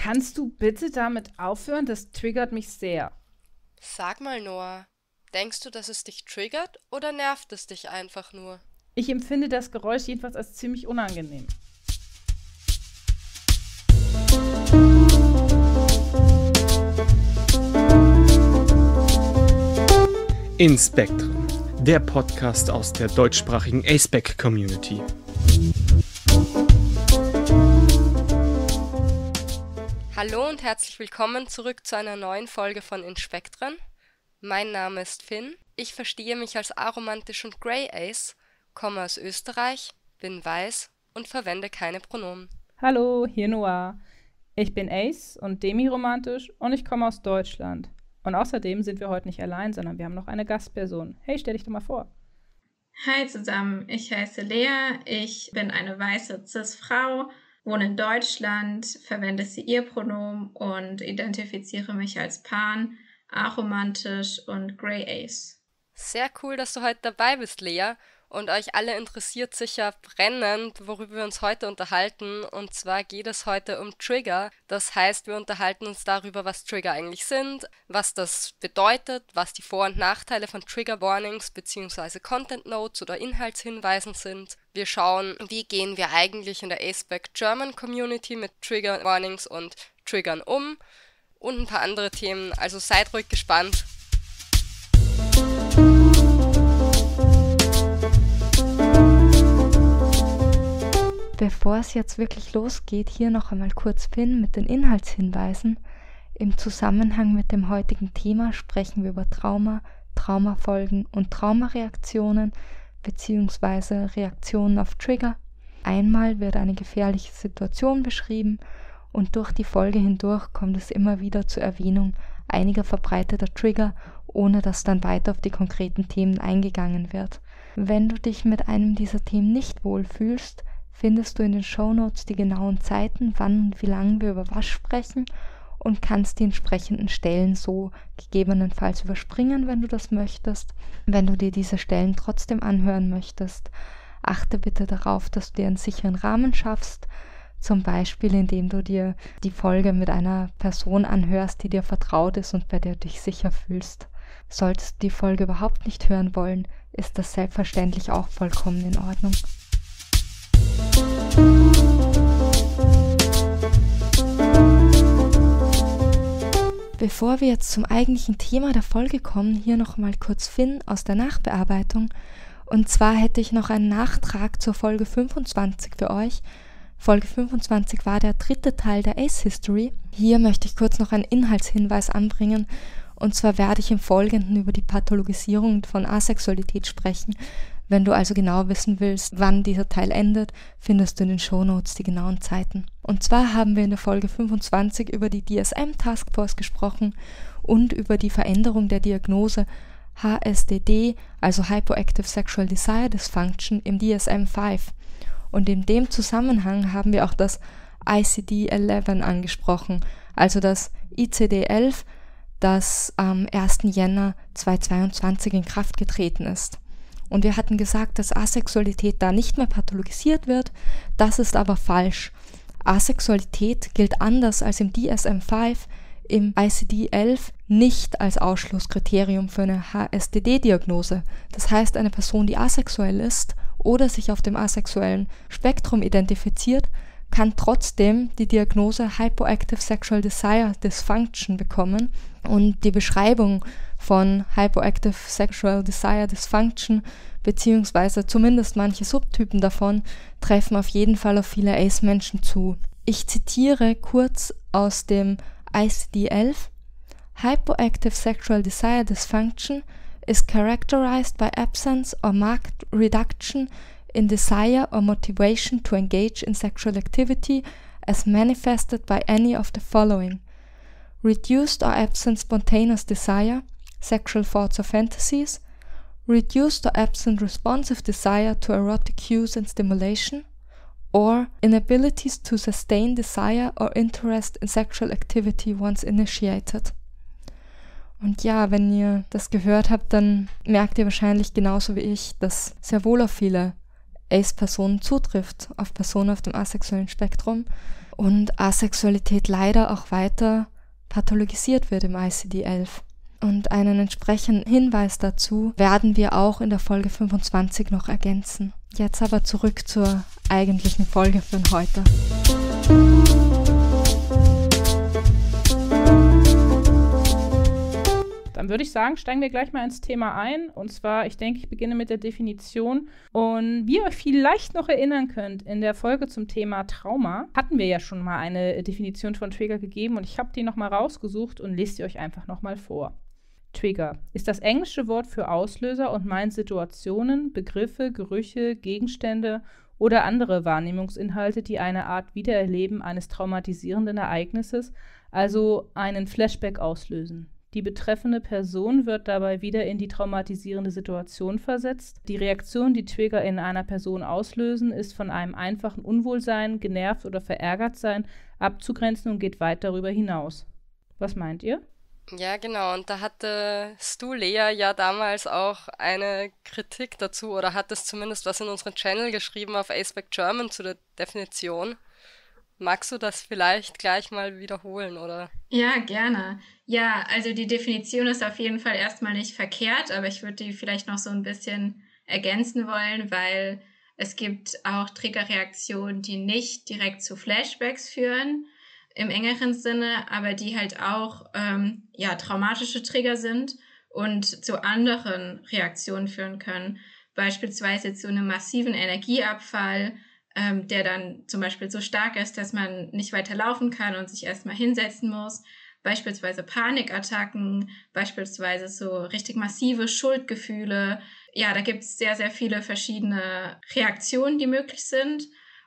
Kannst du bitte damit aufhören? Das triggert mich sehr. Sag mal, Noah, denkst du, dass es dich triggert oder nervt es dich einfach nur? Ich empfinde das Geräusch jedenfalls als ziemlich unangenehm. In Spektrum, der Podcast aus der deutschsprachigen A-Spec-Community. Hallo und herzlich willkommen zurück zu einer neuen Folge von In Spektren. Mein Name ist Finn, ich verstehe mich als aromantisch und Grey Ace, komme aus Österreich, bin weiß und verwende keine Pronomen. Hallo, hier Noah. Ich bin Ace und demiromantisch und ich komme aus Deutschland. Und außerdem sind wir heute nicht allein, sondern wir haben noch eine Gastperson. Hey, stell dich doch mal vor. Hi zusammen, ich heiße Lea, ich bin eine weiße Cis-Frau, wohne in Deutschland, verwende sie ihr Pronomen und identifiziere mich als Pan, aromantisch und Grey Ace. Sehr cool, dass du heute dabei bist, Lea. Und euch alle interessiert sicher brennend, worüber wir uns heute unterhalten. Und zwar geht es heute um Trigger. Das heißt, wir unterhalten uns darüber, was Trigger eigentlich sind, was das bedeutet, was die Vor- und Nachteile von Trigger Warnings bzw. Content Notes oder Inhaltshinweisen sind. Wir schauen, wie gehen wir eigentlich in der A-Spec German Community mit Trigger Warnings und Triggern um und ein paar andere Themen. Also seid ruhig gespannt. Bevor es jetzt wirklich losgeht, hier noch einmal kurz Finn mit den Inhaltshinweisen. Im Zusammenhang mit dem heutigen Thema sprechen wir über Trauma, Traumafolgen und Traumareaktionen bzw. Reaktionen auf Trigger. Einmal wird eine gefährliche Situation beschrieben und durch die Folge hindurch kommt es immer wieder zur Erwähnung einiger verbreiteter Trigger, ohne dass dann weiter auf die konkreten Themen eingegangen wird. Wenn du dich mit einem dieser Themen nicht wohlfühlst, findest du in den Shownotes die genauen Zeiten, wann und wie lange wir über was sprechen und kannst die entsprechenden Stellen so gegebenenfalls überspringen, wenn du das möchtest. Wenn du dir diese Stellen trotzdem anhören möchtest, achte bitte darauf, dass du dir einen sicheren Rahmen schaffst, zum Beispiel indem du dir die Folge mit einer Person anhörst, die dir vertraut ist und bei der du dich sicher fühlst. Solltest du die Folge überhaupt nicht hören wollen, ist das selbstverständlich auch vollkommen in Ordnung. Bevor wir jetzt zum eigentlichen Thema der Folge kommen, hier noch mal kurz Finn aus der Nachbearbeitung. Und zwar hätte ich noch einen Nachtrag zur Folge 25 für euch. Folge 25 war der dritte Teil der Ace History. Hier möchte ich kurz noch einen Inhaltshinweis anbringen. Und zwar werde ich im Folgenden über die Pathologisierung von Asexualität sprechen. Wenn du also genau wissen willst, wann dieser Teil endet, findest du in den Shownotes die genauen Zeiten. Und zwar haben wir in der Folge 25 über die DSM-Taskforce gesprochen und über die Veränderung der Diagnose HSDD, also Hypoactive Sexual Desire Dysfunction, im DSM-5. Und in dem Zusammenhang haben wir auch das ICD-11 angesprochen, also das ICD-11, das am 1. Jänner 2022 in Kraft getreten ist. Und wir hatten gesagt, dass Asexualität da nicht mehr pathologisiert wird. Das ist aber falsch. Asexualität gilt anders als im DSM-5, im ICD-11 nicht als Ausschlusskriterium für eine HSDD-Diagnose. Das heißt, eine Person, die asexuell ist oder sich auf dem asexuellen Spektrum identifiziert, kann trotzdem die Diagnose Hypoactive Sexual Desire Dysfunction bekommen. Und die Beschreibung von Hypoactive Sexual Desire Dysfunction beziehungsweise zumindest manche Subtypen davon treffen auf jeden Fall auf viele Ace-Menschen zu. Ich zitiere kurz aus dem ICD-11. Hypoactive Sexual Desire Dysfunction is characterized by absence or marked reduction in desire or motivation to engage in sexual activity as manifested by any of the following: reduced or absent spontaneous desire, sexual thoughts or fantasies, reduced or absent responsive desire to erotic cues and stimulation, or inabilities to sustain desire or interest in sexual activity once initiated. Und ja, wenn ihr das gehört habt, dann merkt ihr wahrscheinlich genauso wie ich, dass sehr wohl auf viele Ace-Personen zutrifft, auf Personen auf dem asexuellen Spektrum. und Asexualität leider auch weiter pathologisiert wird im ICD-11. Und einen entsprechenden Hinweis dazu werden wir auch in der Folge 25 noch ergänzen. Jetzt aber zurück zur eigentlichen Folge für heute. Dann würde ich sagen, steigen wir gleich mal ins Thema ein. Und zwar, ich denke, ich beginne mit der Definition. Und wie ihr euch vielleicht noch erinnern könnt, in der Folge zum Thema Trauma hatten wir ja schon mal eine Definition von Trigger gegeben. Und ich habe die nochmal rausgesucht und lese sie euch einfach nochmal vor. Trigger ist das englische Wort für Auslöser und meint Situationen, Begriffe, Gerüche, Gegenstände oder andere Wahrnehmungsinhalte, die eine Art Wiedererleben eines traumatisierenden Ereignisses, also einen Flashback auslösen. Die betreffende Person wird dabei wieder in die traumatisierende Situation versetzt. Die Reaktion, die Trigger in einer Person auslösen, ist von einem einfachen Unwohlsein, genervt oder verärgert sein abzugrenzen und geht weit darüber hinaus. Was meint ihr? Ja, genau. Und da hattest du, Lea, ja damals auch eine Kritik dazu oder hattest zumindest was in unseren Channel geschrieben auf Aceback German zu der Definition. Magst du das vielleicht gleich mal wiederholen, oder? Ja, gerne. Ja, also die Definition ist auf jeden Fall erstmal nicht verkehrt, aber ich würde die vielleicht noch so ein bisschen ergänzen wollen, weil es gibt auch Triggerreaktionen, die nicht direkt zu Flashbacks führen, im engeren Sinne, aber die halt auch traumatische Trigger sind und zu anderen Reaktionen führen können. Beispielsweise zu einem massiven Energieabfall, der dann zum Beispiel so stark ist, dass man nicht weiter laufen kann und sich erstmal hinsetzen muss. Beispielsweise Panikattacken, beispielsweise so richtig massive Schuldgefühle. Ja, da gibt es sehr, sehr viele verschiedene Reaktionen, die möglich sind.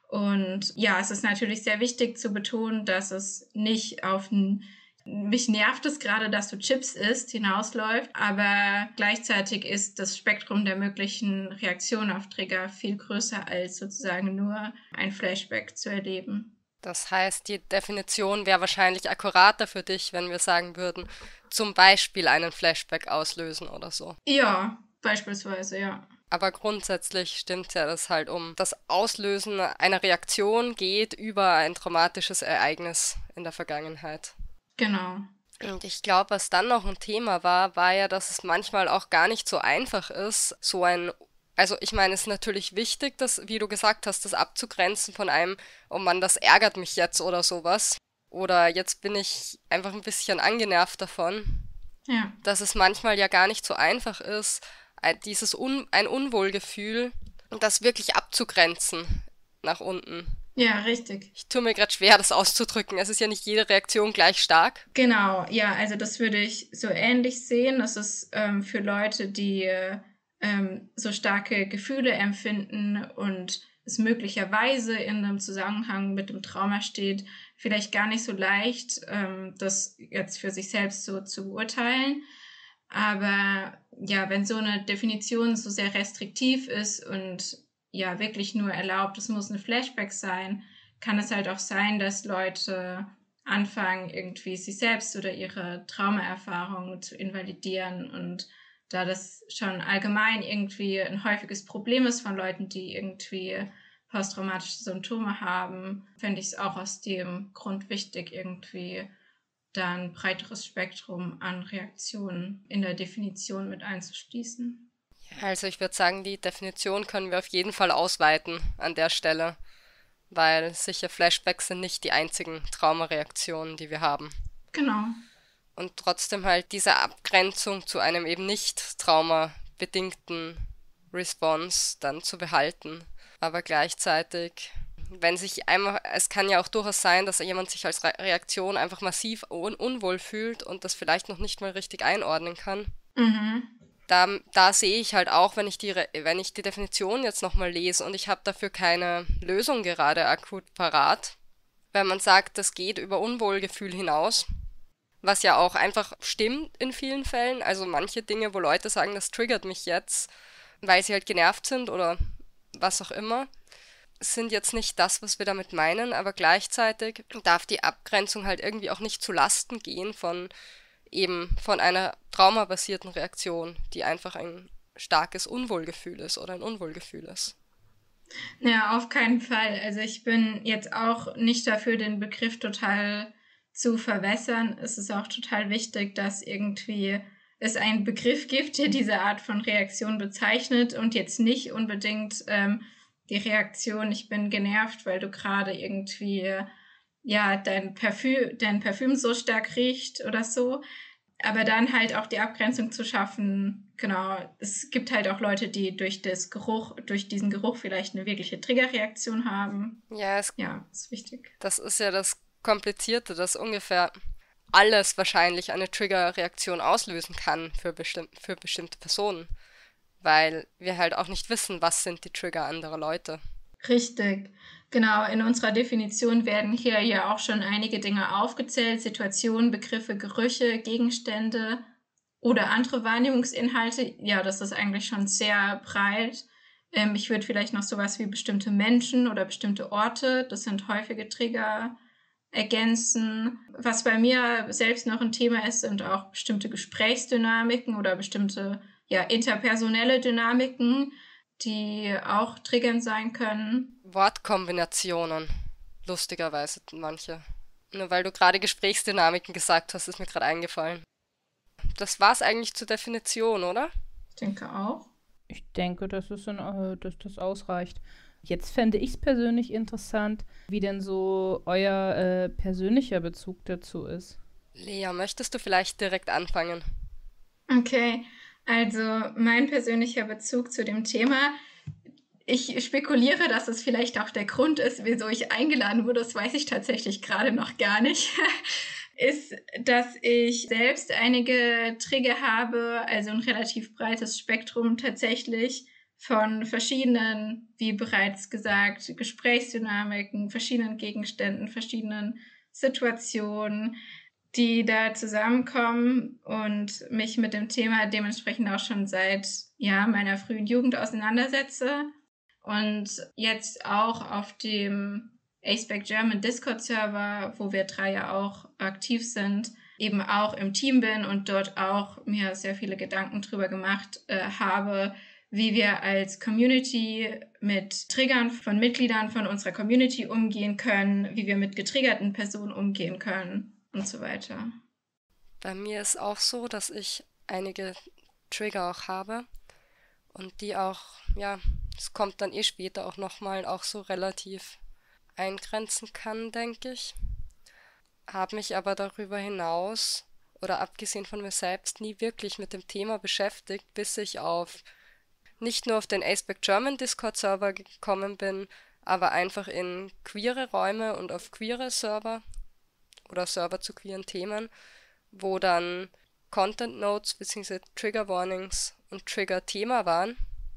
Und ja, es ist natürlich sehr wichtig zu betonen, dass es nicht auf mich nervt es gerade, dass du Chips isst, hinausläuft, aber gleichzeitig ist das Spektrum der möglichen Reaktionen auf Trigger viel größer als sozusagen nur ein Flashback zu erleben. Das heißt, die Definition wäre wahrscheinlich akkurater für dich, wenn wir sagen würden, zum Beispiel einen Flashback auslösen oder so. Ja, beispielsweise, ja. Aber grundsätzlich stimmt ja, dass halt um das Auslösen einer Reaktion geht über ein traumatisches Ereignis in der Vergangenheit. Genau. Und ich glaube, was dann noch ein Thema war ja, dass es manchmal auch gar nicht so einfach ist, also ich meine, es ist natürlich wichtig, das, wie du gesagt hast, das abzugrenzen von einem, oh Mann, das ärgert mich jetzt oder sowas. Oder jetzt bin ich einfach ein bisschen angenervt davon. Ja. Dass es manchmal ja gar nicht so einfach ist, ein Unwohlgefühl, das wirklich abzugrenzen nach unten. Ja, richtig. Ich tue mir gerade schwer, das auszudrücken. Es ist ja nicht jede Reaktion gleich stark. Genau, ja, also das würde ich so ähnlich sehen. Das ist für Leute, die so starke Gefühle empfinden und es möglicherweise in einem Zusammenhang mit dem Trauma steht, vielleicht gar nicht so leicht, das jetzt für sich selbst so zu beurteilen. Aber ja, wenn so eine Definition so sehr restriktiv ist und ja wirklich nur erlaubt, es muss ein Flashback sein, kann es halt auch sein, dass Leute anfangen, irgendwie sich selbst oder ihre Traumaerfahrungen zu invalidieren. Und da das schon allgemein irgendwie ein häufiges Problem ist von Leuten, die irgendwie posttraumatische Symptome haben, fände ich es auch aus dem Grund wichtig, irgendwie da ein breiteres Spektrum an Reaktionen in der Definition mit einzuschließen. Also ich würde sagen, die Definition können wir auf jeden Fall ausweiten an der Stelle, weil sicher Flashbacks sind nicht die einzigen Traumareaktionen, die wir haben. Genau. Und trotzdem halt diese Abgrenzung zu einem eben nicht traumabedingten Response dann zu behalten. Aber gleichzeitig, es kann ja auch durchaus sein, dass jemand sich als Reaktion einfach massiv unwohl fühlt und das vielleicht noch nicht mal richtig einordnen kann. Mhm. Da sehe ich halt auch, wenn ich die Definition jetzt nochmal lese und ich habe dafür keine Lösung gerade akut parat, wenn man sagt, das geht über Unwohlgefühl hinaus, was ja auch einfach stimmt in vielen Fällen, also manche Dinge, wo Leute sagen, das triggert mich jetzt, weil sie halt genervt sind oder was auch immer, sind jetzt nicht das, was wir damit meinen, aber gleichzeitig darf die Abgrenzung halt irgendwie auch nicht zu Lasten gehen von einer traumabasierten Reaktion, die einfach ein starkes Unwohlgefühl ist oder ein Unwohlgefühl ist. Ja, auf keinen Fall. Also ich bin jetzt auch nicht dafür, den Begriff total zu verwässern. Es ist auch total wichtig, dass irgendwie es einen Begriff gibt, der diese Art von Reaktion bezeichnet und jetzt nicht unbedingt die Reaktion, ich bin genervt, weil du gerade irgendwie dein Parfüm so stark riecht oder so. Aber dann halt auch die Abgrenzung zu schaffen, genau. Es gibt halt auch Leute, die durch diesen Geruch vielleicht eine wirkliche Triggerreaktion haben. Ja, Ist wichtig. das ist ja das Komplizierte, dass ungefähr alles wahrscheinlich eine Triggerreaktion auslösen kann für bestimmte Personen, weil wir halt auch nicht wissen, was sind die Trigger anderer Leute. Richtig. Genau, in unserer Definition werden hier ja auch schon einige Dinge aufgezählt, Situationen, Begriffe, Gerüche, Gegenstände oder andere Wahrnehmungsinhalte. Ja, das ist eigentlich schon sehr breit. Ich würde vielleicht noch sowas wie bestimmte Menschen oder bestimmte Orte, das sind häufige Trigger, ergänzen. Was bei mir selbst noch ein Thema ist, sind auch bestimmte Gesprächsdynamiken oder bestimmte interpersonelle Dynamiken, die auch triggernd sein können. Wortkombinationen, lustigerweise manche. Nur weil du gerade Gesprächsdynamiken gesagt hast, ist mir gerade eingefallen. Das war's eigentlich zur Definition, oder? Ich denke auch. Ich denke, dass das ausreicht. Jetzt fände ich es persönlich interessant, wie denn so euer persönlicher Bezug dazu ist. Lea, möchtest du vielleicht direkt anfangen? Okay, also mein persönlicher Bezug zu dem Thema. Ich spekuliere, dass es vielleicht auch der Grund ist, wieso ich eingeladen wurde, das weiß ich tatsächlich gerade noch gar nicht, ist, dass ich selbst einige Trigger habe, also ein relativ breites Spektrum tatsächlich von verschiedenen, wie bereits gesagt, Gesprächsdynamiken, verschiedenen Gegenständen, verschiedenen Situationen, die da zusammenkommen und mich mit dem Thema dementsprechend auch schon seit meiner frühen Jugend auseinandersetze. Und jetzt auch auf dem Aceback German Discord-Server, wo wir 3 ja auch aktiv sind, eben auch im Team bin und dort auch mir sehr viele Gedanken drüber gemacht habe, wie wir als Community mit Triggern von Mitgliedern von unserer Community umgehen können, wie wir mit getriggerten Personen umgehen können und so weiter. Bei mir ist auch so, dass ich einige Trigger auch habe und die auch, es kommt dann später auch nochmal, auch so relativ eingrenzen kann, denke ich. Habe mich aber darüber hinaus oder abgesehen von mir selbst nie wirklich mit dem Thema beschäftigt, bis ich nicht nur auf den Aceback German Discord-Server gekommen bin, aber einfach in queere Räume und auf queere Server oder Server zu queeren Themen, wo dann Content Notes bzw. Trigger Warnings und Trigger Thema waren.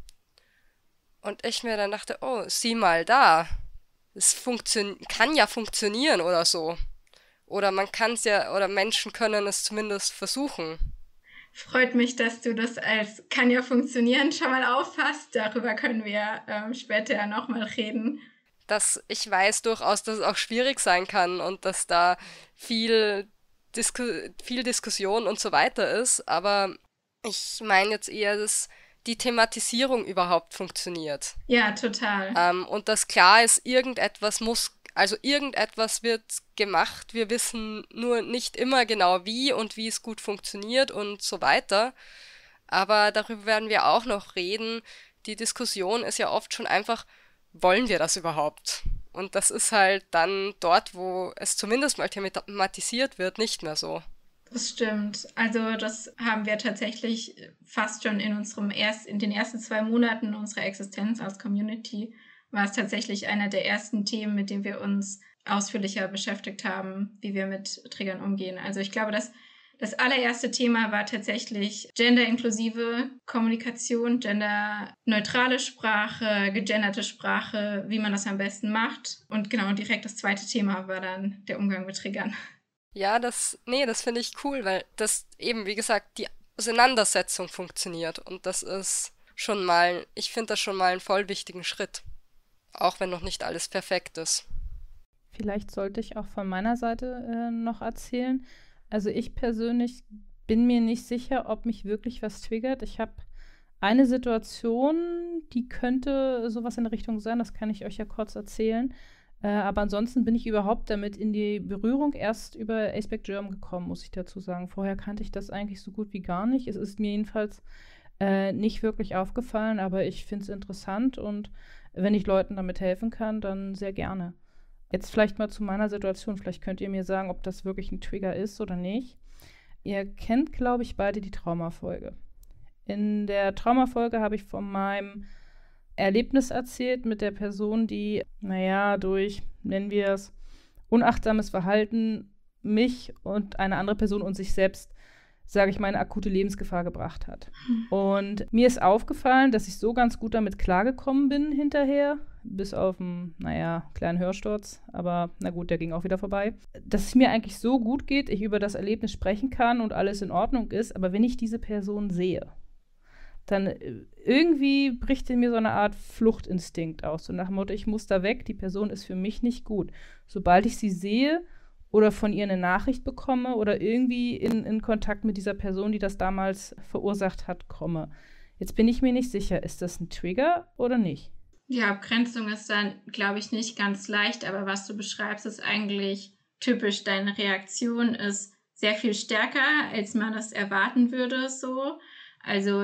Und ich mir dann dachte, oh, sieh mal da, es kann ja funktionieren oder so. Oder man kann es ja, oder Menschen können es zumindest versuchen. Freut mich, dass du das als kann ja funktionieren schon mal auffasst. Darüber können wir später ja nochmal reden. Dass ich weiß durchaus, dass es auch schwierig sein kann und dass da viel Diskussion und so weiter ist. Aber ich meine jetzt eher, dass die Thematisierung überhaupt funktioniert. Ja, total. Und dass klar ist, irgendetwas wird gemacht. Wir wissen nur nicht immer genau wie und wie es gut funktioniert und so weiter. Aber darüber werden wir auch noch reden. Die Diskussion ist ja oft schon einfach, wollen wir das überhaupt? Und das ist halt dann dort, wo es zumindest mal thematisiert wird, nicht mehr so. Das stimmt. Also das haben wir tatsächlich fast schon in den ersten 2 Monaten unserer Existenz als Community, war es tatsächlich einer der ersten Themen, mit denen wir uns ausführlicher beschäftigt haben, wie wir mit Triggern umgehen. Also ich glaube, das allererste Thema war tatsächlich genderinklusive Kommunikation, genderneutrale Sprache, gegenderte Sprache, wie man das am besten macht. Und genau, direkt das zweite Thema war dann der Umgang mit Triggern. Ja, das finde ich cool, weil das eben, wie gesagt, die Auseinandersetzung funktioniert. Und das ist ich finde das schon mal einen voll wichtigen Schritt. Auch wenn noch nicht alles perfekt ist. Vielleicht sollte ich auch von meiner Seite noch erzählen. Also ich persönlich bin mir nicht sicher, ob mich wirklich was triggert. Ich habe eine Situation, die könnte sowas in der Richtung sein, das kann ich euch ja kurz erzählen. Aber ansonsten bin ich überhaupt damit in die Berührung erst über Aceback German gekommen, muss ich dazu sagen. Vorher kannte ich das eigentlich so gut wie gar nicht. Es ist mir jedenfalls nicht wirklich aufgefallen, aber ich finde es interessant und wenn ich Leuten damit helfen kann, dann sehr gerne. Jetzt vielleicht mal zu meiner Situation. Vielleicht könnt ihr mir sagen, ob das wirklich ein Trigger ist oder nicht. Ihr kennt, glaube ich, beide die Traumafolge. In der Traumafolge habe ich von meinem Erlebnis erzählt mit der Person, die, durch, nennen wir es, unachtsames Verhalten mich und eine andere Person und sich selbst, sage ich mal, in akute Lebensgefahr gebracht hat. Und mir ist aufgefallen, dass ich so ganz gut damit klargekommen bin hinterher, bis auf einen, kleinen Hörsturz, aber na gut, der ging auch wieder vorbei, dass es mir eigentlich so gut geht, ich über das Erlebnis sprechen kann und alles in Ordnung ist, aber wenn ich diese Person sehe, dann irgendwie bricht in mir so eine Art Fluchtinstinkt aus. So nach dem Motto, ich muss da weg, die Person ist für mich nicht gut. Sobald ich sie sehe oder von ihr eine Nachricht bekomme oder irgendwie in Kontakt mit dieser Person, die das damals verursacht hat, komme. Jetzt bin ich mir nicht sicher, ist das ein Trigger oder nicht? Die Abgrenzung ist dann, glaube ich, nicht ganz leicht, aber was du beschreibst, ist eigentlich typisch. Deine Reaktion ist sehr viel stärker, als man das erwarten würde, so. Also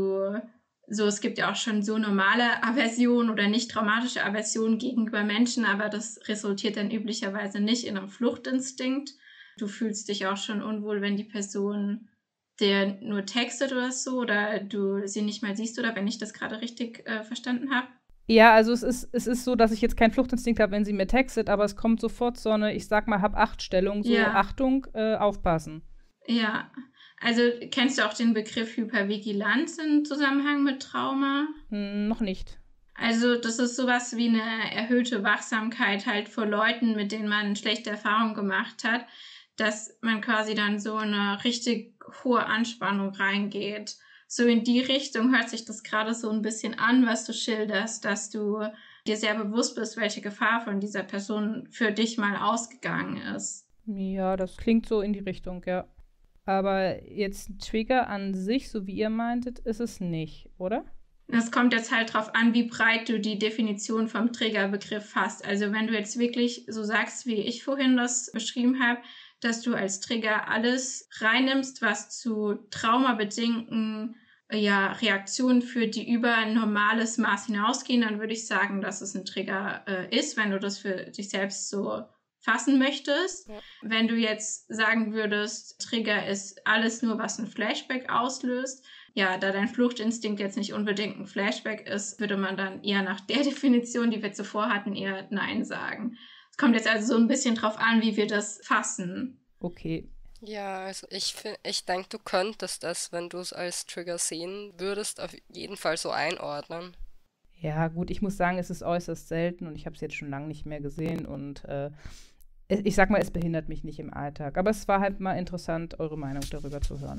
es gibt ja auch schon so normale Aversion oder nicht traumatische Aversion gegenüber Menschen, aber das resultiert dann üblicherweise nicht in einem Fluchtinstinkt. Du fühlst dich auch schon unwohl, wenn die Person dir nur textet oder so oder du sie nicht mal siehst oder wenn ich das gerade richtig verstanden habe. Ja, also es ist so, dass ich jetzt keinen Fluchtinstinkt habe, wenn sie mir textet, aber es kommt sofort so eine, ich sag mal, Hab-Acht-Stellung, so ja. Achtung, aufpassen. Ja, also kennst du auch den Begriff Hypervigilanz im Zusammenhang mit Trauma? Noch nicht. Also das ist sowas wie eine erhöhte Wachsamkeit halt vor Leuten, mit denen man schlechte Erfahrungen gemacht hat, dass man quasi dann so eine richtig hohe Anspannung reingeht. So in die Richtung hört sich das gerade so ein bisschen an, was du schilderst, dass du dir sehr bewusst bist, welche Gefahr von dieser Person für dich mal ausgegangen ist. Ja, das klingt so in die Richtung, ja. Aber jetzt ein Trigger an sich, so wie ihr meintet, ist es nicht, oder? Es kommt jetzt halt drauf an, wie breit du die Definition vom Triggerbegriff hast. Also wenn du jetzt wirklich so sagst, wie ich vorhin das beschrieben habe, dass du als Trigger alles reinnimmst, was zu traumabedingten Reaktionen führt, die über ein normales Maß hinausgehen, dann würde ich sagen, dass es ein Trigger ist, wenn du das für dich selbst so fassen möchtest. Ja. Wenn du jetzt sagen würdest, Trigger ist alles nur, was ein Flashback auslöst, ja, da dein Fluchtinstinkt jetzt nicht unbedingt ein Flashback ist, würde man dann eher nach der Definition, die wir zuvor hatten, eher Nein sagen. Es kommt jetzt also so ein bisschen drauf an, wie wir das fassen. Okay. Ja, also ich denke, du könntest das, wenn du es als Trigger sehen würdest, auf jeden Fall so einordnen. Ja, gut, ich muss sagen, es ist äußerst selten und ich habe es jetzt schon lange nicht mehr gesehen und ich sag mal, es behindert mich nicht im Alltag. Aber es war halt mal interessant, eure Meinung darüber zu hören.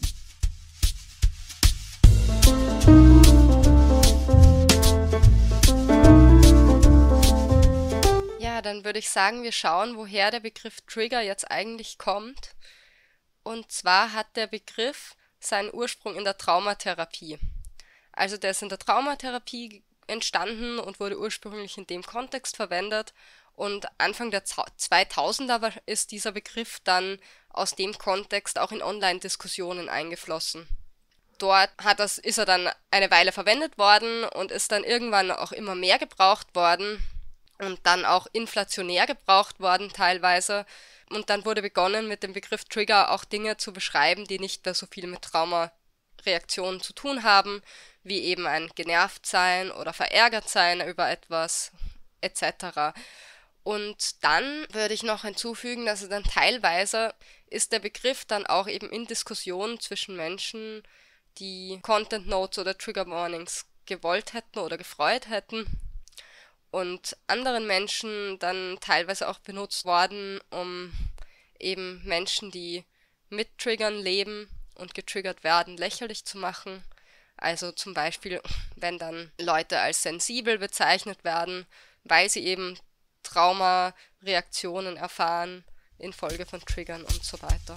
Ja, dann würde ich sagen, wir schauen, woher der Begriff Trigger jetzt eigentlich kommt. Und zwar hat der Begriff seinen Ursprung in der Traumatherapie. Also der ist in der Traumatherapie entstanden und wurde ursprünglich in dem Kontext verwendet. Und Anfang der 2000er ist dieser Begriff dann aus dem Kontext auch in Online-Diskussionen eingeflossen. Dort ist er dann eine Weile verwendet worden und ist dann irgendwann auch immer mehr gebraucht worden und dann auch inflationär gebraucht worden teilweise. Und dann wurde begonnen, mit dem Begriff Trigger auch Dinge zu beschreiben, die nicht mehr so viel mit Traumareaktionen zu tun haben, wie eben ein Genervtsein oder Verärgertsein über etwas etc. Und dann würde ich noch hinzufügen, dass dann teilweise ist der Begriff dann auch eben in Diskussionen zwischen Menschen, die Content Notes oder Trigger Warnings gewollt hätten oder gefreut hätten und anderen Menschen dann teilweise auch benutzt worden, um eben Menschen, die mit Triggern leben und getriggert werden, lächerlich zu machen. Also zum Beispiel, wenn dann Leute als sensibel bezeichnet werden, weil sie eben Traumareaktionen erfahren infolge von Triggern und so weiter.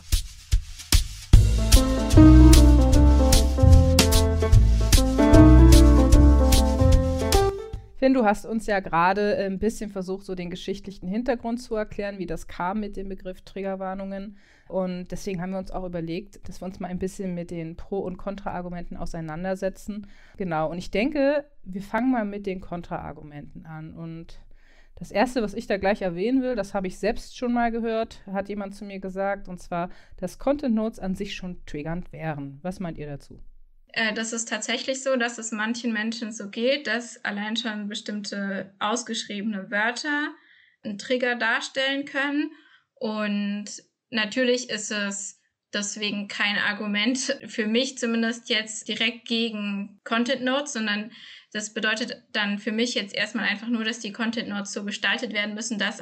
Finn, du hast uns ja gerade ein bisschen versucht, so den geschichtlichen Hintergrund zu erklären, wie das kam mit dem Begriff Triggerwarnungen. Und deswegen haben wir uns auch überlegt, dass wir uns mal ein bisschen mit den Pro- und Kontraargumenten auseinandersetzen. Genau, und ich denke, wir fangen mal mit den Kontraargumenten an. Und das Erste, was ich da gleich erwähnen will, das habe ich selbst schon mal gehört, hat jemand zu mir gesagt, und zwar, dass Content Notes an sich schon triggernd wären. Was meint ihr dazu? Das ist tatsächlich so, dass es manchen Menschen so geht, dass allein schon bestimmte ausgeschriebene Wörter einen Trigger darstellen können. Und natürlich ist es deswegen kein Argument für mich zumindest jetzt direkt gegen Content Notes, sondern das bedeutet dann für mich jetzt erstmal einfach nur, dass die Content Notes so gestaltet werden müssen, dass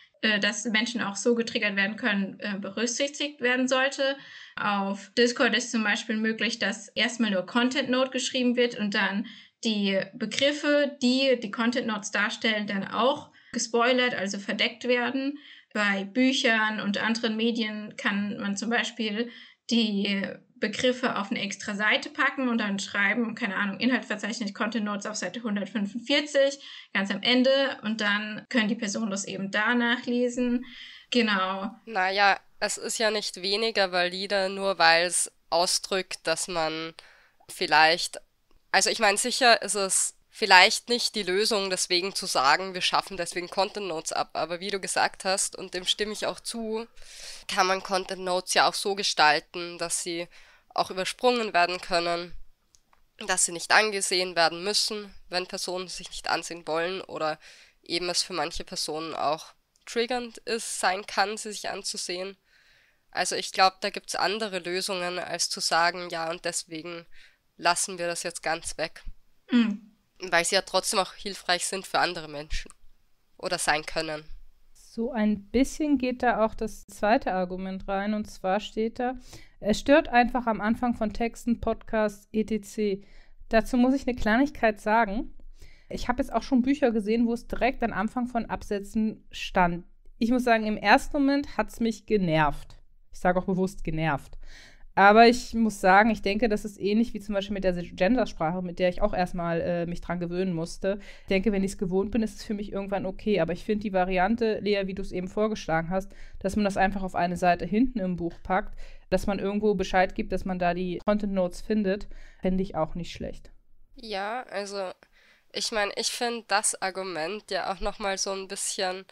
Menschen auch so getriggert werden können, berücksichtigt werden sollte. Auf Discord ist zum Beispiel möglich, dass erstmal nur Content Note geschrieben wird und dann die Begriffe, die die Content Notes darstellen, dann auch gespoilert, also verdeckt werden. Bei Büchern und anderen Medien kann man zum Beispiel die Begriffe auf eine extra Seite packen und dann schreiben, keine Ahnung, Inhaltsverzeichnis, Content Notes auf Seite 145, ganz am Ende, und dann können die Personen das eben da nachlesen. Genau. Naja, es ist ja nicht weniger valide, nur weil es ausdrückt, dass man vielleicht, also ich meine, sicher ist es vielleicht nicht die Lösung, deswegen zu sagen, wir schaffen deswegen Content Notes ab, aber wie du gesagt hast, und dem stimme ich auch zu, kann man Content Notes ja auch so gestalten, dass sie auch übersprungen werden können, dass sie nicht angesehen werden müssen, wenn Personen sich nicht ansehen wollen oder eben es für manche Personen auch triggernd sein kann, sie sich anzusehen. Also ich glaube, da gibt es andere Lösungen, als zu sagen, ja, und deswegen lassen wir das jetzt ganz weg. Mhm. Weil sie ja trotzdem auch hilfreich sind für andere Menschen. Oder sein können. So ein bisschen geht da auch das zweite Argument rein. Und zwar steht da, es stört einfach am Anfang von Texten, Podcasts, etc. Dazu muss ich eine Kleinigkeit sagen. Ich habe jetzt auch schon Bücher gesehen, wo es direkt am Anfang von Absätzen stand. Ich muss sagen, im ersten Moment hat es mich genervt. Ich sage auch bewusst genervt. Aber ich muss sagen, ich denke, das ist ähnlich wie zum Beispiel mit der Gendersprache, mit der ich auch erstmal mich dran gewöhnen musste. Ich denke, wenn ich es gewohnt bin, ist es für mich irgendwann okay. Aber ich finde die Variante, Lea, wie du es eben vorgeschlagen hast, dass man das einfach auf eine Seite hinten im Buch packt, dass man irgendwo Bescheid gibt, dass man da die Content Notes findet, fände ich auch nicht schlecht. Ja, also ich meine, ich finde das Argument ja auch nochmal so ein bisschen,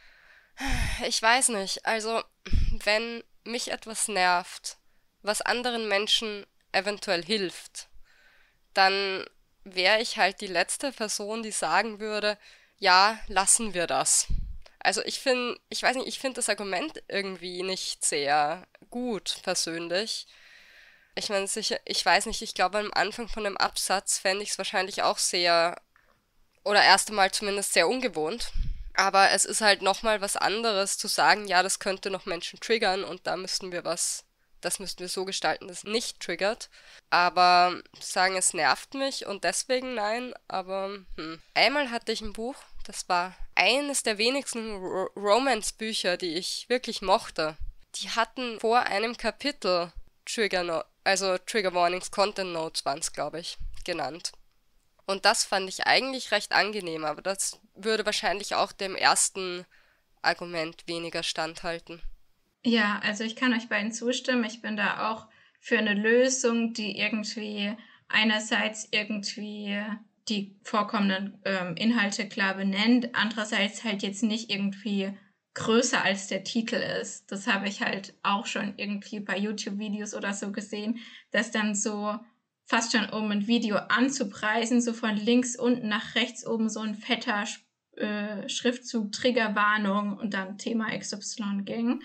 ich weiß nicht, also wenn mich etwas nervt, was anderen Menschen eventuell hilft, dann wäre ich halt die letzte Person, die sagen würde, ja, lassen wir das. Also ich finde das Argument irgendwie nicht sehr gut, persönlich. Ich meine, sicher, ich weiß nicht, ich glaube, am Anfang von dem Absatz fände ich es wahrscheinlich auch sehr, oder erst einmal zumindest sehr ungewohnt. Aber es ist halt nochmal was anderes zu sagen, ja, das könnte noch Menschen triggern und das müssten wir so gestalten, dass es nicht triggert. Aber sagen, es nervt mich und deswegen nein, aber Einmal hatte ich ein Buch, das war eines der wenigsten Romance-Bücher, die ich wirklich mochte. Die hatten vor einem Kapitel Trigger Warnings, Content Notes waren es, glaube ich, genannt. Und das fand ich eigentlich recht angenehm, aber das würde wahrscheinlich auch dem ersten Argument weniger standhalten. Ja, also ich kann euch beiden zustimmen. Ich bin da auch für eine Lösung, die irgendwie einerseits irgendwie die vorkommenden Inhalte klar benennt, andererseits halt jetzt nicht irgendwie größer als der Titel ist. Das habe ich halt auch schon irgendwie bei YouTube-Videos oder so gesehen, dass dann so fast schon, um ein Video anzupreisen, so von links unten nach rechts oben so ein fetter Schriftzug, Triggerwarnung und dann Thema XY ging.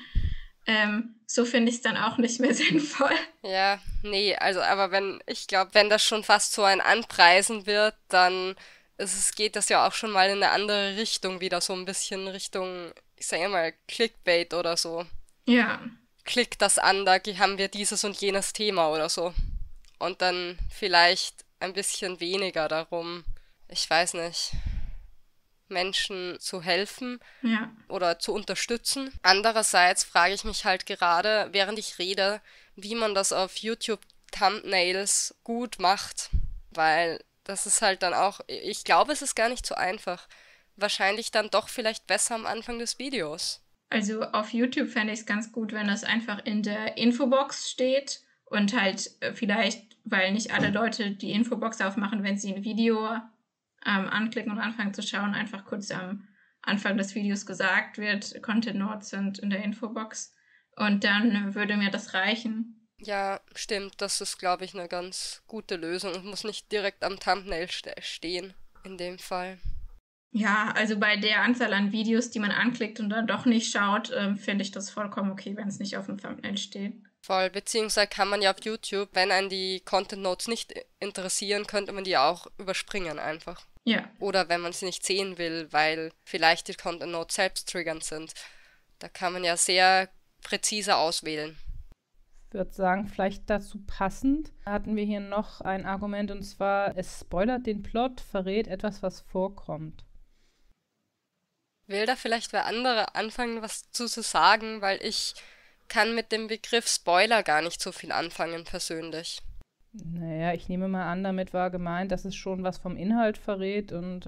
So finde ich es dann auch nicht mehr sinnvoll. Ja, nee, also aber wenn das schon fast so ein Anpreisen wird, dann geht das ja auch schon mal in eine andere Richtung, wieder so ein bisschen Richtung, ich sage mal, Clickbait oder so. Ja. Klick das an, da haben wir dieses und jenes Thema oder so. Und dann vielleicht ein bisschen weniger darum, ich weiß nicht, Menschen zu helfen oder zu unterstützen. Andererseits frage ich mich halt gerade, während ich rede, wie man das auf YouTube Thumbnails gut macht, weil das ist halt dann auch, ich glaube, es ist gar nicht so einfach. Wahrscheinlich dann doch vielleicht besser am Anfang des Videos. Also auf YouTube fände ich es ganz gut, wenn das einfach in der Infobox steht und halt vielleicht, weil nicht alle Leute die Infobox aufmachen, wenn sie ein Video anklicken und anfangen zu schauen, einfach kurz am Anfang des Videos gesagt wird, Content Notes sind in der Infobox und dann würde mir das reichen. Ja, stimmt, das ist, glaube ich, eine ganz gute Lösung und muss nicht direkt am Thumbnail stehen, in dem Fall. Ja, also bei der Anzahl an Videos, die man anklickt und dann doch nicht schaut, finde ich das vollkommen okay, wenn es nicht auf dem Thumbnail steht. Voll, beziehungsweise kann man ja auf YouTube, wenn einen die Content Notes nicht interessieren, könnte man die auch überspringen einfach. Ja. Oder wenn man sie nicht sehen will, weil vielleicht die Content Notes selbst triggernd sind. Da kann man ja sehr präzise auswählen. Ich würde sagen, vielleicht dazu passend hatten wir hier noch ein Argument, und zwar, es spoilert den Plot, verrät etwas, was vorkommt. Will da vielleicht wer andere anfangen, was zu sagen, weil ich kann mit dem Begriff Spoiler gar nicht so viel anfangen persönlich. Naja, ich nehme mal an, damit war gemeint, dass es schon was vom Inhalt verrät und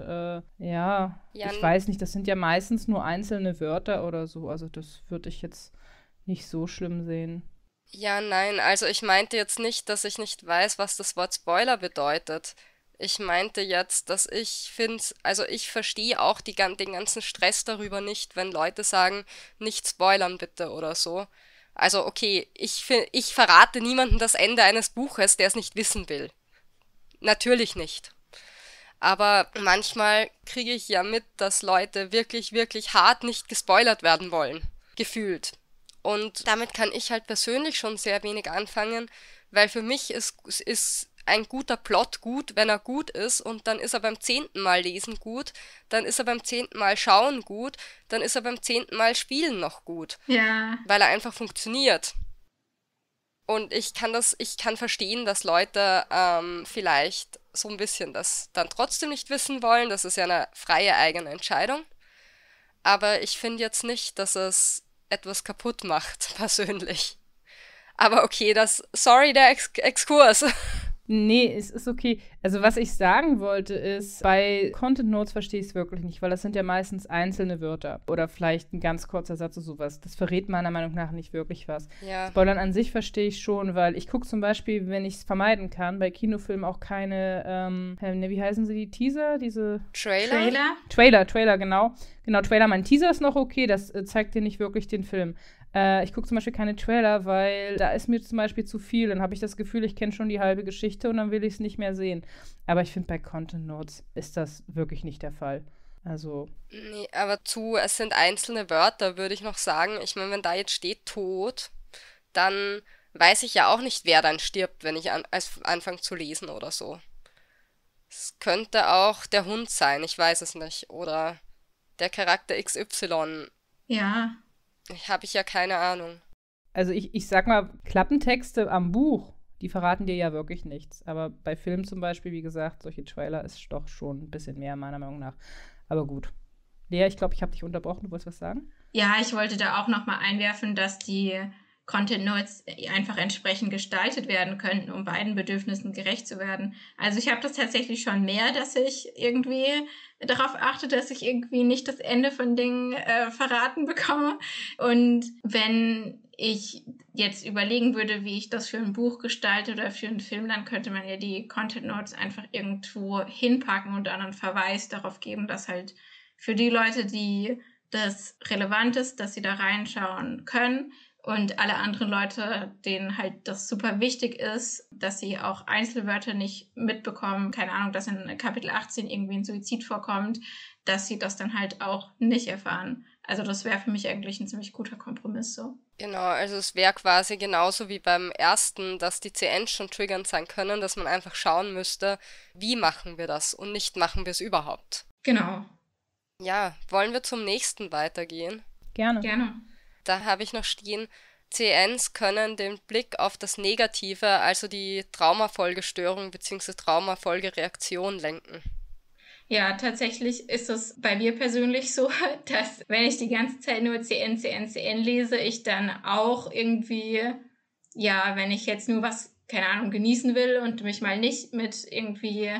ich weiß nicht, das sind ja meistens nur einzelne Wörter oder so, also das würde ich jetzt nicht so schlimm sehen. Ja, nein, also ich meinte jetzt nicht, dass ich nicht weiß, was das Wort Spoiler bedeutet. Ich meinte jetzt, dass ich finde, also ich verstehe auch den ganzen Stress darüber nicht, wenn Leute sagen, nicht spoilern bitte oder so. Also okay, ich verrate niemandem das Ende eines Buches, der es nicht wissen will. Natürlich nicht. Aber manchmal kriege ich ja mit, dass Leute wirklich, wirklich hart nicht gespoilert werden wollen. Gefühlt. Und damit kann ich halt persönlich schon sehr wenig anfangen, weil für mich ist ein guter Plot gut, wenn er gut ist, und dann ist er beim 10. Mal lesen gut, dann ist er beim 10. Mal schauen gut, dann ist er beim 10. Mal spielen noch gut. Ja. Weil er einfach funktioniert. Und ich kann verstehen, dass Leute vielleicht so ein bisschen das dann trotzdem nicht wissen wollen. Das ist ja eine freie eigene Entscheidung. Aber ich finde jetzt nicht, dass es etwas kaputt macht, persönlich. Aber okay, sorry, der Exkurs. Nee, es ist okay. Also was ich sagen wollte ist, bei Content Notes verstehe ich es wirklich nicht, weil das sind ja meistens einzelne Wörter oder vielleicht ein ganz kurzer Satz oder sowas. Das verrät meiner Meinung nach nicht wirklich was. Ja. Spoilern an sich verstehe ich schon, weil ich gucke zum Beispiel, wenn ich es vermeiden kann, bei Kinofilmen auch keine, wie heißen sie, die Teaser? Diese Trailer, genau. Genau, Trailer. Mein Teaser ist noch okay, das zeigt dir nicht wirklich den Film. Ich gucke zum Beispiel keine Trailer, weil da ist mir zum Beispiel zu viel. Dann habe ich das Gefühl, ich kenne schon die halbe Geschichte und dann will ich es nicht mehr sehen. Aber ich finde, bei Content Notes ist das wirklich nicht der Fall. Also. Nee, aber es sind einzelne Wörter, würde ich noch sagen. Ich meine, wenn da jetzt steht Tod, dann weiß ich ja auch nicht, wer dann stirbt, wenn ich anfange zu lesen oder so. Es könnte auch der Hund sein, ich weiß es nicht. Oder der Charakter XY. Ja. Habe ich ja keine Ahnung. Also ich sag mal, Klappentexte am Buch, die verraten dir ja wirklich nichts. Aber bei Filmen zum Beispiel, wie gesagt, solche Trailer ist doch schon ein bisschen mehr, meiner Meinung nach. Aber gut. Lea, ich glaube, ich habe dich unterbrochen. Du wolltest was sagen? Ja, ich wollte da auch nochmal einwerfen, dass die Content Notes einfach entsprechend gestaltet werden könnten, um beiden Bedürfnissen gerecht zu werden. Also ich habe das tatsächlich schon mehr, dass ich irgendwie darauf achte, dass ich irgendwie nicht das Ende von Dingen verraten bekomme. Und wenn ich jetzt überlegen würde, wie ich das für ein Buch gestalte oder für einen Film, dann könnte man ja die Content Notes einfach irgendwo hinpacken und dann einen Verweis darauf geben, dass halt für die Leute, die das relevant ist, dass sie da reinschauen können. Und alle anderen Leute, denen halt das super wichtig ist, dass sie auch Einzelwörter nicht mitbekommen, keine Ahnung, dass in Kapitel 18 irgendwie ein Suizid vorkommt, dass sie das dann halt auch nicht erfahren. Also das wäre für mich eigentlich ein ziemlich guter Kompromiss so. Genau, also es wäre quasi genauso wie beim ersten, dass die CNs schon triggernd sein können, dass man einfach schauen müsste, wie machen wir das und nicht machen wir es überhaupt. Genau. Ja, wollen wir zum nächsten weitergehen? Gerne. Da habe ich noch stehen, CNs können den Blick auf das Negative, also die Traumafolgestörung bzw. Traumafolgereaktion lenken. Ja, tatsächlich ist es bei mir persönlich so, dass wenn ich die ganze Zeit nur CN lese, ich dann auch irgendwie, ja, wenn ich jetzt nur was, keine Ahnung, genießen will und mich mal nicht mit irgendwie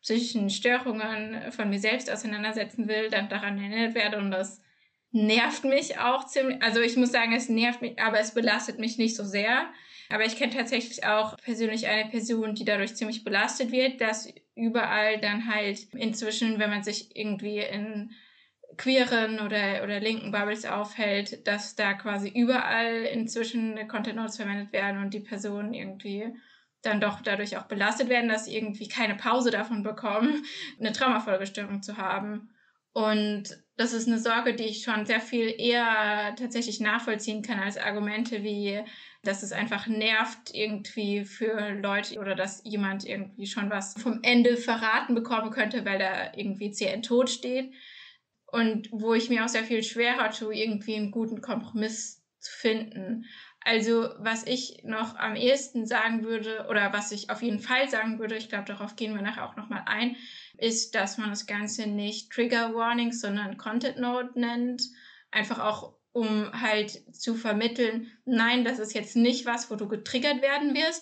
psychischen Störungen von mir selbst auseinandersetzen will, dann daran erinnert werde und das nervt mich auch ziemlich. Also ich muss sagen, es nervt mich, aber es belastet mich nicht so sehr. Aber ich kenne tatsächlich auch persönlich eine Person, die dadurch ziemlich belastet wird, dass überall dann halt inzwischen, wenn man sich irgendwie in queeren oder linken Bubbles aufhält, dass da quasi überall inzwischen Content Notes verwendet werden und die Personen irgendwie dann doch dadurch auch belastet werden, dass sie irgendwie keine Pause davon bekommen, eine Traumafolgestörung zu haben. Und das ist eine Sorge, die ich schon sehr viel eher tatsächlich nachvollziehen kann als Argumente wie, dass es einfach nervt irgendwie für Leute oder dass jemand irgendwie schon was vom Ende verraten bekommen könnte, weil da irgendwie CN tot steht. Und wo ich mir auch sehr viel schwerer tue, irgendwie einen guten Kompromiss zu finden. Also was ich noch am ehesten sagen würde oder was ich auf jeden Fall sagen würde, ich glaube, darauf gehen wir nachher auch nochmal ein, ist, dass man das Ganze nicht Trigger Warnings, sondern Content Note nennt. Einfach auch, um halt zu vermitteln, nein, das ist jetzt nicht was, wo du getriggert werden wirst,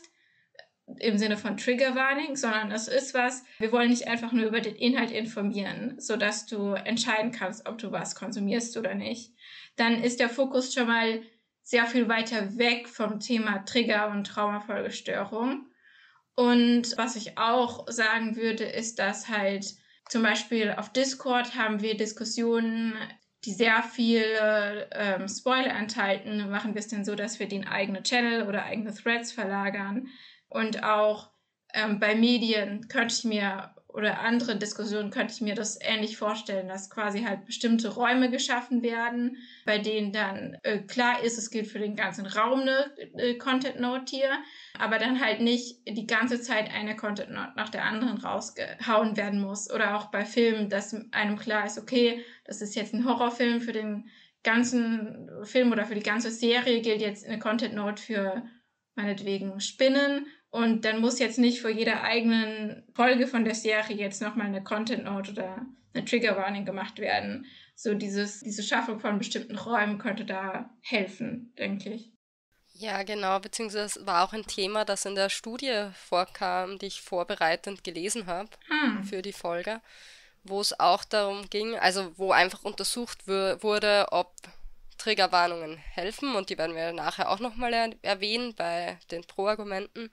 im Sinne von Trigger Warning, sondern es ist was, wir wollen dich einfach nur über den Inhalt informieren, sodass du entscheiden kannst, ob du was konsumierst oder nicht. Dann ist der Fokus schon mal sehr viel weiter weg vom Thema Trigger und Traumafolgestörung. Und was ich auch sagen würde, ist, dass halt zum Beispiel auf Discord haben wir Diskussionen, die sehr viele Spoiler enthalten. Machen wir es denn so, dass wir den eigenen Channel oder eigene Threads verlagern? Und auch bei Medien könnte ich mir, oder andere Diskussionen könnte ich mir das ähnlich vorstellen, dass quasi halt bestimmte Räume geschaffen werden, bei denen dann klar ist, es gilt für den ganzen Raum eine Content Note hier, aber dann halt nicht die ganze Zeit eine Content Note nach der anderen rausgehauen werden muss. Oder auch bei Filmen, dass einem klar ist, okay, das ist jetzt ein Horrorfilm, für den ganzen Film oder für die ganze Serie gilt jetzt eine Content Note für meinetwegen Spinnen. Und dann muss jetzt nicht vor jeder eigenen Folge von der Serie jetzt nochmal eine Content Note oder eine Trigger Warning gemacht werden. So diese Schaffung von bestimmten Räumen könnte da helfen, denke ich. Ja, genau, beziehungsweise es war auch ein Thema, das in der Studie vorkam, die ich vorbereitend gelesen habe für die Folge, wo es auch darum ging, also wo einfach untersucht wurde, ob Triggerwarnungen helfen, und die werden wir nachher auch nochmal erwähnen bei den Pro-Argumenten,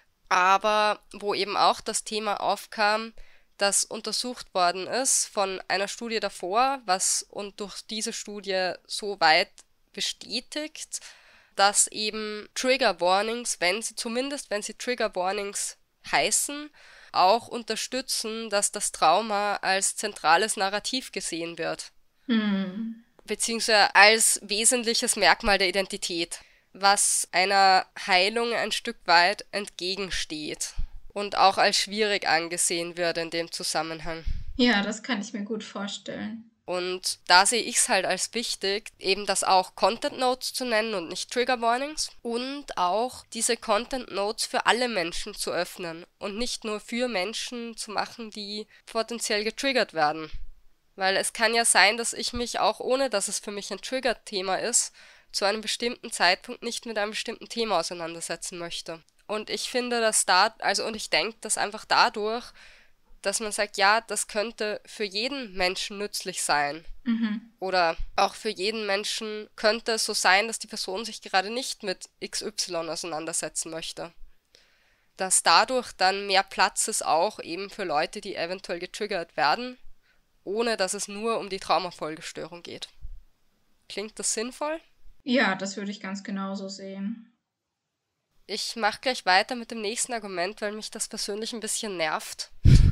aber wo eben auch das Thema aufkam, das untersucht worden ist von einer Studie davor, und durch diese Studie so weit bestätigt, dass eben Trigger Warnings, wenn sie Trigger Warnings heißen, auch unterstützen, dass das Trauma als zentrales Narrativ gesehen wird. Beziehungsweise als wesentliches Merkmal der Identität, was einer Heilung ein Stück weit entgegensteht und auch als schwierig angesehen wird in dem Zusammenhang. Ja, das kann ich mir gut vorstellen. Und da sehe ich es halt als wichtig, eben das auch Content Notes zu nennen und nicht Trigger Warnings, und auch diese Content Notes für alle Menschen zu öffnen und nicht nur für Menschen zu machen, die potenziell getriggert werden. Weil es kann ja sein, dass ich mich auch, ohne dass es für mich ein Trigger-Thema ist, zu einem bestimmten Zeitpunkt nicht mit einem bestimmten Thema auseinandersetzen möchte. Und ich finde, und ich denke, dass einfach dadurch, dass man sagt, ja, das könnte für jeden Menschen nützlich sein. Oder auch für jeden Menschen könnte es so sein, dass die Person sich gerade nicht mit XY auseinandersetzen möchte. Dass dadurch dann mehr Platz ist auch eben für Leute, die eventuell getriggert werden, ohne dass es nur um die Traumafolgestörung geht. Klingt das sinnvoll? Ja, das würde ich ganz genauso sehen. Ich mache gleich weiter mit dem nächsten Argument, weil mich das persönlich ein bisschen nervt.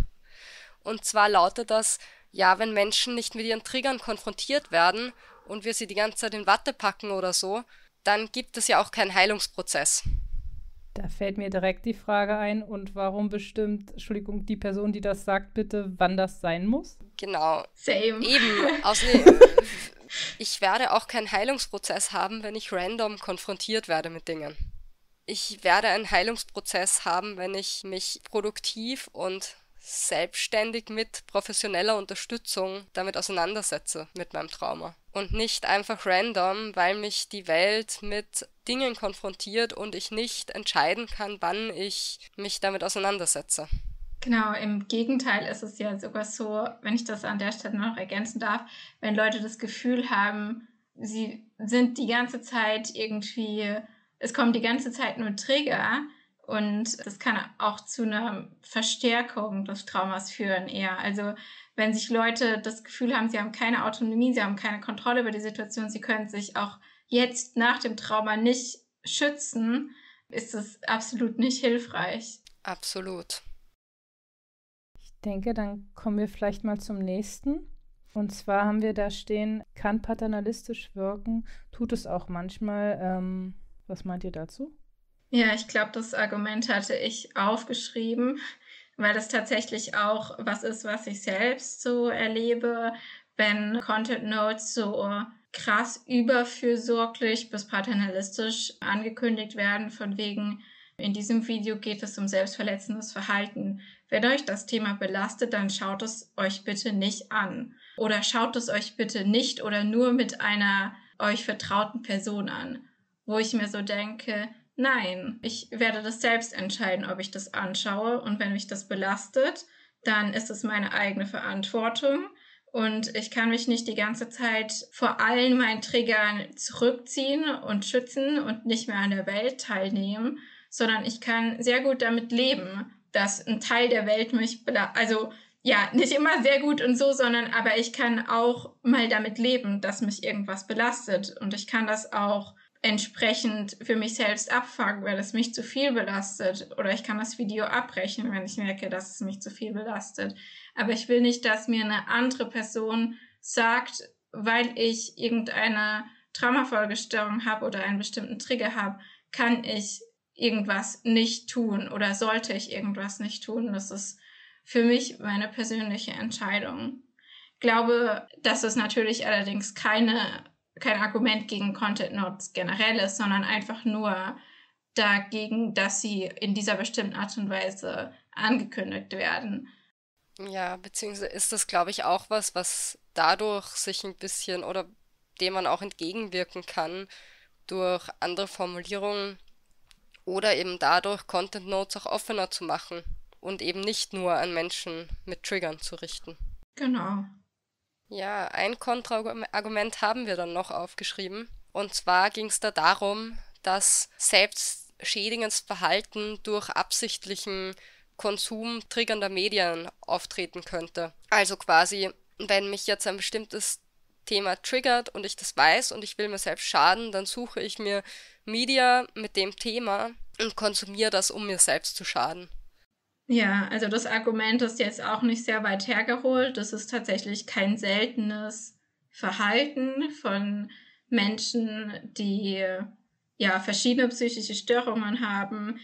Und zwar lautet das, ja, wenn Menschen nicht mit ihren Triggern konfrontiert werden und wir sie die ganze Zeit in Watte packen oder so, dann gibt es ja auch keinen Heilungsprozess. Da fällt mir direkt die Frage ein, und warum bestimmt, Entschuldigung, die Person, die das sagt, bitte, wann das sein muss? Genau. Same. Eben, außerdem, ich werde auch keinen Heilungsprozess haben, wenn ich random konfrontiert werde mit Dingen. Ich werde einen Heilungsprozess haben, wenn ich mich produktiv und selbstständig mit professioneller Unterstützung damit auseinandersetze, mit meinem Trauma. Und nicht einfach random, weil mich die Welt mit Dingen konfrontiert und ich nicht entscheiden kann, wann ich mich damit auseinandersetze. Genau, im Gegenteil ist es ja sogar so, wenn ich das an der Stelle noch ergänzen darf, wenn Leute das Gefühl haben, sie sind die ganze Zeit irgendwie, es kommen die ganze Zeit nur Trigger und das kann auch zu einer Verstärkung des Traumas führen eher. Also wenn sich Leute das Gefühl haben, sie haben keine Autonomie, sie haben keine Kontrolle über die Situation, sie können sich auch jetzt nach dem Trauma nicht schützen, ist es absolut nicht hilfreich. Absolut. Ich denke, dann kommen wir vielleicht mal zum nächsten. Und zwar haben wir da stehen, kann paternalistisch wirken, tut es auch manchmal. Was meint ihr dazu? Ja, ich glaube, das Argument hatte ich aufgeschrieben, weil das tatsächlich auch was ist, was ich selbst so erlebe, wenn Content Notes so krass überfürsorglich bis paternalistisch angekündigt werden, von wegen, in diesem Video geht es um selbstverletzendes Verhalten. Wenn euch das Thema belastet, dann schaut es euch bitte nicht an. Oder schaut es euch bitte nicht oder nur mit einer euch vertrauten Person an. Wo ich mir so denke, nein, ich werde das selbst entscheiden, ob ich das anschaue. Und wenn mich das belastet, dann ist es meine eigene Verantwortung. Und ich kann mich nicht die ganze Zeit vor allen meinen Triggern zurückziehen und schützen und nicht mehr an der Welt teilnehmen, sondern ich kann sehr gut damit leben, dass ein Teil der Welt mich also ja, nicht immer sehr gut und so, sondern aber ich kann auch mal damit leben, dass mich irgendwas belastet und ich kann das auch entsprechend für mich selbst abfangen, wenn es mich zu viel belastet, oder ich kann das Video abbrechen, wenn ich merke, dass es mich zu viel belastet. Aber ich will nicht, dass mir eine andere Person sagt, weil ich irgendeine Traumafolgestörung habe oder einen bestimmten Trigger habe, kann ich irgendwas nicht tun oder sollte ich irgendwas nicht tun. Das ist für mich meine persönliche Entscheidung. Ich glaube, dass es natürlich allerdings kein Argument gegen Content Notes generell ist, sondern einfach nur dagegen, dass sie in dieser bestimmten Art und Weise angekündigt werden. Ja, beziehungsweise ist das, glaube ich, auch was dadurch sich ein bisschen oder dem man auch entgegenwirken kann durch andere Formulierungen oder eben dadurch Content Notes auch offener zu machen und eben nicht nur an Menschen mit Triggern zu richten. Genau. Ja, ein Kontraargument haben wir dann noch aufgeschrieben. Und zwar ging es da darum, dass selbstschädigendes Verhalten durch absichtlichen Konsum triggernder Medien auftreten könnte. Also quasi, wenn mich jetzt ein bestimmtes Thema triggert und ich das weiß und ich will mir selbst schaden, dann suche ich mir Media mit dem Thema und konsumiere das, um mir selbst zu schaden. Ja, also das Argument ist jetzt auch nicht sehr weit hergeholt. Das ist tatsächlich kein seltenes Verhalten von Menschen, die ja verschiedene psychische Störungen haben.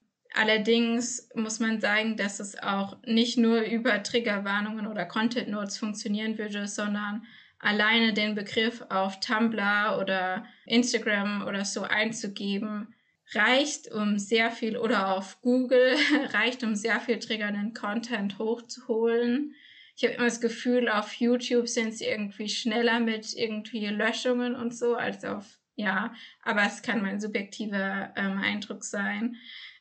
Allerdings muss man sagen, dass es auch nicht nur über Triggerwarnungen oder Content Notes funktionieren würde, sondern alleine den Begriff auf Tumblr oder Instagram oder so einzugeben, reicht, um sehr viel, oder auf Google, reicht, um sehr viel triggernden Content hochzuholen. Ich habe immer das Gefühl, auf YouTube sind sie irgendwie schneller mit irgendwie Löschungen und so, als auf, ja, aber es kann mein subjektiver Eindruck sein.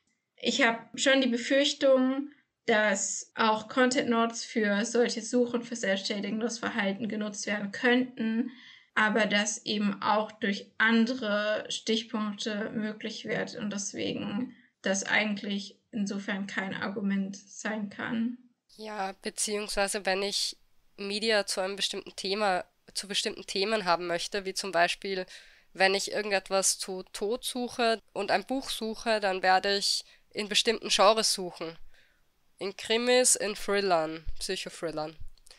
Ich habe schon die Befürchtung, dass auch Content Notes für solche Suchen für selbstschädigendes Verhalten genutzt werden könnten, aber das eben auch durch andere Stichpunkte möglich wird und deswegen das eigentlich insofern kein Argument sein kann. Ja, beziehungsweise wenn ich Media zu einem bestimmten Thema, zu bestimmten Themen haben möchte, wie zum Beispiel, wenn ich irgendetwas zu Tod suche und ein Buch suche, dann werde ich in bestimmten Genres suchen. In Krimis, in Thrillern, Psychothrillern.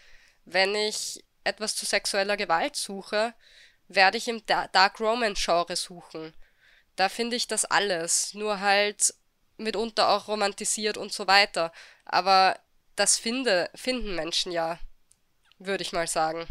Wenn ich etwas zu sexueller Gewalt suche, werde ich im Dark Romance Genre suchen. Da finde ich das alles, nur halt mitunter auch romantisiert und so weiter. Aber das finden Menschen ja, würde ich mal sagen.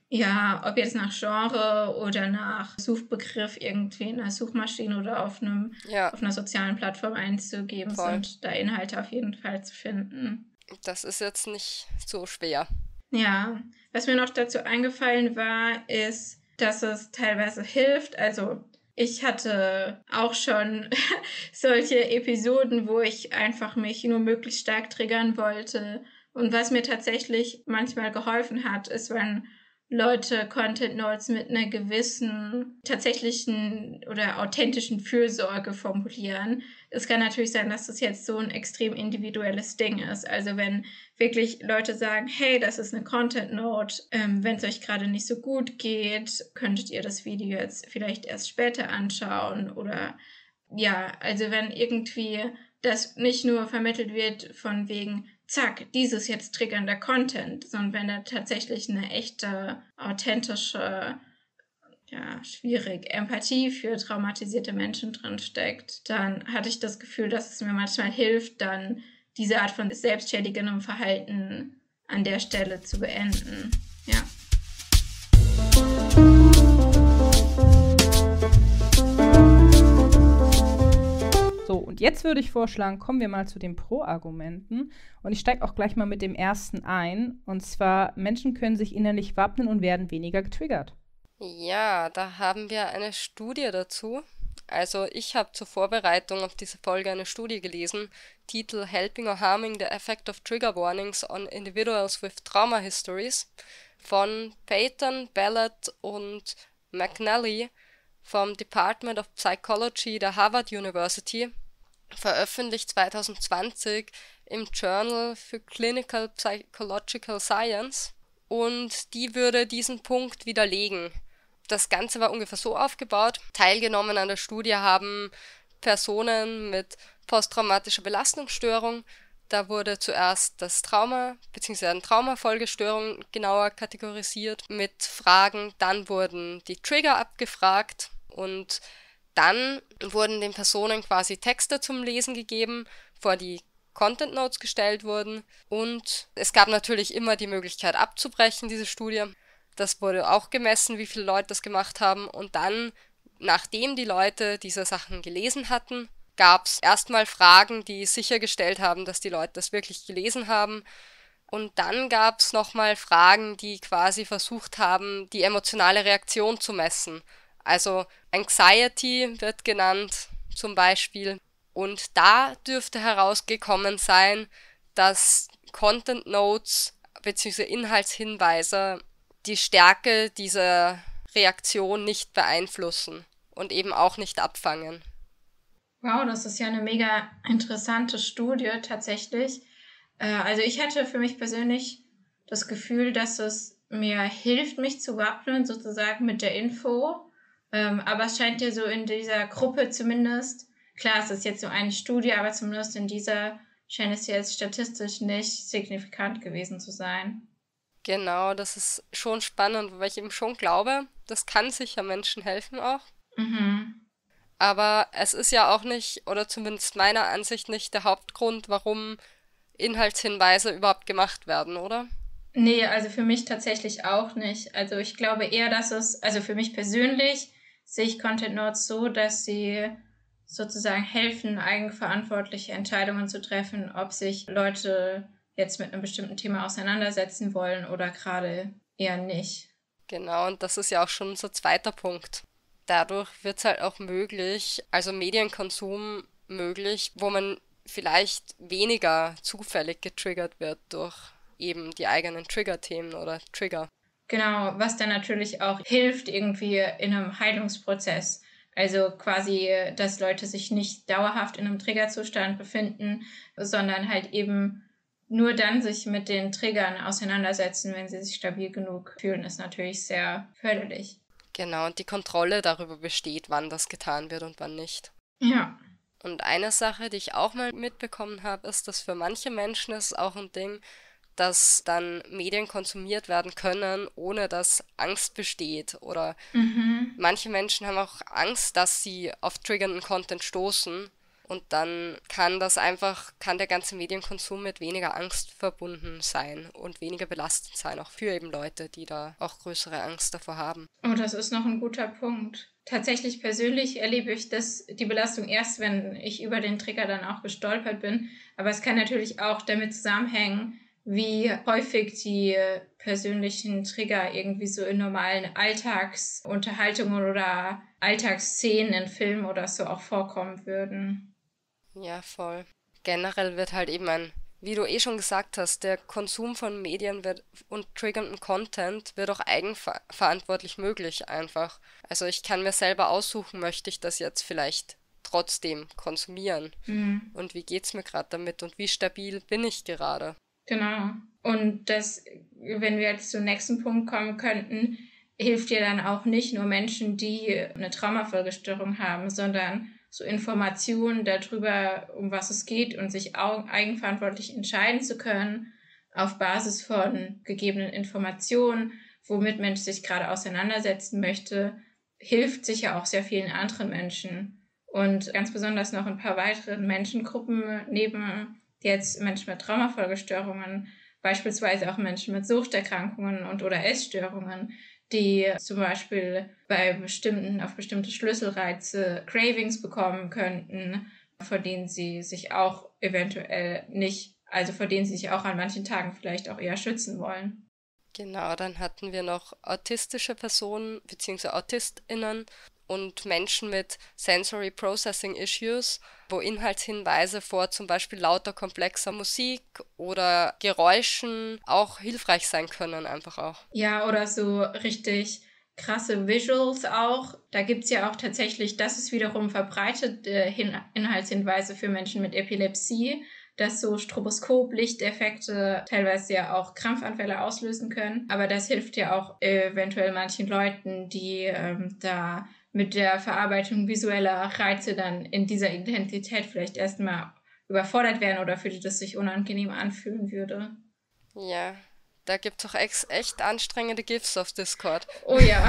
Ja, ob jetzt nach Genre oder nach Suchbegriff irgendwie in einer Suchmaschine oder auf einer sozialen Plattform einzugeben, sind da Inhalte auf jeden Fall zu finden. Das ist jetzt nicht so schwer. Ja, was mir noch dazu eingefallen war, ist, dass es teilweise hilft. Also Ich hatte auch schon solche Episoden, wo ich einfach mich nur möglichst stark triggern wollte. Und was mir tatsächlich manchmal geholfen hat, ist, wenn Leute Content Notes mit einer gewissen tatsächlichen oder authentischen Fürsorge formulieren. Es kann natürlich sein, dass das jetzt so ein extrem individuelles Ding ist. Also wenn wirklich Leute sagen, hey, das ist eine Content Note, wenn es euch gerade nicht so gut geht, könntet ihr das Video jetzt vielleicht erst später anschauen oder ja, also wenn irgendwie das nicht nur vermittelt wird von wegen, zack, dieses jetzt triggernder Content, sondern wenn da tatsächlich eine echte, authentische, ja, schwierig, Empathie für traumatisierte Menschen drin steckt, dann hatte ich das Gefühl, dass es mir manchmal hilft, dann diese Art von selbstschädigendem Verhalten an der Stelle zu beenden. Ja. So, und jetzt würde ich vorschlagen, kommen wir mal zu den Pro-Argumenten. Und ich steige auch gleich mal mit dem ersten ein. Und zwar, Menschen können sich innerlich wappnen und werden weniger getriggert. Ja, da haben wir eine Studie dazu. Also ich habe zur Vorbereitung auf diese Folge eine Studie gelesen, Titel Helping or Harming the Effect of Trigger Warnings on Individuals with Trauma Histories von Peyton, Ballard und McNally vom Department of Psychology der Harvard University, veröffentlicht 2020 im Journal for Clinical Psychological Science, und die würde diesen Punkt widerlegen. Das Ganze war ungefähr so aufgebaut: Teilgenommen an der Studie haben Personen mit posttraumatischer Belastungsstörung. Da wurde zuerst das Trauma bzw. eine Traumafolgestörung genauer kategorisiert mit Fragen, dann wurden die Trigger abgefragt und dann wurden den Personen quasi Texte zum Lesen gegeben, vor die Content Notes gestellt wurden, und es gab natürlich immer die Möglichkeit abzubrechen, diese Studie. Das wurde auch gemessen, wie viele Leute das gemacht haben, und dann, nachdem die Leute diese Sachen gelesen hatten, gab es erstmal Fragen, die sichergestellt haben, dass die Leute das wirklich gelesen haben. Und dann gab es nochmal Fragen, die quasi versucht haben, die emotionale Reaktion zu messen. Also Anxiety wird genannt zum Beispiel. Und da dürfte herausgekommen sein, dass Content Notes bzw. Inhaltshinweise die Stärke dieser Reaktion nicht beeinflussen und eben auch nicht abfangen. Wow, das ist ja eine mega interessante Studie tatsächlich. Also ich hatte für mich persönlich das Gefühl, dass es mir hilft, mich zu wappnen, sozusagen mit der Info. Aber es scheint ja so in dieser Gruppe zumindest, klar, es ist jetzt so eine Studie, aber zumindest in dieser scheint es jetzt statistisch nicht signifikant gewesen zu sein. Genau, das ist schon spannend, weil ich eben schon glaube, das kann sicher Menschen helfen auch. Mhm. Aber es ist ja auch nicht, oder zumindest meiner Ansicht nicht, der Hauptgrund, warum Inhaltshinweise überhaupt gemacht werden, oder? Nee, also für mich tatsächlich auch nicht. Also ich glaube eher, dass es, also für mich persönlich sehe ich Content Notes so, dass sie sozusagen helfen, eigenverantwortliche Entscheidungen zu treffen, ob sich Leute jetzt mit einem bestimmten Thema auseinandersetzen wollen oder gerade eher nicht. Genau, und das ist ja auch schon unser zweiter Punkt. Dadurch wird es halt auch möglich, also Medienkonsum möglich, wo man vielleicht weniger zufällig getriggert wird durch eben die eigenen Trigger-Themen oder Trigger. Genau, was dann natürlich auch hilft irgendwie in einem Heilungsprozess. Also quasi, dass Leute sich nicht dauerhaft in einem Triggerzustand befinden, sondern halt eben nur dann sich mit den Triggern auseinandersetzen, wenn sie sich stabil genug fühlen, ist natürlich sehr förderlich. Genau, und die Kontrolle darüber besteht, wann das getan wird und wann nicht. Ja. Und eine Sache, die ich auch mal mitbekommen habe, ist, dass für manche Menschen ist es auch ein Ding, dass dann Medien konsumiert werden können, ohne dass Angst besteht. Oder manche Menschen haben auch Angst, dass sie auf triggernden Content stoßen. Und dann kann der ganze Medienkonsum mit weniger Angst verbunden sein und weniger belastend sein, auch für eben Leute, die da auch größere Angst davor haben. Oh, das ist noch ein guter Punkt. Tatsächlich persönlich erlebe ich die Belastung erst, wenn ich über den Trigger dann auch gestolpert bin. Aber es kann natürlich auch damit zusammenhängen, wie häufig die persönlichen Trigger irgendwie so in normalen Alltagsunterhaltungen oder Alltagsszenen in Filmen oder so auch vorkommen würden. Ja, voll. Generell wird halt eben wie du schon gesagt hast, der Konsum von Medien und triggernden Content wird auch eigenverantwortlich möglich einfach. Also ich kann mir selber aussuchen, möchte ich das jetzt vielleicht trotzdem konsumieren? Und wie geht's mir gerade damit und wie stabil bin ich gerade? Genau. Und das, wenn wir jetzt zum nächsten Punkt kommen könnten, hilft dir dann auch nicht nur Menschen, die eine Traumafolgestörung haben, sondern so Informationen darüber, um was es geht und sich eigenverantwortlich entscheiden zu können auf Basis von gegebenen Informationen, womit Mensch sich gerade auseinandersetzen möchte, hilft sicher auch sehr vielen anderen Menschen. Und ganz besonders noch ein paar weiteren Menschengruppen neben jetzt Menschen mit Traumafolgestörungen, beispielsweise auch Menschen mit Suchterkrankungen und oder Essstörungen, die zum Beispiel auf bestimmte Schlüsselreize Cravings bekommen könnten, vor denen sie sich auch eventuell nicht, also vor denen sie sich auch an manchen Tagen vielleicht auch eher schützen wollen. Genau, dann hatten wir noch autistische Personen bzw. AutistInnen und Menschen mit Sensory Processing Issues, wo Inhaltshinweise vor zum Beispiel lauter komplexer Musik oder Geräuschen auch hilfreich sein können, einfach auch. Ja, oder so richtig krasse Visuals auch. Da gibt's ja auch tatsächlich, das ist wiederum verbreitete Inhaltshinweise für Menschen mit Epilepsie, dass so Stroboskop-Lichteffekte teilweise ja auch Krampfanfälle auslösen können. Aber das hilft ja auch eventuell manchen Leuten, die da mit der Verarbeitung visueller Reize dann in dieser Intensität vielleicht erstmal überfordert werden oder für die das sich unangenehm anfühlen würde. Ja, da gibt's auch echt anstrengende GIFs auf Discord. Oh ja.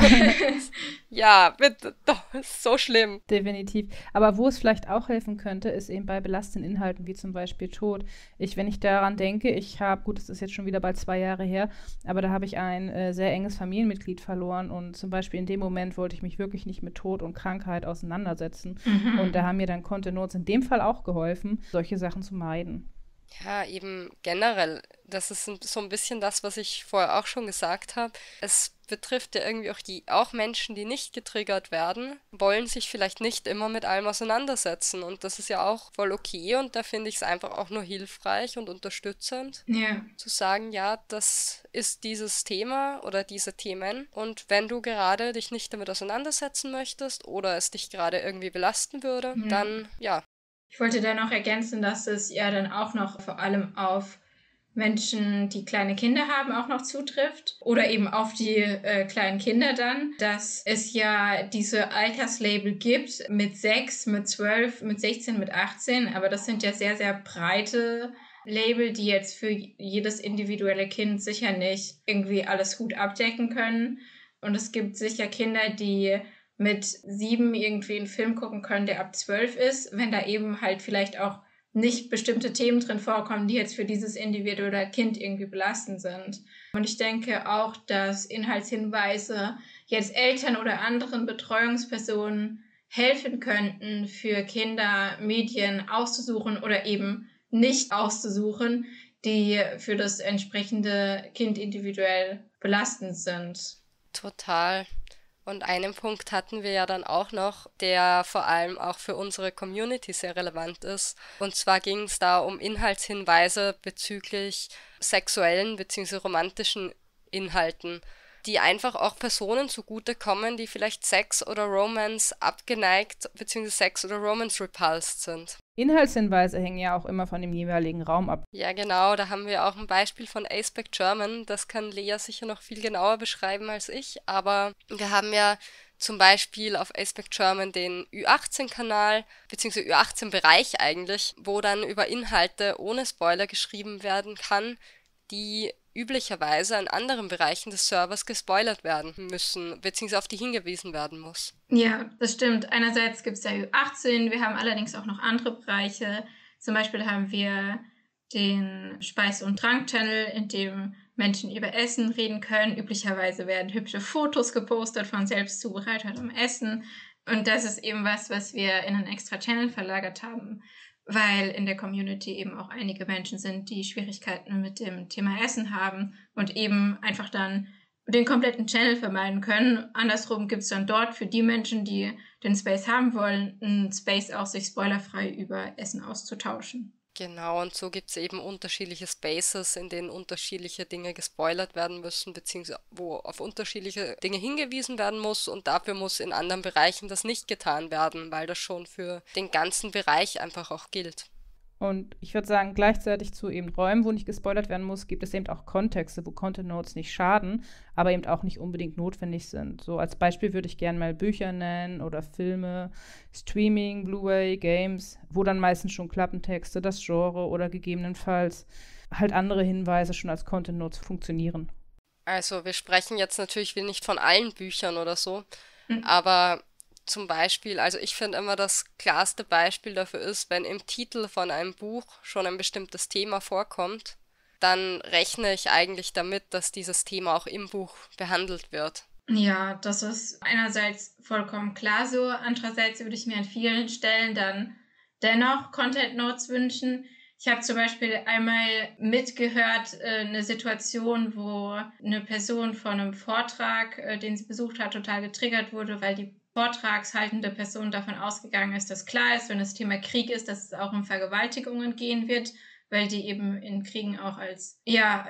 Ja, bitte, doch, ist so schlimm. Definitiv. Aber wo es vielleicht auch helfen könnte, ist eben bei belastenden Inhalten, wie zum Beispiel Tod. Wenn ich daran denke, das ist jetzt schon wieder bald 2 Jahre her, aber da habe ich ein sehr enges Familienmitglied verloren und zum Beispiel in dem Moment wollte ich mich wirklich nicht mit Tod und Krankheit auseinandersetzen. Und da haben mir dann Content Notes in dem Fall auch geholfen, solche Sachen zu meiden. Ja, eben generell. Das ist so ein bisschen das, was ich vorher auch schon gesagt habe. Es betrifft ja irgendwie auch Menschen, die nicht getriggert werden, wollen sich vielleicht nicht immer mit allem auseinandersetzen. Und das ist ja auch voll okay. Und da finde ich es einfach auch nur hilfreich und unterstützend, zu sagen, ja, das ist dieses Thema oder diese Themen. Und wenn du gerade dich nicht damit auseinandersetzen möchtest oder es dich gerade irgendwie belasten würde, dann ja. Ich wollte dann noch ergänzen, dass es ja dann auch noch vor allem auf Menschen, die kleine Kinder haben, auch noch zutrifft. Oder eben auf die kleinen Kinder dann, dass es ja diese Alterslabel gibt mit 6, mit 12, mit 16, mit 18. Aber das sind ja sehr, sehr breite Label, die jetzt für jedes individuelle Kind sicher nicht irgendwie alles gut abdecken können. Und es gibt sicher Kinder, die mit 7 irgendwie einen Film gucken können, der ab 12 ist, wenn da eben halt vielleicht auch nicht bestimmte Themen drin vorkommen, die jetzt für dieses individuelle Kind irgendwie belastend sind. Und ich denke auch, dass Inhaltshinweise jetzt Eltern oder anderen Betreuungspersonen helfen könnten, für Kinder Medien auszusuchen oder eben nicht auszusuchen, die für das entsprechende Kind individuell belastend sind. Total. Und einen Punkt hatten wir ja dann auch noch, der vor allem auch für unsere Community sehr relevant ist. Und zwar ging es da um Inhaltshinweise bezüglich sexuellen bzw. romantischen Inhalten, die einfach auch Personen zugutekommen, die vielleicht Sex oder Romance abgeneigt bzw. Sex oder Romance repulsed sind. Inhaltshinweise hängen ja auch immer von dem jeweiligen Raum ab. Ja, genau, da haben wir auch ein Beispiel von Aceback German. Das kann Lea sicher noch viel genauer beschreiben als ich, aber wir haben ja zum Beispiel auf Aceback German den Ü18-Kanal, beziehungsweise Ü18-Bereich eigentlich, wo dann über Inhalte ohne Spoiler geschrieben werden kann, die üblicherweise an anderen Bereichen des Servers gespoilert werden müssen, beziehungsweise auf die hingewiesen werden muss. Ja, das stimmt. Einerseits gibt es ja Ü18, wir haben allerdings auch noch andere Bereiche. Zum Beispiel haben wir den Speis- und Trank-Channel, in dem Menschen über Essen reden können. Üblicherweise werden hübsche Fotos gepostet von selbst zubereitetem Essen. Und das ist eben was wir in einen extra Channel verlagert haben, weil in der Community eben auch einige Menschen sind, die Schwierigkeiten mit dem Thema Essen haben und eben einfach dann den kompletten Channel vermeiden können. Andersrum gibt es dann dort für die Menschen, die den Space haben wollen, einen Space auch, sich spoilerfrei über Essen auszutauschen. Genau, und so gibt es eben unterschiedliche Spaces, in denen unterschiedliche Dinge gespoilert werden müssen, beziehungsweise wo auf unterschiedliche Dinge hingewiesen werden muss, und dafür muss in anderen Bereichen das nicht getan werden, weil das schon für den ganzen Bereich einfach auch gilt. Und ich würde sagen, gleichzeitig zu eben Räumen, wo nicht gespoilert werden muss, gibt es eben auch Kontexte, wo Content Notes nicht schaden, aber eben auch nicht unbedingt notwendig sind. So als Beispiel würde ich gerne mal Bücher nennen oder Filme, Streaming, Blu-ray, Games, wo dann meistens schon Klappentexte, das Genre oder gegebenenfalls halt andere Hinweise schon als Content Notes funktionieren. Also wir sprechen jetzt natürlich nicht von allen Büchern oder so, aber zum Beispiel, also ich finde immer, das klarste Beispiel dafür ist, wenn im Titel von einem Buch schon ein bestimmtes Thema vorkommt, dann rechne ich eigentlich damit, dass dieses Thema auch im Buch behandelt wird. Ja, das ist einerseits vollkommen klar so. Andererseits würde ich mir an vielen Stellen dann dennoch Content Notes wünschen. Ich habe zum Beispiel einmal mitgehört, eine Situation, wo eine Person von einem Vortrag, den sie besucht hat, total getriggert wurde, weil die vortragshaltende Person davon ausgegangen ist, dass klar ist, wenn das Thema Krieg ist, dass es auch um Vergewaltigungen gehen wird, weil die eben in Kriegen auch als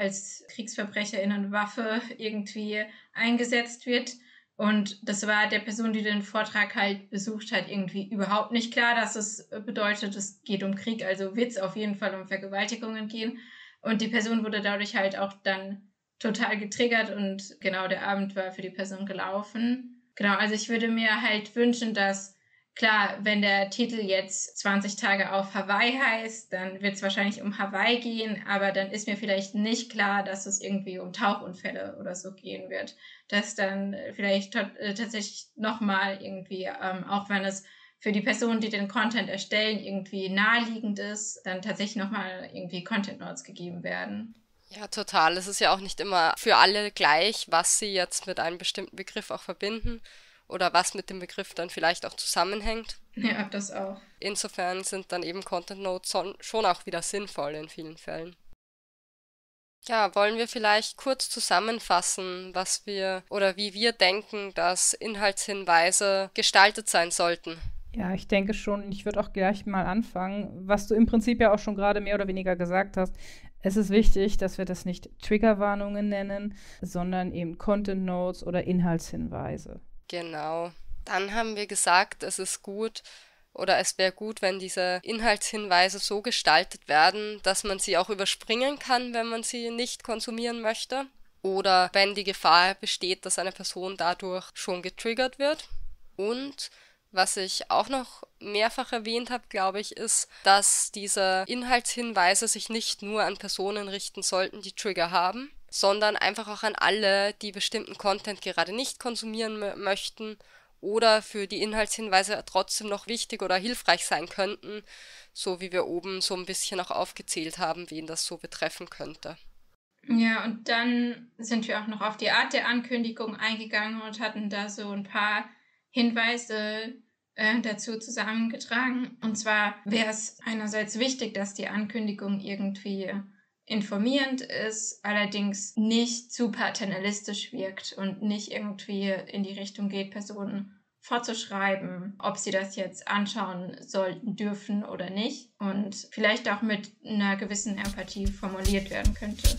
KriegsverbrecherInnen-Waffe irgendwie eingesetzt wird. Und das war der Person, die den Vortrag halt besucht hat, irgendwie überhaupt nicht klar, dass es bedeutet, es geht um Krieg, also wird es auf jeden Fall um Vergewaltigungen gehen. Und die Person wurde dadurch halt auch dann total getriggert und genau, der Abend war für die Person gelaufen. Genau, also ich würde mir halt wünschen, dass, klar, wenn der Titel jetzt 20 Tage auf Hawaii heißt, dann wird es wahrscheinlich um Hawaii gehen, aber dann ist mir vielleicht nicht klar, dass es irgendwie um Tauchunfälle oder so gehen wird. Dass dann vielleicht tatsächlich nochmal irgendwie, auch wenn es für die Personen, die den Content erstellen, irgendwie naheliegend ist, dann tatsächlich nochmal irgendwie Content Notes gegeben werden. Ja, total. Es ist ja auch nicht immer für alle gleich, was sie jetzt mit einem bestimmten Begriff auch verbinden oder was mit dem Begriff dann vielleicht auch zusammenhängt. Ja, das auch. Insofern sind dann eben Content Notes schon auch wieder sinnvoll in vielen Fällen. Ja, wollen wir vielleicht kurz zusammenfassen, was wir oder wie wir denken, dass Inhaltshinweise gestaltet sein sollten? Ja, ich denke schon. Ich würde auch gleich mal anfangen, was du im Prinzip ja auch schon gerade mehr oder weniger gesagt hast. Es ist wichtig, dass wir das nicht Triggerwarnungen nennen, sondern eben Content Notes oder Inhaltshinweise. Genau. Dann haben wir gesagt, es ist gut oder es wäre gut, wenn diese Inhaltshinweise so gestaltet werden, dass man sie auch überspringen kann, wenn man sie nicht konsumieren möchte. Oder wenn die Gefahr besteht, dass eine Person dadurch schon getriggert wird. Und was ich auch noch mehrfach erwähnt habe, glaube ich, ist, dass diese Inhaltshinweise sich nicht nur an Personen richten sollten, die Trigger haben, sondern einfach auch an alle, die bestimmten Content gerade nicht konsumieren möchten oder für die Inhaltshinweise trotzdem noch wichtig oder hilfreich sein könnten, so wie wir oben so ein bisschen auch aufgezählt haben, wen das so betreffen könnte. Ja, und dann sind wir auch noch auf die Art der Ankündigung eingegangen und hatten da so ein paar Hinweise dazu zusammengetragen. Und zwar wäre es einerseits wichtig, dass die Ankündigung irgendwie informierend ist, allerdings nicht zu paternalistisch wirkt und nicht irgendwie in die Richtung geht, Personen vorzuschreiben, ob sie das jetzt anschauen sollten, dürfen oder nicht, und vielleicht auch mit einer gewissen Empathie formuliert werden könnte.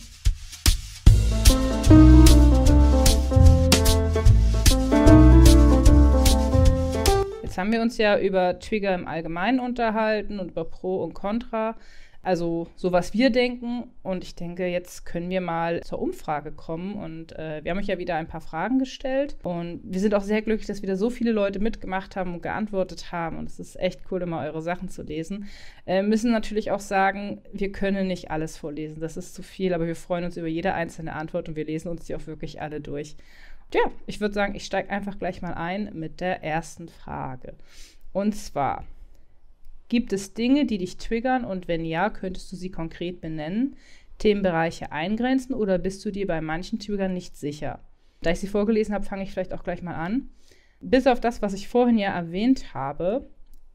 Jetzt haben wir uns ja über Trigger im Allgemeinen unterhalten und über Pro und Contra, also so was wir denken. Und ich denke, jetzt können wir mal zur Umfrage kommen. Und wir haben euch ja wieder ein paar Fragen gestellt. Und wir sind auch sehr glücklich, dass wieder so viele Leute mitgemacht haben und geantwortet haben. Und es ist echt cool, immer eure Sachen zu lesen. Müssen natürlich auch sagen, wir können nicht alles vorlesen. Das ist zu viel, aber wir freuen uns über jede einzelne Antwort und wir lesen uns die auch wirklich alle durch. Ja, ich würde sagen, ich steige einfach gleich mal ein mit der ersten Frage. Und zwar, gibt es Dinge, die dich triggern, und wenn ja, könntest du sie konkret benennen, Themenbereiche eingrenzen oder bist du dir bei manchen Triggern nicht sicher? Da ich sie vorgelesen habe, fange ich vielleicht auch gleich mal an. Bis auf das, was ich vorhin ja erwähnt habe,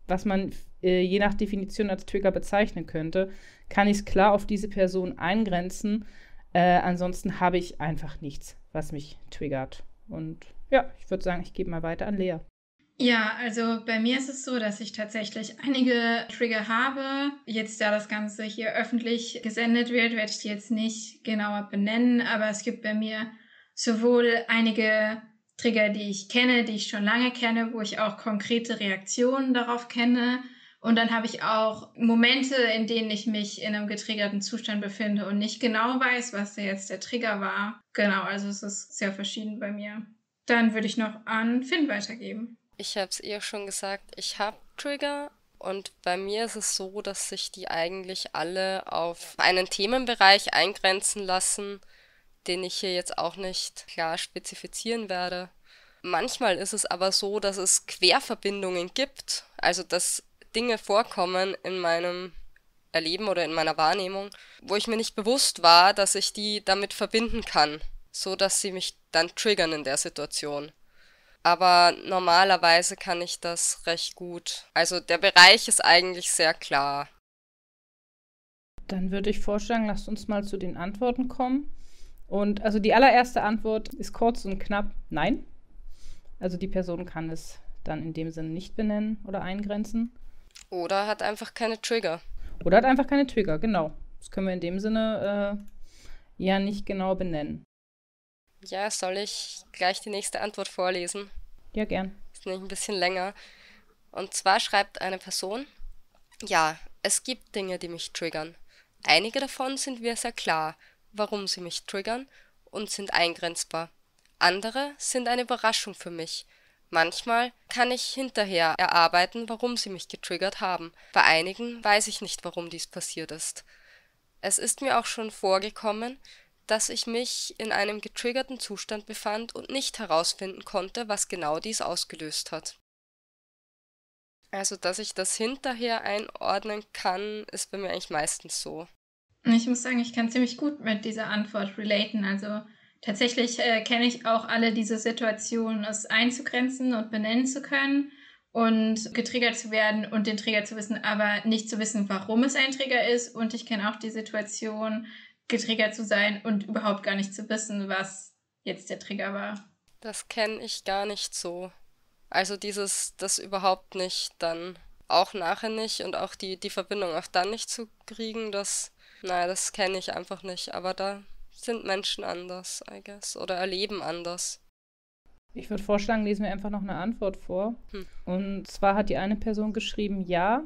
was man je nach Definition als Trigger bezeichnen könnte, kann ich es klar auf diese Person eingrenzen. Ansonsten habe ich einfach nichts, was mich triggert. Und ja, ich würde sagen, ich gebe mal weiter an Lea. Ja, also bei mir ist es so, dass ich tatsächlich einige Trigger habe. Jetzt, da das Ganze hier öffentlich gesendet wird, werde ich die jetzt nicht genauer benennen, aber es gibt bei mir sowohl einige Trigger, die ich kenne, die ich schon lange kenne, wo ich auch konkrete Reaktionen darauf kenne. Und dann habe ich auch Momente, in denen ich mich in einem getriggerten Zustand befinde und nicht genau weiß, was jetzt der Trigger war. Genau, also es ist sehr verschieden bei mir. Dann würde ich noch an Finn weitergeben. Ich habe es eher schon gesagt, ich habe Trigger und bei mir ist es so, dass sich die eigentlich alle auf einen Themenbereich eingrenzen lassen, den ich hier jetzt auch nicht klar spezifizieren werde. Manchmal ist es aber so, dass es Querverbindungen gibt, also dass Dinge vorkommen in meinem Erleben oder in meiner Wahrnehmung, wo ich mir nicht bewusst war, dass ich die damit verbinden kann, so dass sie mich dann triggern in der Situation. Aber normalerweise kann ich das recht gut. Also der Bereich ist eigentlich sehr klar. Dann würde ich vorschlagen, lasst uns mal zu den Antworten kommen. Und also die allererste Antwort ist kurz und knapp nein. Also die Person kann es dann in dem Sinne nicht benennen oder eingrenzen. Oder hat einfach keine Trigger. Oder hat einfach keine Trigger, genau. Das können wir in dem Sinne ja nicht genau benennen. Ja, soll ich gleich die nächste Antwort vorlesen? Ja, gern. Ist nämlich ein bisschen länger. Und zwar schreibt eine Person: Ja, es gibt Dinge, die mich triggern. Einige davon sind mir sehr klar, warum sie mich triggern und sind eingrenzbar. Andere sind eine Überraschung für mich. Manchmal kann ich hinterher erarbeiten, warum sie mich getriggert haben. Bei einigen weiß ich nicht, warum dies passiert ist. Es ist mir auch schon vorgekommen, dass ich mich in einem getriggerten Zustand befand und nicht herausfinden konnte, was genau dies ausgelöst hat. Also, dass ich das hinterher einordnen kann, ist bei mir eigentlich meistens so. Ich muss sagen, ich kann ziemlich gut mit dieser Antwort relaten. Also tatsächlich kenne ich auch alle diese Situationen, es einzugrenzen und benennen zu können und getriggert zu werden und den Trigger zu wissen, aber nicht zu wissen, warum es ein Trigger ist. Und ich kenne auch die Situation, getriggert zu sein und überhaupt gar nicht zu wissen, was jetzt der Trigger war. Das kenne ich gar nicht so. Also das überhaupt nicht, dann auch nachher nicht und auch die Verbindung auch dann nicht zu kriegen, das kenne ich einfach nicht. Aber da sind Menschen anders, I guess, oder erleben anders. Ich würde vorschlagen, lesen wir einfach noch eine Antwort vor. Und zwar hat die eine Person geschrieben, ja,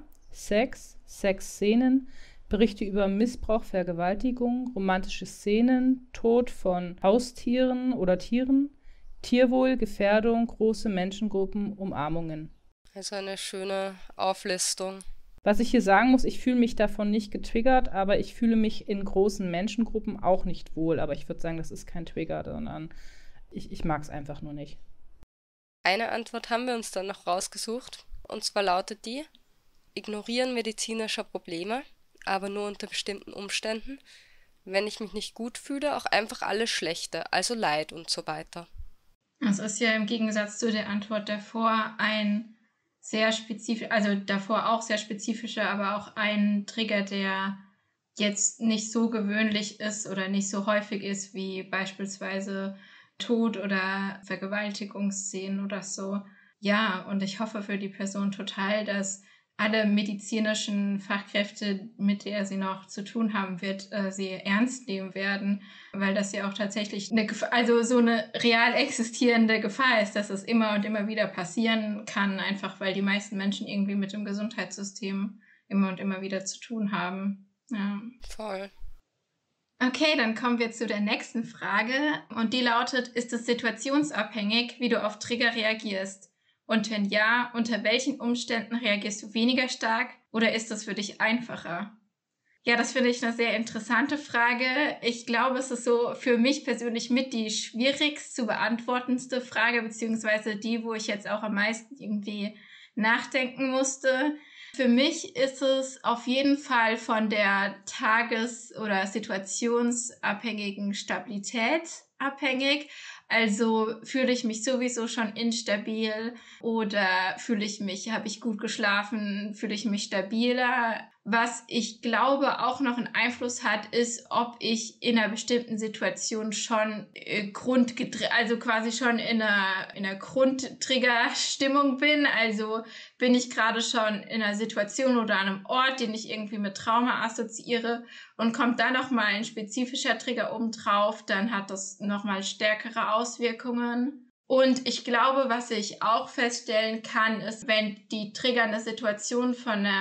Sexszenen, Berichte über Missbrauch, Vergewaltigung, romantische Szenen, Tod von Haustieren oder Tieren, Tierwohl, Gefährdung, große Menschengruppen, Umarmungen. Also eine schöne Auflistung. Was ich hier sagen muss, ich fühle mich davon nicht getriggert, aber ich fühle mich in großen Menschengruppen auch nicht wohl. Aber ich würde sagen, das ist kein Trigger, sondern ich mag es einfach nur nicht. Eine Antwort haben wir uns dann noch rausgesucht. Und zwar lautet die: Ignorieren medizinischer Probleme, aber nur unter bestimmten Umständen. Wenn ich mich nicht gut fühle, auch einfach alles Schlechte, also Leid und so weiter. Es ist ja im Gegensatz zu der Antwort davor ein sehr spezifisch, also davor auch sehr spezifischer, aber auch ein Trigger, der jetzt nicht so gewöhnlich ist oder nicht so häufig ist wie beispielsweise Tod oder Vergewaltigungsszenen oder so. Ja, und ich hoffe für die Person total, dass alle medizinischen Fachkräfte, mit der sie noch zu tun haben wird, sie ernst nehmen werden, weil das ja auch tatsächlich so eine real existierende Gefahr ist, dass es immer und immer wieder passieren kann, einfach weil die meisten Menschen irgendwie mit dem Gesundheitssystem immer und immer wieder zu tun haben. Ja. Voll. Okay, dann kommen wir zu der nächsten Frage und die lautet: Ist es situationsabhängig, wie du auf Trigger reagierst? Und wenn ja, unter welchen Umständen reagierst du weniger stark oder ist das für dich einfacher? Ja, das finde ich eine sehr interessante Frage. Ich glaube, es ist so für mich persönlich mit die schwierigst zu beantwortendste Frage, beziehungsweise die, wo ich jetzt auch am meisten irgendwie nachdenken musste. Für mich ist es auf jeden Fall von der tages- oder situationsabhängigen Stabilität abhängig. Also fühle ich mich sowieso schon instabil oder habe ich gut geschlafen, fühle ich mich stabiler. Was ich glaube auch noch einen Einfluss hat, ist, ob ich in einer bestimmten Situation schon also quasi schon in einer Grundtriggerstimmung bin. Also bin ich gerade schon in einer Situation oder an einem Ort, den ich irgendwie mit Trauma assoziiere, und kommt da nochmal ein spezifischer Trigger obendrauf, dann hat das nochmal stärkere Auswirkungen. Und ich glaube, was ich auch feststellen kann, ist, wenn die triggernde Situation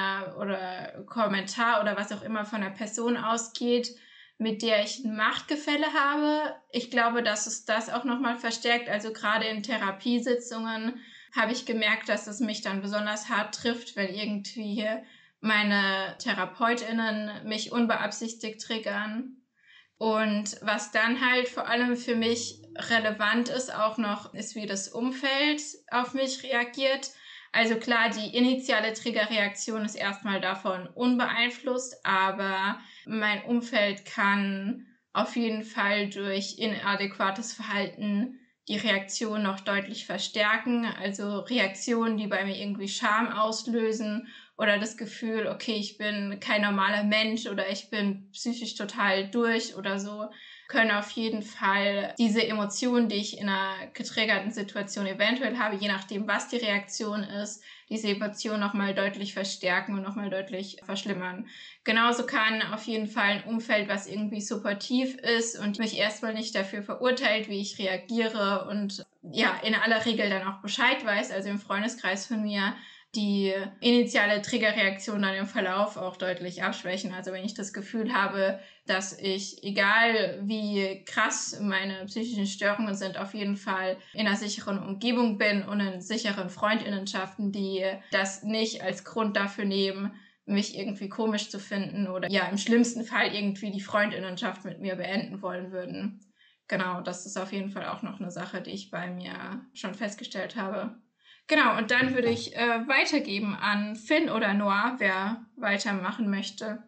oder Kommentar oder was auch immer von einer Person ausgeht, mit der ich ein Machtgefälle habe. Ich glaube, dass es das auch nochmal verstärkt. Also gerade in Therapiesitzungen habe ich gemerkt, dass es mich dann besonders hart trifft, wenn irgendwie meine TherapeutInnen mich unbeabsichtigt triggern. Und was dann halt vor allem für mich relevant ist auch noch, ist, wie das Umfeld auf mich reagiert. Also klar, die initiale Triggerreaktion ist erstmal davon unbeeinflusst, aber mein Umfeld kann auf jeden Fall durch inadäquates Verhalten die Reaktion noch deutlich verstärken. Also Reaktionen, die bei mir irgendwie Scham auslösen oder das Gefühl, okay, ich bin kein normaler Mensch oder ich bin psychisch total durch oder so, können auf jeden Fall diese Emotionen, die ich in einer getriggerten Situation eventuell habe, je nachdem, was die Reaktion ist, diese Emotion nochmal deutlich verstärken und nochmal deutlich verschlimmern. Genauso kann auf jeden Fall ein Umfeld, was irgendwie supportiv ist und mich erstmal nicht dafür verurteilt, wie ich reagiere und ja, in aller Regel dann auch Bescheid weiß, also im Freundeskreis von mir, die initiale Triggerreaktion dann im Verlauf auch deutlich abschwächen. Also wenn ich das Gefühl habe, dass ich, egal wie krass meine psychischen Störungen sind, auf jeden Fall in einer sicheren Umgebung bin und in sicheren Freundinnenschaften, die das nicht als Grund dafür nehmen, mich irgendwie komisch zu finden oder ja, im schlimmsten Fall irgendwie die Freundinnenschaft mit mir beenden wollen würden. Genau, das ist auf jeden Fall auch noch eine Sache, die ich bei mir schon festgestellt habe. Genau, und dann würde ich weitergeben an Finn oder Noah, wer weitermachen möchte.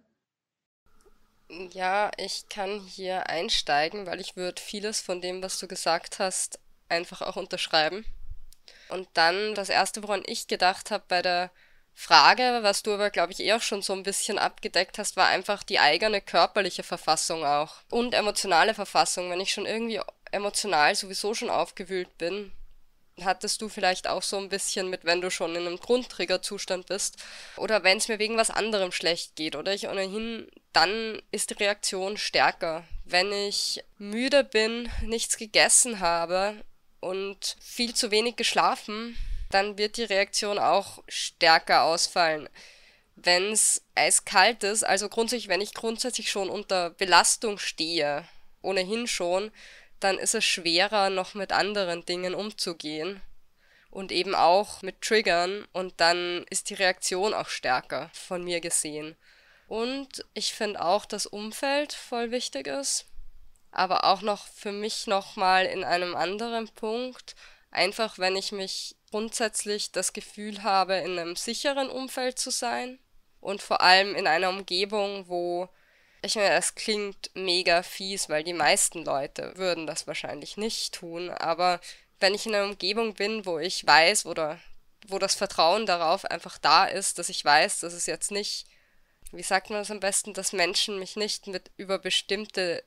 Ja, ich kann hier einsteigen, weil ich würde vieles von dem, was du gesagt hast, einfach auch unterschreiben. Und dann das Erste, woran ich gedacht habe bei der Frage, was du aber, glaube ich, auch schon so ein bisschen abgedeckt hast, war einfach die eigene körperliche Verfassung auch. Und emotionale Verfassung. Wenn ich schon irgendwie emotional sowieso schon aufgewühlt bin, hattest du vielleicht auch so ein bisschen mit, wenn du schon in einem Grundtriggerzustand bist oder wenn es mir wegen was anderem schlecht geht oder ich ohnehin, dann ist die Reaktion stärker. Wenn ich müde bin, nichts gegessen habe und viel zu wenig geschlafen, dann wird die Reaktion auch stärker ausfallen. Wenn es eiskalt ist, also grundsätzlich, wenn ich grundsätzlich schon unter Belastung stehe, ohnehin schon, dann ist es schwerer, noch mit anderen Dingen umzugehen und eben auch mit Triggern und dann ist die Reaktion auch stärker von mir gesehen. Und ich finde auch, dass Umfeld voll wichtig ist, aber auch noch für mich nochmal in einem anderen Punkt, einfach wenn ich mich grundsätzlich das Gefühl habe, in einem sicheren Umfeld zu sein und vor allem in einer Umgebung, wo ich meine, es klingt mega fies, weil die meisten Leute würden das wahrscheinlich nicht tun, aber wenn ich in einer Umgebung bin, wo ich weiß oder wo das Vertrauen darauf einfach da ist, dass ich weiß, dass es jetzt nicht, wie sagt man das am besten, dass Menschen mich nicht mit bestimmten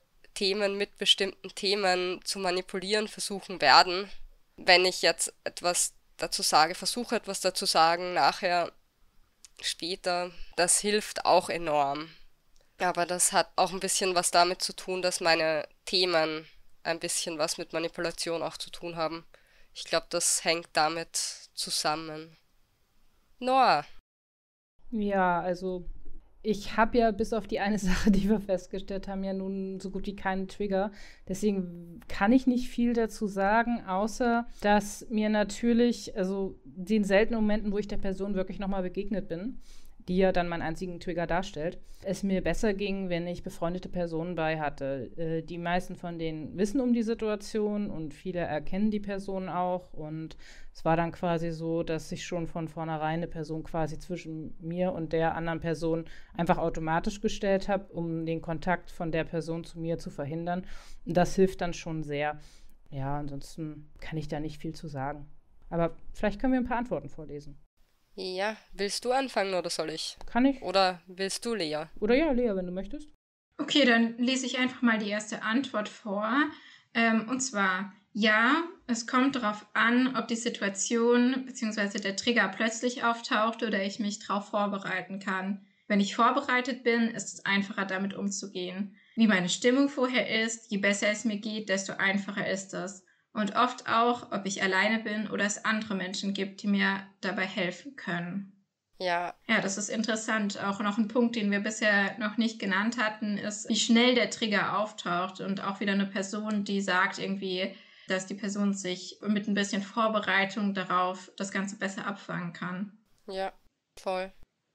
Themen zu manipulieren versuchen werden, wenn ich jetzt etwas dazu sage, versuche etwas dazu sagen, nachher, später, das hilft auch enorm. Aber das hat auch ein bisschen was damit zu tun, dass meine Themen ein bisschen was mit Manipulation auch zu tun haben. Ich glaube, das hängt damit zusammen. Noah. Ja, also ich habe ja bis auf die eine Sache, die wir festgestellt haben, ja nun so gut wie keinen Trigger. Deswegen kann ich nicht viel dazu sagen, außer dass mir natürlich, also den seltenen Momenten, wo ich der Person wirklich nochmal begegnet bin, die ja dann meinen einzigen Trigger darstellt, es mir besser ging, wenn ich befreundete Personen bei hatte. Die meisten von denen wissen um die Situation und viele erkennen die Person auch. Und es war dann quasi so, dass ich schon von vornherein eine Person quasi zwischen mir und der anderen Person einfach automatisch gestellt habe, um den Kontakt von der Person zu mir zu verhindern. Und das hilft dann schon sehr. Ja, ansonsten kann ich da nicht viel zu sagen. Aber vielleicht können wir ein paar Antworten vorlesen. Ja, willst du anfangen oder soll ich? Kann ich? Oder willst du, Lea? Oder ja, Lea, wenn du möchtest. Okay, dann lese ich einfach mal die erste Antwort vor. Und zwar, ja, es kommt darauf an, ob die Situation bzw. der Trigger plötzlich auftaucht oder ich mich darauf vorbereiten kann. Wenn ich vorbereitet bin, ist es einfacher, damit umzugehen. Wie meine Stimmung vorher ist, je besser es mir geht, desto einfacher ist es. Und oft auch, ob ich alleine bin oder es andere Menschen gibt, die mir dabei helfen können. Ja, Ja, das ist interessant. Auch noch ein Punkt, den wir bisher noch nicht genannt hatten, ist, wie schnell der Trigger auftaucht und auch wieder eine Person, die sagt irgendwie, dass die Person sich mit ein bisschen Vorbereitung darauf das Ganze besser abfangen kann. ja, voll.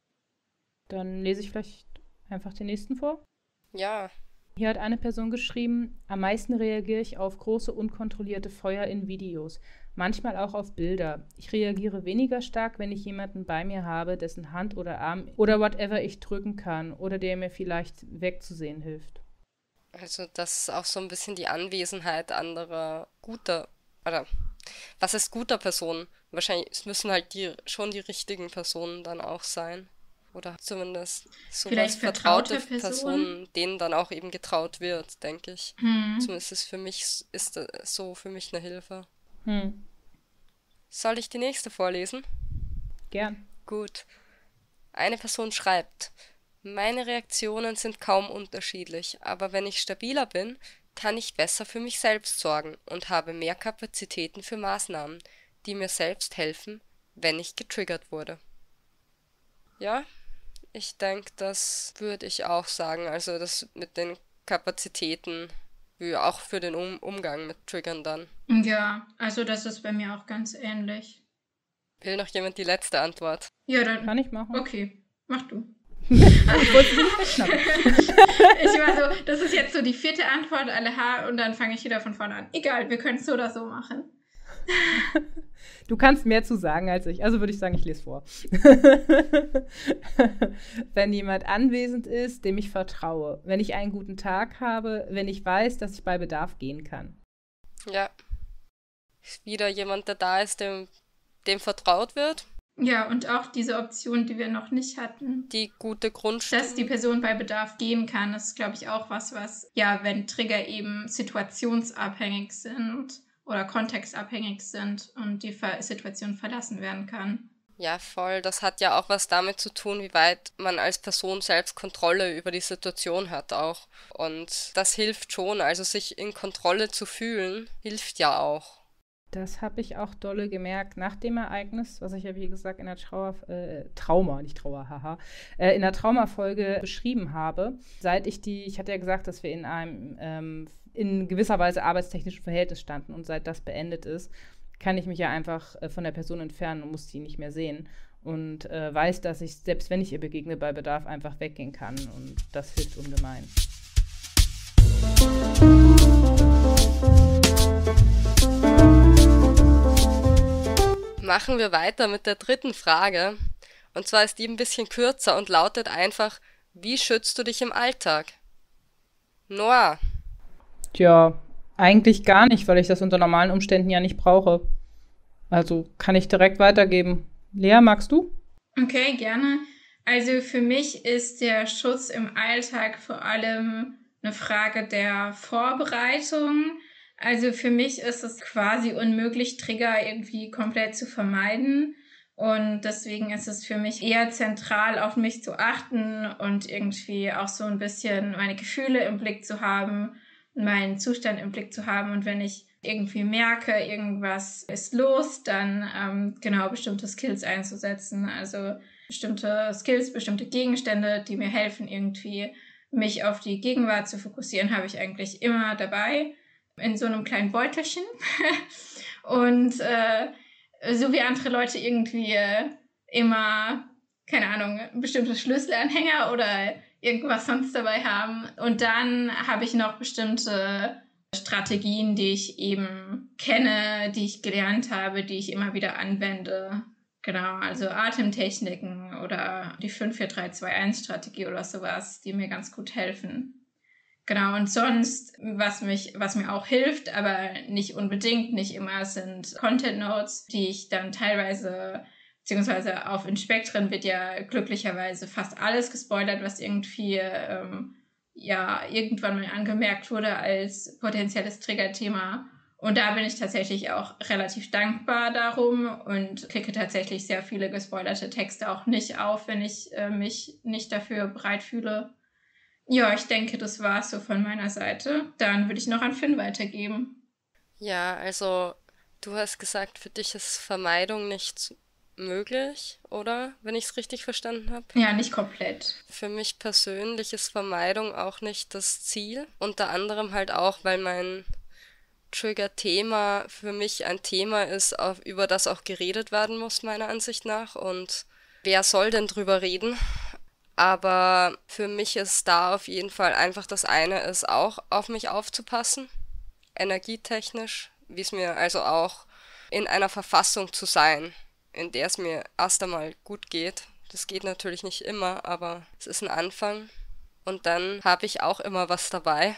Dann lese ich vielleicht einfach den nächsten vor. Ja, Hier hat eine Person geschrieben, am meisten reagiere ich auf große, unkontrollierte Feuer in Videos, manchmal auch auf Bilder. Ich reagiere weniger stark, wenn ich jemanden bei mir habe, dessen Hand oder Arm oder whatever ich drücken kann oder der mir vielleicht wegzusehen hilft. also das ist auch so ein bisschen die Anwesenheit anderer guter, oder was ist guter Personen? Wahrscheinlich es müssen halt schon die richtigen Personen dann auch sein. Oder zumindest sowas Vielleicht vertraute vertraute Personen? Personen, denen dann auch eben getraut wird, denke ich. Hm. Zumindest ist das so für mich eine Hilfe. Hm, Soll ich die nächste vorlesen? gern. Gut. Eine Person schreibt, meine Reaktionen sind kaum unterschiedlich, aber wenn ich stabiler bin, kann ich besser für mich selbst sorgen und habe mehr Kapazitäten für Maßnahmen, die mir selbst helfen, wenn ich getriggert wurde. Ja, ich denke, das würde ich auch sagen. Also das mit den Kapazitäten, auch für den Umgang mit Triggern dann. Ja, also das ist bei mir auch ganz ähnlich. Will noch jemand die letzte Antwort? Ja, Kann dann, ich machen? okay, mach du. Ich wollte sie nicht wegschnappen. Ich war so, das ist jetzt so die 4. Antwort, alle H, und dann fange ich wieder von vorne an. Egal, wir können es so oder so machen. Du kannst mehr zu sagen als ich, also würde ich sagen, ich lese vor. Wenn jemand anwesend ist, dem ich vertraue, wenn ich einen guten Tag habe, wenn ich weiß, dass ich bei Bedarf gehen kann. Ja. Ist wieder jemand, der da ist, dem vertraut wird, Ja, und auch diese Option, die wir noch nicht hatten, die gute dass die Grundstimmung. Person bei Bedarf gehen kann, ist, glaube ich, auch was, ja, wenn Trigger eben situationsabhängig sind oder kontextabhängig sind und die Situation verlassen werden kann. Ja, voll. Das hat ja auch was damit zu tun, wie weit man als Person selbst Kontrolle über die Situation hat auch. Und das hilft schon. Also sich in Kontrolle zu fühlen, hilft ja auch. Das habe ich auch dolle gemerkt nach dem Ereignis, was ich ja wie gesagt in der in der Traumafolge beschrieben habe. Seit ich hatte ja gesagt, dass wir in einem in gewisser Weise arbeitstechnischen Verhältnis standen und seit das beendet ist, kann ich mich ja einfach von der Person entfernen und muss die nicht mehr sehen und weiß, dass ich, selbst wenn ich ihr begegne, bei Bedarf einfach weggehen kann und das hilft ungemein. Machen wir weiter mit der dritten Frage. Und zwar ist die ein bisschen kürzer und lautet einfach, wie schützt du dich im Alltag? Noah, Tja, eigentlich gar nicht, weil ich das unter normalen Umständen ja nicht brauche. Also kann ich direkt weitergeben. Lea, magst du? Okay, gerne. Also für mich ist der Schutz im Alltag vor allem eine Frage der Vorbereitung. Also für mich ist es quasi unmöglich, Trigger irgendwie komplett zu vermeiden. Und deswegen ist es für mich eher zentral, auf mich zu achten und irgendwie auch so ein bisschen meine Gefühle im Blick zu haben, meinen Zustand im Blick zu haben. Und wenn ich irgendwie merke, irgendwas ist los, dann genau bestimmte Skills einzusetzen. Also bestimmte Skills, bestimmte Gegenstände, die mir helfen, irgendwie mich auf die Gegenwart zu fokussieren, habe ich eigentlich immer dabei in so einem kleinen Beutelchen. Und so wie andere Leute irgendwie immer, keine Ahnung, bestimmte Schlüsselanhänger oder irgendwas sonst dabei haben. Und dann habe ich noch bestimmte Strategien, die ich eben kenne, die ich gelernt habe, die ich immer wieder anwende. Genau, also Atemtechniken oder die 5-4-3-2-1-Strategie oder sowas, die mir ganz gut helfen. Genau, und sonst, was mir auch hilft, aber nicht unbedingt, nicht immer, sind Content Notes, die ich dann teilweise, beziehungsweise auf Inspektren wird ja glücklicherweise fast alles gespoilert, was irgendwie irgendwann mal angemerkt wurde als potenzielles Triggerthema. Und da bin ich tatsächlich auch relativ dankbar darum und klicke tatsächlich sehr viele gespoilerte Texte auch nicht auf, wenn ich mich nicht dafür bereit fühle. Ja, ich denke, das war's so von meiner Seite. Dann würde ich noch an Finn weitergeben. Ja, also du hast gesagt, für dich ist Vermeidung nicht möglich, oder? Wenn ich es richtig verstanden habe. Ja, nicht komplett. Für mich persönlich ist Vermeidung auch nicht das Ziel. Unter anderem halt auch, weil mein Trigger-Thema für mich ein Thema ist, über das auch geredet werden muss, meiner Ansicht nach. Und wer soll denn drüber reden? Aber für mich ist da auf jeden Fall einfach das eine ist auch auf mich aufzupassen, energietechnisch, wie es mir also auch in einer Verfassung zu sein, in der es mir erst einmal gut geht. Das geht natürlich nicht immer, aber es ist ein Anfang. Und dann habe ich auch immer was dabei.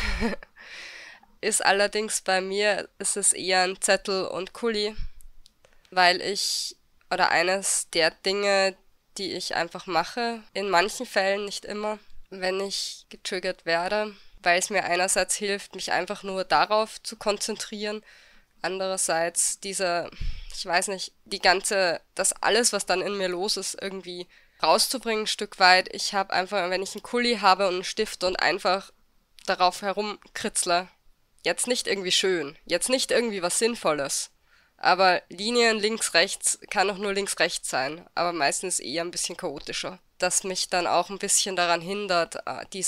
Ist allerdings bei mir, ist es eher ein Zettel und Kuli, weil oder eines der Dinge, die ich einfach mache, in manchen Fällen, nicht immer, wenn ich getriggert werde, weil es mir einerseits hilft, mich einfach nur darauf zu konzentrieren, andererseits ich weiß nicht, das alles, was dann in mir los ist, irgendwie rauszubringen, ein Stück weit. Ich habe einfach, wenn ich einen Kuli habe und einen Stift und einfach darauf herumkritzle, jetzt nicht irgendwie schön, jetzt nicht irgendwie was Sinnvolles, aber Linien links, rechts kann auch nur links, rechts sein, aber meistens eher ein bisschen chaotischer. Das mich dann auch ein bisschen daran hindert,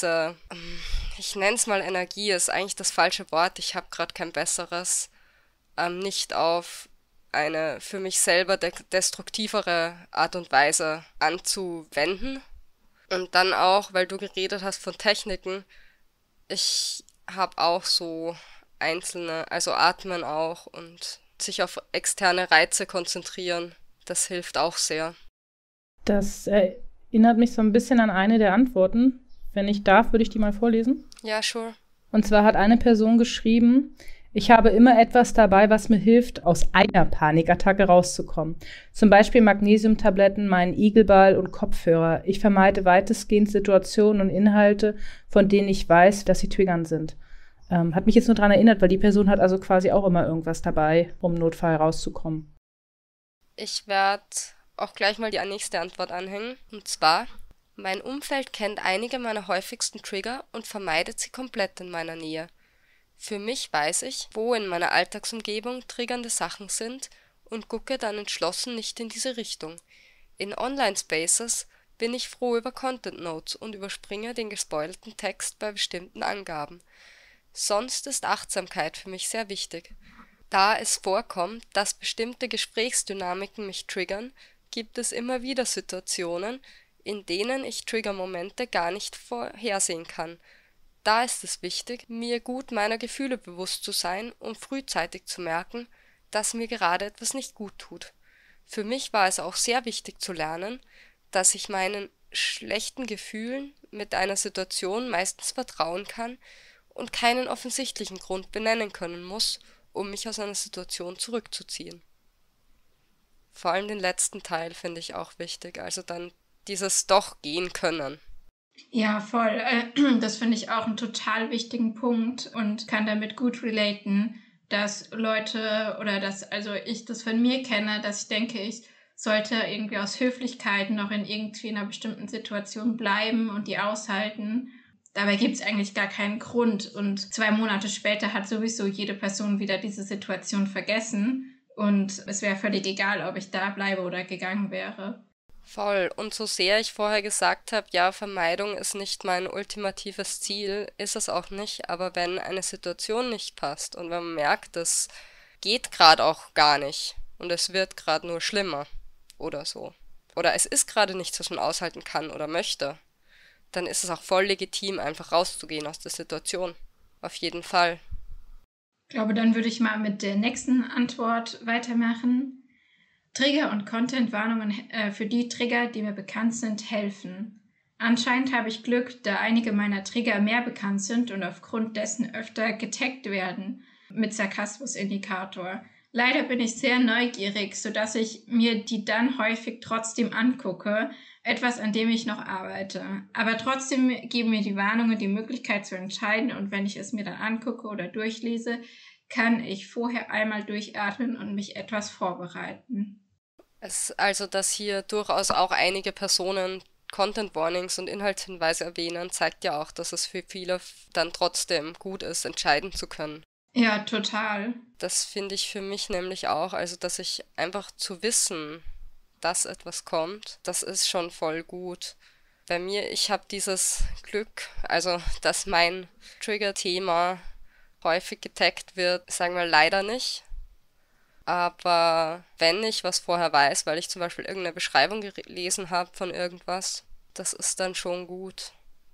ich nenne es mal Energie, ist eigentlich das falsche Wort, ich habe gerade kein besseres, nicht auf eine für mich selber destruktivere Art und Weise anzuwenden. Und dann auch, weil du geredet hast von Techniken, ich habe auch so einzelne, also atmen auch und sich auf externe Reize konzentrieren, das hilft auch sehr. Das erinnert mich so ein bisschen an eine der Antworten. Wenn ich darf, würde ich die mal vorlesen. Ja, sure. Und zwar hat eine Person geschrieben, ich habe immer etwas dabei, was mir hilft, aus einer Panikattacke rauszukommen. Zum Beispiel Magnesiumtabletten, meinen Igelball und Kopfhörer. Ich vermeide weitestgehend Situationen und Inhalte, von denen ich weiß, dass sie triggernd sind. Hat mich jetzt nur daran erinnert, weil die Person hat also quasi auch immer irgendwas dabei, um im Notfall rauszukommen. Ich werde auch gleich mal die nächste Antwort anhängen. Und zwar, mein Umfeld kennt einige meiner häufigsten Trigger und vermeidet sie komplett in meiner Nähe. Für mich weiß ich, wo in meiner Alltagsumgebung triggernde Sachen sind und gucke dann entschlossen nicht in diese Richtung. In Online-Spaces bin ich froh über Content Notes und überspringe den gespoilten Text bei bestimmten Angaben. Sonst ist Achtsamkeit für mich sehr wichtig. Da es vorkommt, dass bestimmte Gesprächsdynamiken mich triggern, gibt es immer wieder Situationen, in denen ich Triggermomente gar nicht vorhersehen kann. Da ist es wichtig, mir gut meiner Gefühle bewusst zu sein und frühzeitig zu merken, dass mir gerade etwas nicht gut tut. Für mich war es auch sehr wichtig zu lernen, dass ich meinen schlechten Gefühlen mit einer Situation meistens vertrauen kann und keinen offensichtlichen Grund benennen können muss, um mich aus einer Situation zurückzuziehen. Vor allem den letzten Teil finde ich auch wichtig, also dann dieses doch gehen können. Ja, voll. Das finde ich auch einen total wichtigen Punkt und kann damit gut relaten, dass Leute oder also ich das von mir kenne, dass ich denke, ich sollte irgendwie aus Höflichkeit noch in irgendwie einer bestimmten Situation bleiben und die aushalten. Dabei gibt es eigentlich gar keinen Grund und 2 Monate später hat sowieso jede Person wieder diese Situation vergessen und es wäre völlig egal, ob ich da bleibe oder gegangen wäre. Voll. Und so sehr ich vorher gesagt habe, ja, Vermeidung ist nicht mein ultimatives Ziel, ist es auch nicht, aber wenn eine Situation nicht passt und wenn man merkt, das geht gerade auch gar nicht und es wird gerade nur schlimmer oder so, oder es ist gerade nichts, was man aushalten kann oder möchte, dann ist es auch voll legitim, einfach rauszugehen aus der Situation. Auf jeden Fall. Ich glaube, dann würde ich mal mit der nächsten Antwort weitermachen. Trigger und Content-Warnungen für die Trigger, die mir bekannt sind, helfen. Anscheinend habe ich Glück, da einige meiner Trigger mehr bekannt sind und aufgrund dessen öfter getaggt werden mit Sarkasmusindikator. Leider bin ich sehr neugierig, sodass ich mir die dann häufig trotzdem angucke, etwas, an dem ich noch arbeite. Aber trotzdem geben mir die Warnungen die Möglichkeit zu entscheiden und wenn ich es mir dann angucke oder durchlese, kann ich vorher einmal durchatmen und mich etwas vorbereiten. Also, dass hier durchaus auch einige Personen Content Warnings und Inhaltshinweise erwähnen, zeigt ja auch, dass es für viele dann trotzdem gut ist, entscheiden zu können. Ja, total. Das finde ich für mich nämlich auch, also dass ich einfach zu wissen, dass etwas kommt, das ist schon voll gut. Bei mir, ich habe dieses Glück, also dass mein Trigger-Thema häufig getaggt wird, sagen wir leider nicht. Aber wenn ich was vorher weiß, weil ich zum Beispiel irgendeine Beschreibung gelesen habe von irgendwas, das ist dann schon gut.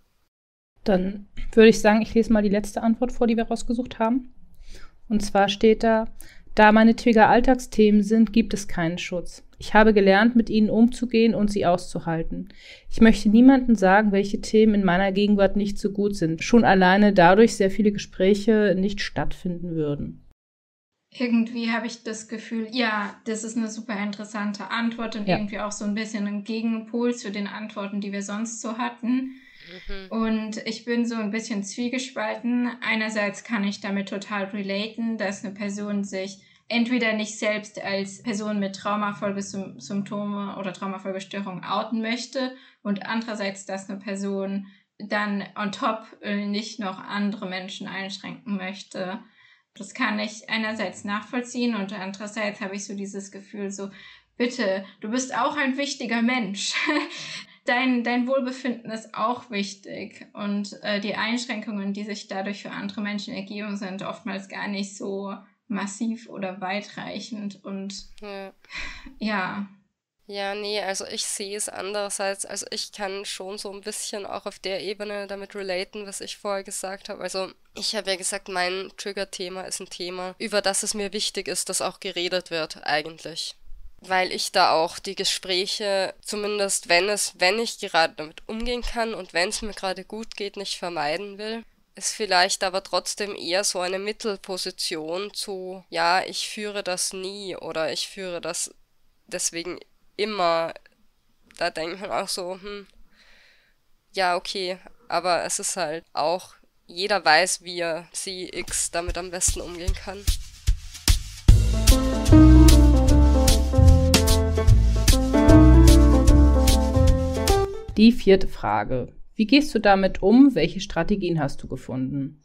Dann würde ich sagen, ich lese mal die letzte Antwort vor, die wir rausgesucht haben. Und zwar steht da meine Trigger Alltagsthemen sind, gibt es keinen Schutz. Ich habe gelernt, mit ihnen umzugehen und sie auszuhalten. Ich möchte niemandem sagen, welche Themen in meiner Gegenwart nicht so gut sind. Schon alleine dadurch sehr viele Gespräche nicht stattfinden würden. Irgendwie habe ich das Gefühl, ja, das ist eine super interessante Antwort und irgendwie auch so ein bisschen ein Gegenpol zu den Antworten, die wir sonst so hatten. Und ich bin so ein bisschen zwiegespalten. Einerseits kann ich damit total relaten, dass eine Person sich entweder nicht selbst als Person mit Traumafolgesymptome oder Traumafolgestörung outen möchte und andererseits, dass eine Person dann on top nicht noch andere Menschen einschränken möchte. Das kann ich einerseits nachvollziehen und andererseits habe ich so dieses Gefühl so, bitte, du bist auch ein wichtiger Mensch. Dein Wohlbefinden ist auch wichtig und die Einschränkungen, die sich dadurch für andere Menschen ergeben, sind oftmals gar nicht so massiv oder weitreichend und ja. Ja, nee, also ich sehe es andererseits, also ich kann schon so ein bisschen auch auf der Ebene damit relaten, was ich vorher gesagt habe. Also ich habe ja gesagt, mein Trigger-Thema ist ein Thema, über das es mir wichtig ist, dass auch geredet wird eigentlich. Weil ich da auch die Gespräche, zumindest wenn ich gerade damit umgehen kann und wenn es mir gerade gut geht, nicht vermeiden will, ist vielleicht aber trotzdem eher so eine Mittelposition zu, ja, ich führe das nie oder ich führe das deswegen immer. Da denkt man auch so, ja, okay, aber es ist halt auch, jeder weiß, wie er sie X damit am besten umgehen kann. Die 4. Frage. Wie gehst du damit um? Welche Strategien hast du gefunden?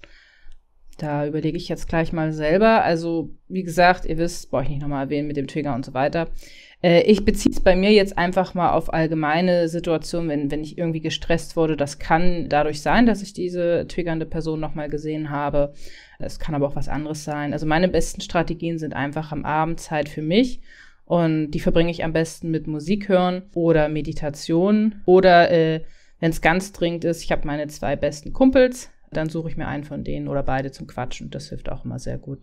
Da überlege ich jetzt gleich mal selber. Also, wie gesagt, ihr wisst, brauche ich nicht nochmal erwähnen mit dem Trigger und so weiter. Ich beziehe es bei mir jetzt einfach mal auf allgemeine Situationen, wenn ich irgendwie gestresst wurde. Das kann dadurch sein, dass ich diese triggernde Person nochmal gesehen habe. Es kann aber auch was anderes sein. Also meine besten Strategien sind einfach am Abend Zeit für mich. Und die verbringe ich am besten mit Musik hören oder Meditation. Oder wenn es ganz dringend ist, ich habe meine 2 besten Kumpels, dann suche ich mir einen von denen oder beide zum Quatschen. Das hilft auch immer sehr gut.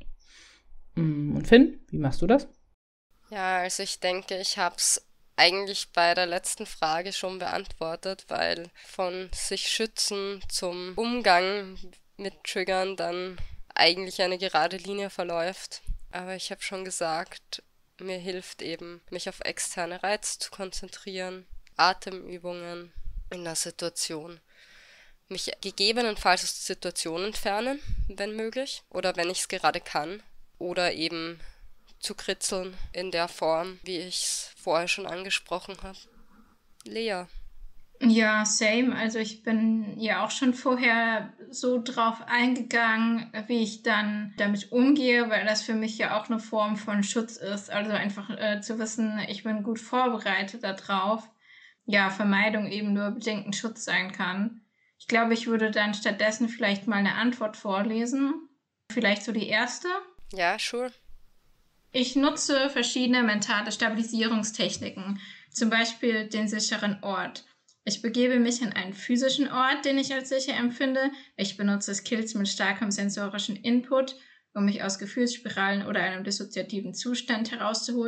Und Finn, wie machst du das? Ja, also ich denke, ich habe es eigentlich bei der letzten Frage schon beantwortet, weil von sich schützen zum Umgang mit Triggern dann eigentlich eine gerade Linie verläuft. Aber ich habe schon gesagt, mir hilft eben, mich auf externe Reize zu konzentrieren, Atemübungen in der Situation, mich gegebenenfalls aus der Situation entfernen, wenn möglich, oder wenn ich es gerade kann, oder eben zu kritzeln in der Form, wie ich es vorher schon angesprochen habe. Lea. Ja, same. Also ich bin ja auch schon vorher so drauf eingegangen, wie ich dann damit umgehe, weil das für mich ja auch eine Form von Schutz ist. Also einfach zu wissen, ich bin gut vorbereitet darauf. Ja, Vermeidung eben nur bedingt ein Schutz sein kann. Ich glaube, ich würde dann stattdessen vielleicht mal eine Antwort vorlesen. Vielleicht so die erste. Ja, sure. Ich nutze verschiedene mentale Stabilisierungstechniken, zum Beispiel den sicheren Ort. Ich begebe mich an einen physischen Ort, den ich als sicher empfinde. Ich benutze Skills mit starkem sensorischen Input, um mich aus Gefühlsspiralen oder einem dissoziativen Zustand herauszuholen.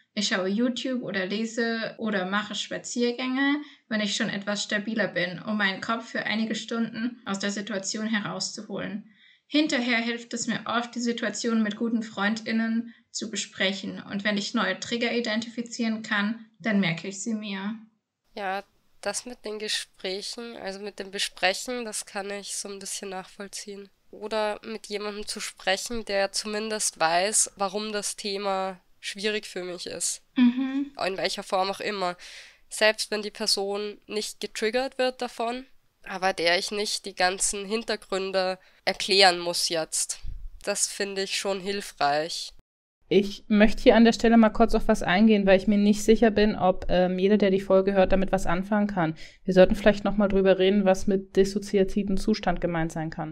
Ich schaue YouTube oder lese oder mache Spaziergänge, wenn ich schon etwas stabiler bin, um meinen Kopf für einige Stunden aus der Situation herauszuholen. Hinterher hilft es mir oft, die Situation mit guten FreundInnen zu besprechen. Und wenn ich neue Trigger identifizieren kann, dann merke ich sie mir. Ja, das mit den Gesprächen, also mit dem Besprechen, das kann ich so ein bisschen nachvollziehen. Oder mit jemandem zu sprechen, der zumindest weiß, warum das Thema schwierig für mich ist. In welcher Form auch immer. Selbst wenn die Person nicht getriggert wird davon, aber der ich nicht die ganzen Hintergründe erklären muss jetzt. Das finde ich schon hilfreich. Ich möchte hier an der Stelle mal kurz auf was eingehen, weil ich mir nicht sicher bin, ob jeder, der die Folge hört, damit was anfangen kann. Wir sollten vielleicht noch mal drüber reden, was mit dissoziativem Zustand gemeint sein kann.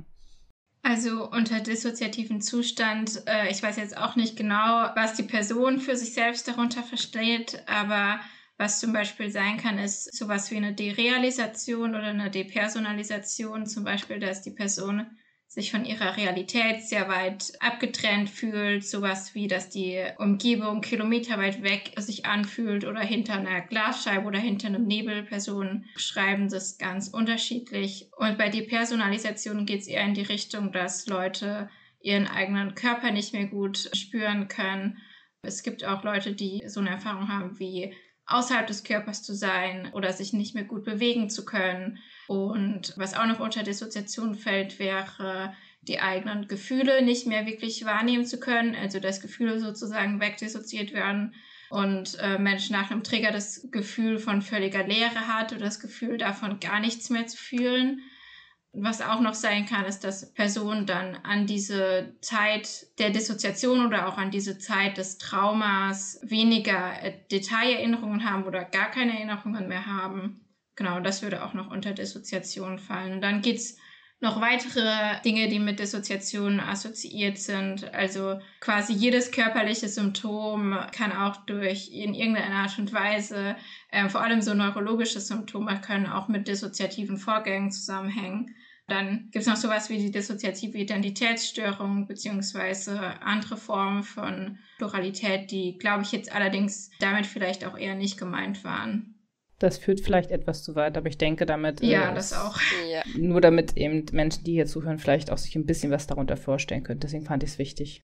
Also unter dissoziativen Zustand, ich weiß jetzt auch nicht genau, was die Person für sich selbst darunter versteht, aber was zum Beispiel sein kann, ist sowas wie eine Derealisation oder eine Depersonalisation, zum Beispiel, dass die Person sich von ihrer Realität sehr weit abgetrennt fühlt, sowas wie, dass die Umgebung kilometerweit weg sich anfühlt oder hinter einer Glasscheibe oder hinter einem Nebel. Personen beschreiben das ganz unterschiedlich. Und bei Depersonalisation geht es eher in die Richtung, dass Leute ihren eigenen Körper nicht mehr gut spüren können. Es gibt auch Leute, die so eine Erfahrung haben wie außerhalb des Körpers zu sein oder sich nicht mehr gut bewegen zu können. Und was auch noch unter Dissoziation fällt, wäre die eigenen Gefühle nicht mehr wirklich wahrnehmen zu können, also dass Gefühle sozusagen wegdissoziiert werden und Mensch nach einem Trigger das Gefühl von völliger Leere hat oder das Gefühl davon gar nichts mehr zu fühlen. Was auch noch sein kann, ist, dass Personen dann an diese Zeit der Dissoziation oder auch an diese Zeit des Traumas weniger Detailerinnerungen haben oder gar keine Erinnerungen mehr haben. Genau, das würde auch noch unter Dissoziation fallen. Und dann gibt's noch weitere Dinge, die mit Dissoziation assoziiert sind. Also quasi jedes körperliche Symptom kann auch durch in irgendeiner Art und Weise, vor allem so neurologische Symptome können auch mit dissoziativen Vorgängen zusammenhängen. Dann gibt es noch sowas wie die dissoziative Identitätsstörung beziehungsweise andere Formen von Pluralität, die, glaube ich, jetzt allerdings damit vielleicht auch eher nicht gemeint waren. Das führt vielleicht etwas zu weit, aber ich denke damit... Ja, das auch. Ja. Nur damit eben Menschen, die hier zuhören, vielleicht auch sich ein bisschen was darunter vorstellen können. Deswegen fand ich es wichtig.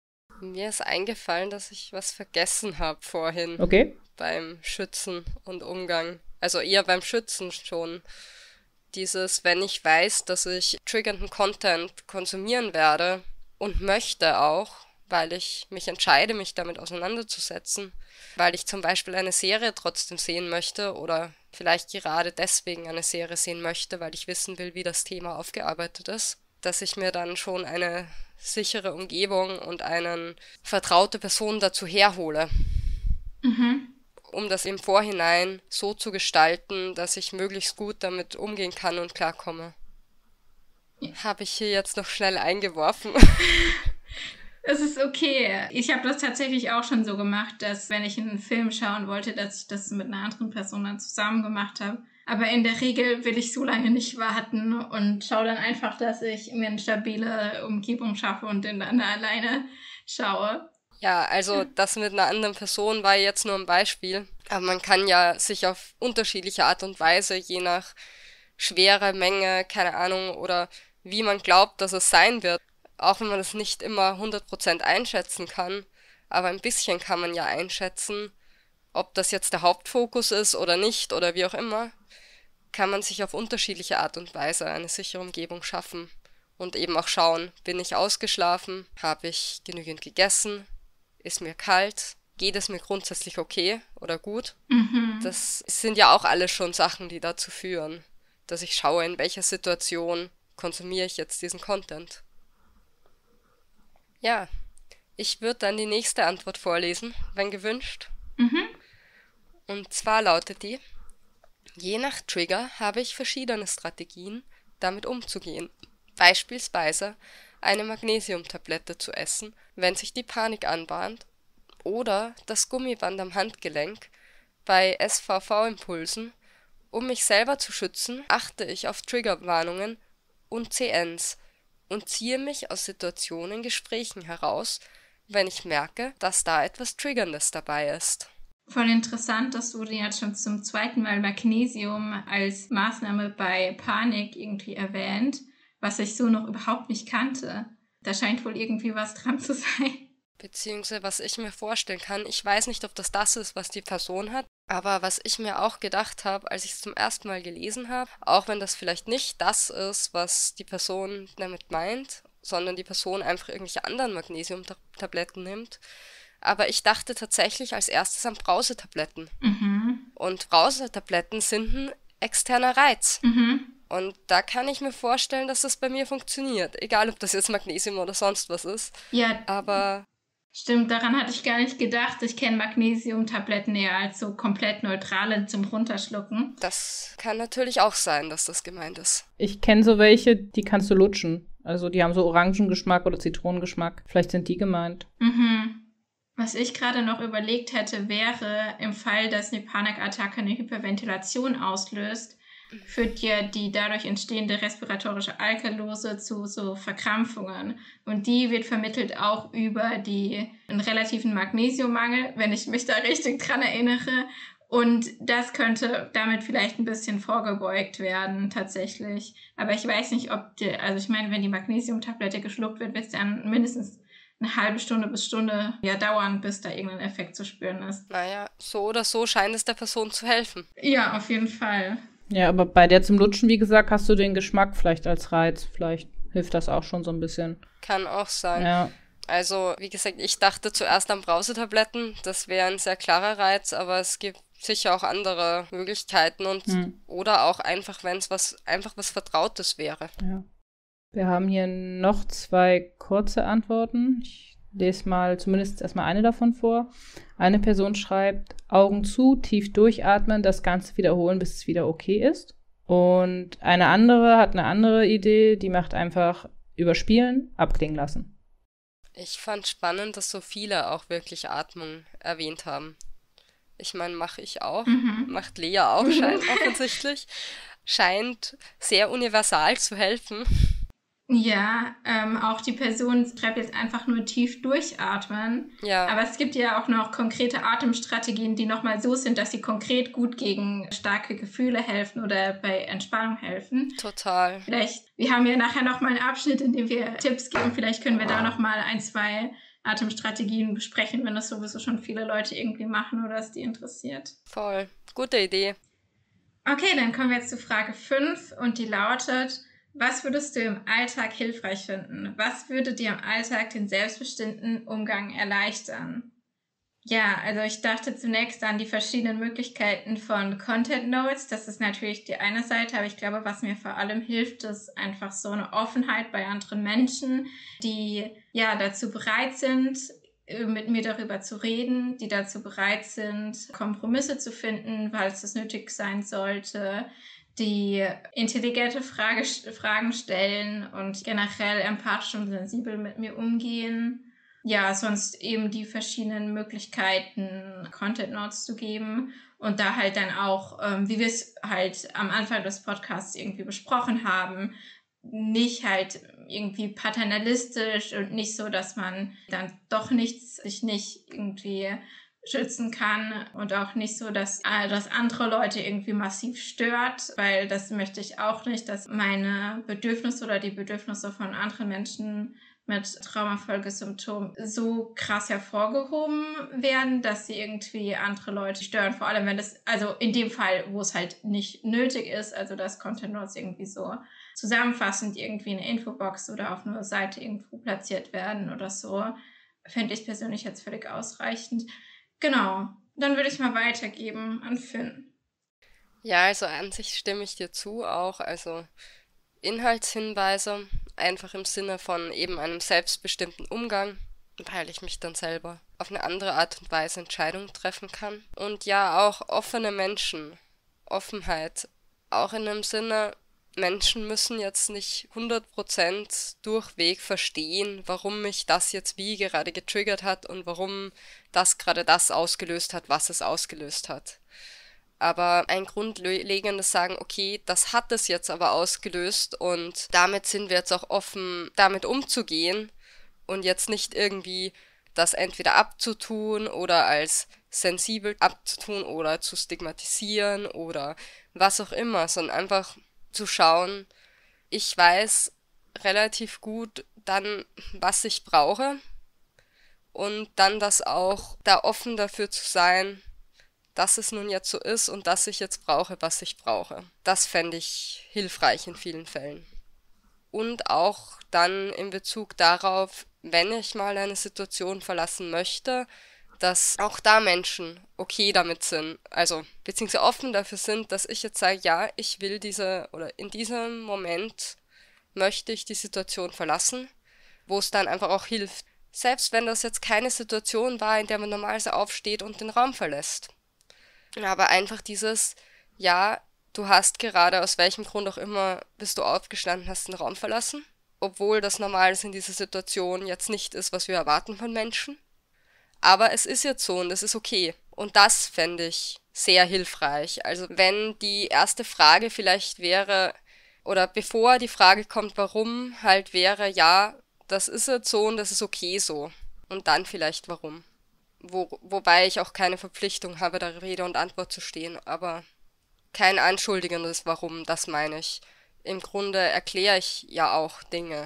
Mir ist eingefallen, dass ich was vergessen habe vorhin. Okay. Beim Schützen und Umgang. Also eher beim Schützen schon. Dieses, wenn ich weiß, dass ich triggernden Content konsumieren werde und möchte auch, weil ich mich entscheide, mich damit auseinanderzusetzen, weil ich zum Beispiel eine Serie trotzdem sehen möchte oder vielleicht gerade deswegen eine Serie sehen möchte, weil ich wissen will, wie das Thema aufgearbeitet ist, dass ich mir dann schon eine sichere Umgebung und eine vertraute Person dazu herhole. Um das im Vorhinein so zu gestalten, dass ich möglichst gut damit umgehen kann und klarkomme. Habe ich hier jetzt noch schnell eingeworfen. Es ist okay. Ich habe das tatsächlich auch schon so gemacht, dass wenn ich einen Film schauen wollte, dass ich das mit einer anderen Person dann zusammen gemacht habe. Aber in der Regel will ich so lange nicht warten und schaue dann einfach, dass ich mir eine stabile Umgebung schaffe und den dann alleine schaue. Ja, also das mit einer anderen Person war jetzt nur ein Beispiel. Aber man kann ja sich auf unterschiedliche Art und Weise, je nach schwere Menge, keine Ahnung, oder wie man glaubt, dass es sein wird, auch wenn man das nicht immer 100% einschätzen kann, aber ein bisschen kann man ja einschätzen, ob das jetzt der Hauptfokus ist oder nicht oder wie auch immer, kann man sich auf unterschiedliche Art und Weise eine sichere Umgebung schaffen und eben auch schauen, bin ich ausgeschlafen, habe ich genügend gegessen, ist mir kalt, geht es mir grundsätzlich okay oder gut. Das sind ja auch alles schon Sachen, die dazu führen, dass ich schaue, in welcher Situation konsumiere ich jetzt diesen Content. Ja, ich würde dann die nächste Antwort vorlesen, wenn gewünscht. Und zwar lautet die: Je nach Trigger habe ich verschiedene Strategien, damit umzugehen. Beispielsweise eine Magnesiumtablette zu essen, wenn sich die Panik anbahnt, oder das Gummiband am Handgelenk bei SVV-Impulsen. Um mich selber zu schützen, achte ich auf Triggerwarnungen und CNs und ziehe mich aus Situationen, Gesprächen heraus, wenn ich merke, dass da etwas Triggerndes dabei ist. Voll interessant, dass du jetzt schon zum zweiten Mal Magnesium als Maßnahme bei Panik irgendwie erwähnt, was ich so noch überhaupt nicht kannte. Da scheint wohl irgendwie was dran zu sein. Beziehungsweise, was ich mir vorstellen kann, ich weiß nicht, ob das ist, was die Person hat, aber was ich mir auch gedacht habe, als ich es zum ersten Mal gelesen habe, auch wenn das vielleicht nicht das ist, was die Person damit meint, sondern die Person einfach irgendwelche anderen Magnesiumtabletten nimmt, aber ich dachte tatsächlich als erstes an Brausetabletten. Und Brausetabletten sind ein externer Reiz. Und da kann ich mir vorstellen, dass das bei mir funktioniert. Egal, ob das jetzt Magnesium oder sonst was ist. Ja, aber stimmt, daran hatte ich gar nicht gedacht. Ich kenne Magnesiumtabletten eher als so komplett neutrale zum Runterschlucken. das kann natürlich auch sein, dass das gemeint ist. Ich kenne so welche, die kannst du lutschen. Also die haben so Orangengeschmack oder Zitronengeschmack. Vielleicht sind die gemeint. Was ich gerade noch überlegt hätte, wäre, im Fall, dass eine Panikattacke eine Hyperventilation auslöst, führt ja die dadurch entstehende respiratorische Alkalose zu so Verkrampfungen. Und die wird vermittelt auch über einen relativen Magnesiummangel, wenn ich mich da richtig dran erinnere. Und das könnte damit vielleicht ein bisschen vorgebeugt werden, tatsächlich. Aber ich weiß nicht, also ich meine, wenn die Magnesiumtablette geschluckt wird es dann mindestens eine halbe Stunde bis Stunde dauern, bis da irgendein Effekt zu spüren ist. Naja, so oder so scheint es der Person zu helfen. Ja, auf jeden Fall. Ja, aber bei der zum Lutschen, wie gesagt, hast du den Geschmack vielleicht als Reiz. Vielleicht hilft das auch schon so ein bisschen. Kann auch sein. Ja. Also, wie gesagt, ich dachte zuerst an Brausetabletten. Das wäre ein sehr klarer Reiz, aber es gibt sicher auch andere Möglichkeiten und oder auch einfach, wenn es was Vertrautes wäre. Ja. Wir haben hier noch 2 kurze Antworten. Ich lese mal zumindest erstmal eine davon vor. Eine Person schreibt, Augen zu, tief durchatmen, das Ganze wiederholen, bis es wieder okay ist. Und eine andere hat eine andere Idee, die macht einfach überspielen, abklingen lassen. Ich fand spannend, dass so viele auch wirklich Atmung erwähnt haben. Ich meine, mache ich auch, macht Lea auch offensichtlich. Scheint sehr universal zu helfen. Ja, auch die Person schreibt jetzt einfach nur tief durchatmen. Ja. Aber es gibt ja auch noch konkrete Atemstrategien, die nochmal so sind, dass sie konkret gut gegen starke Gefühle helfen oder bei Entspannung helfen. Total. Wir haben ja nachher nochmal einen Abschnitt, in dem wir Tipps geben. Vielleicht können wir da nochmal 1, 2 Atemstrategien besprechen, wenn das sowieso schon viele Leute irgendwie machen oder es die interessiert. Voll. Gute Idee. Okay, dann kommen wir jetzt zu Frage 5 und die lautet: Was würdest du im Alltag hilfreich finden? Was würde dir im Alltag den selbstbestimmten Umgang erleichtern? Ja, also ich dachte zunächst an die verschiedenen Möglichkeiten von Content Notes. Das ist natürlich die eine Seite, aber ich glaube, was mir vor allem hilft, ist einfach so eine Offenheit bei anderen Menschen, die dazu bereit sind, mit mir darüber zu reden, die dazu bereit sind, Kompromisse zu finden, weil es das nötig sein sollte, die intelligente Fragen stellen und generell empathisch und sensibel mit mir umgehen. Ja, sonst eben die verschiedenen Möglichkeiten, Content Notes zu geben und da halt dann auch, wie wir es halt am Anfang des Podcasts irgendwie besprochen haben, nicht halt irgendwie paternalistisch und nicht so, dass man dann doch sich nicht irgendwie schützen kann und auch nicht so, dass andere Leute irgendwie massiv stört, weil das möchte ich auch nicht, dass meine Bedürfnisse oder die Bedürfnisse von anderen Menschen mit Traumafolgesymptomen so krass hervorgehoben werden, dass sie irgendwie andere Leute stören, vor allem wenn das, also in dem Fall, wo es halt nicht nötig ist, also dass Content Notes irgendwie so zusammenfassend irgendwie in eine Infobox oder auf einer Seite irgendwo platziert werden oder so, fände ich persönlich jetzt völlig ausreichend. Genau, dann würde ich mal weitergeben an Finn. Ja, also an sich stimme ich dir zu, auch also Inhaltshinweise, einfach im Sinne von eben einem selbstbestimmten Umgang, weil ich mich dann selber auf eine andere Art und Weise Entscheidungen treffen kann. Und ja, auch offene Menschen, Offenheit, auch in dem Sinne, Menschen müssen jetzt nicht 100% durchweg verstehen, warum mich das jetzt wie gerade getriggert hat und warum das gerade das ausgelöst hat, was es ausgelöst hat. Aber ein grundlegendes Sagen, okay, das hat es jetzt aber ausgelöst und damit sind wir jetzt auch offen, damit umzugehen und jetzt nicht irgendwie das entweder abzutun oder als sensibel abzutun oder zu stigmatisieren oder was auch immer, sondern einfach zu schauen, ich weiß relativ gut dann, was ich brauche und dann das auch da offen dafür zu sein, dass es nun jetzt so ist und dass ich jetzt brauche, was ich brauche. Das fände ich hilfreich in vielen Fällen. Und auch dann in Bezug darauf, wenn ich mal eine Situation verlassen möchte, dass auch da Menschen okay damit sind, also beziehungsweise offen dafür sind, dass ich jetzt sage, ja, ich will oder in diesem Moment möchte ich die Situation verlassen, wo es dann einfach auch hilft. Selbst wenn das jetzt keine Situation war, in der man normalerweise aufsteht und den Raum verlässt. Aber einfach dieses, ja, du hast gerade, aus welchem Grund auch immer, bist du aufgestanden, hast den Raum verlassen, obwohl das Normales in dieser Situation jetzt nicht ist, was wir erwarten von Menschen. Aber es ist jetzt so und es ist okay. Und das fände ich sehr hilfreich. Also wenn die erste Frage vielleicht wäre, oder bevor die Frage kommt, warum, halt wäre, ja, das ist jetzt so und das ist okay so. Und dann vielleicht warum. Wobei ich auch keine Verpflichtung habe, da Rede und Antwort zu stehen, aber kein anschuldigendes Warum, das meine ich. Im Grunde erkläre ich ja auch Dinge.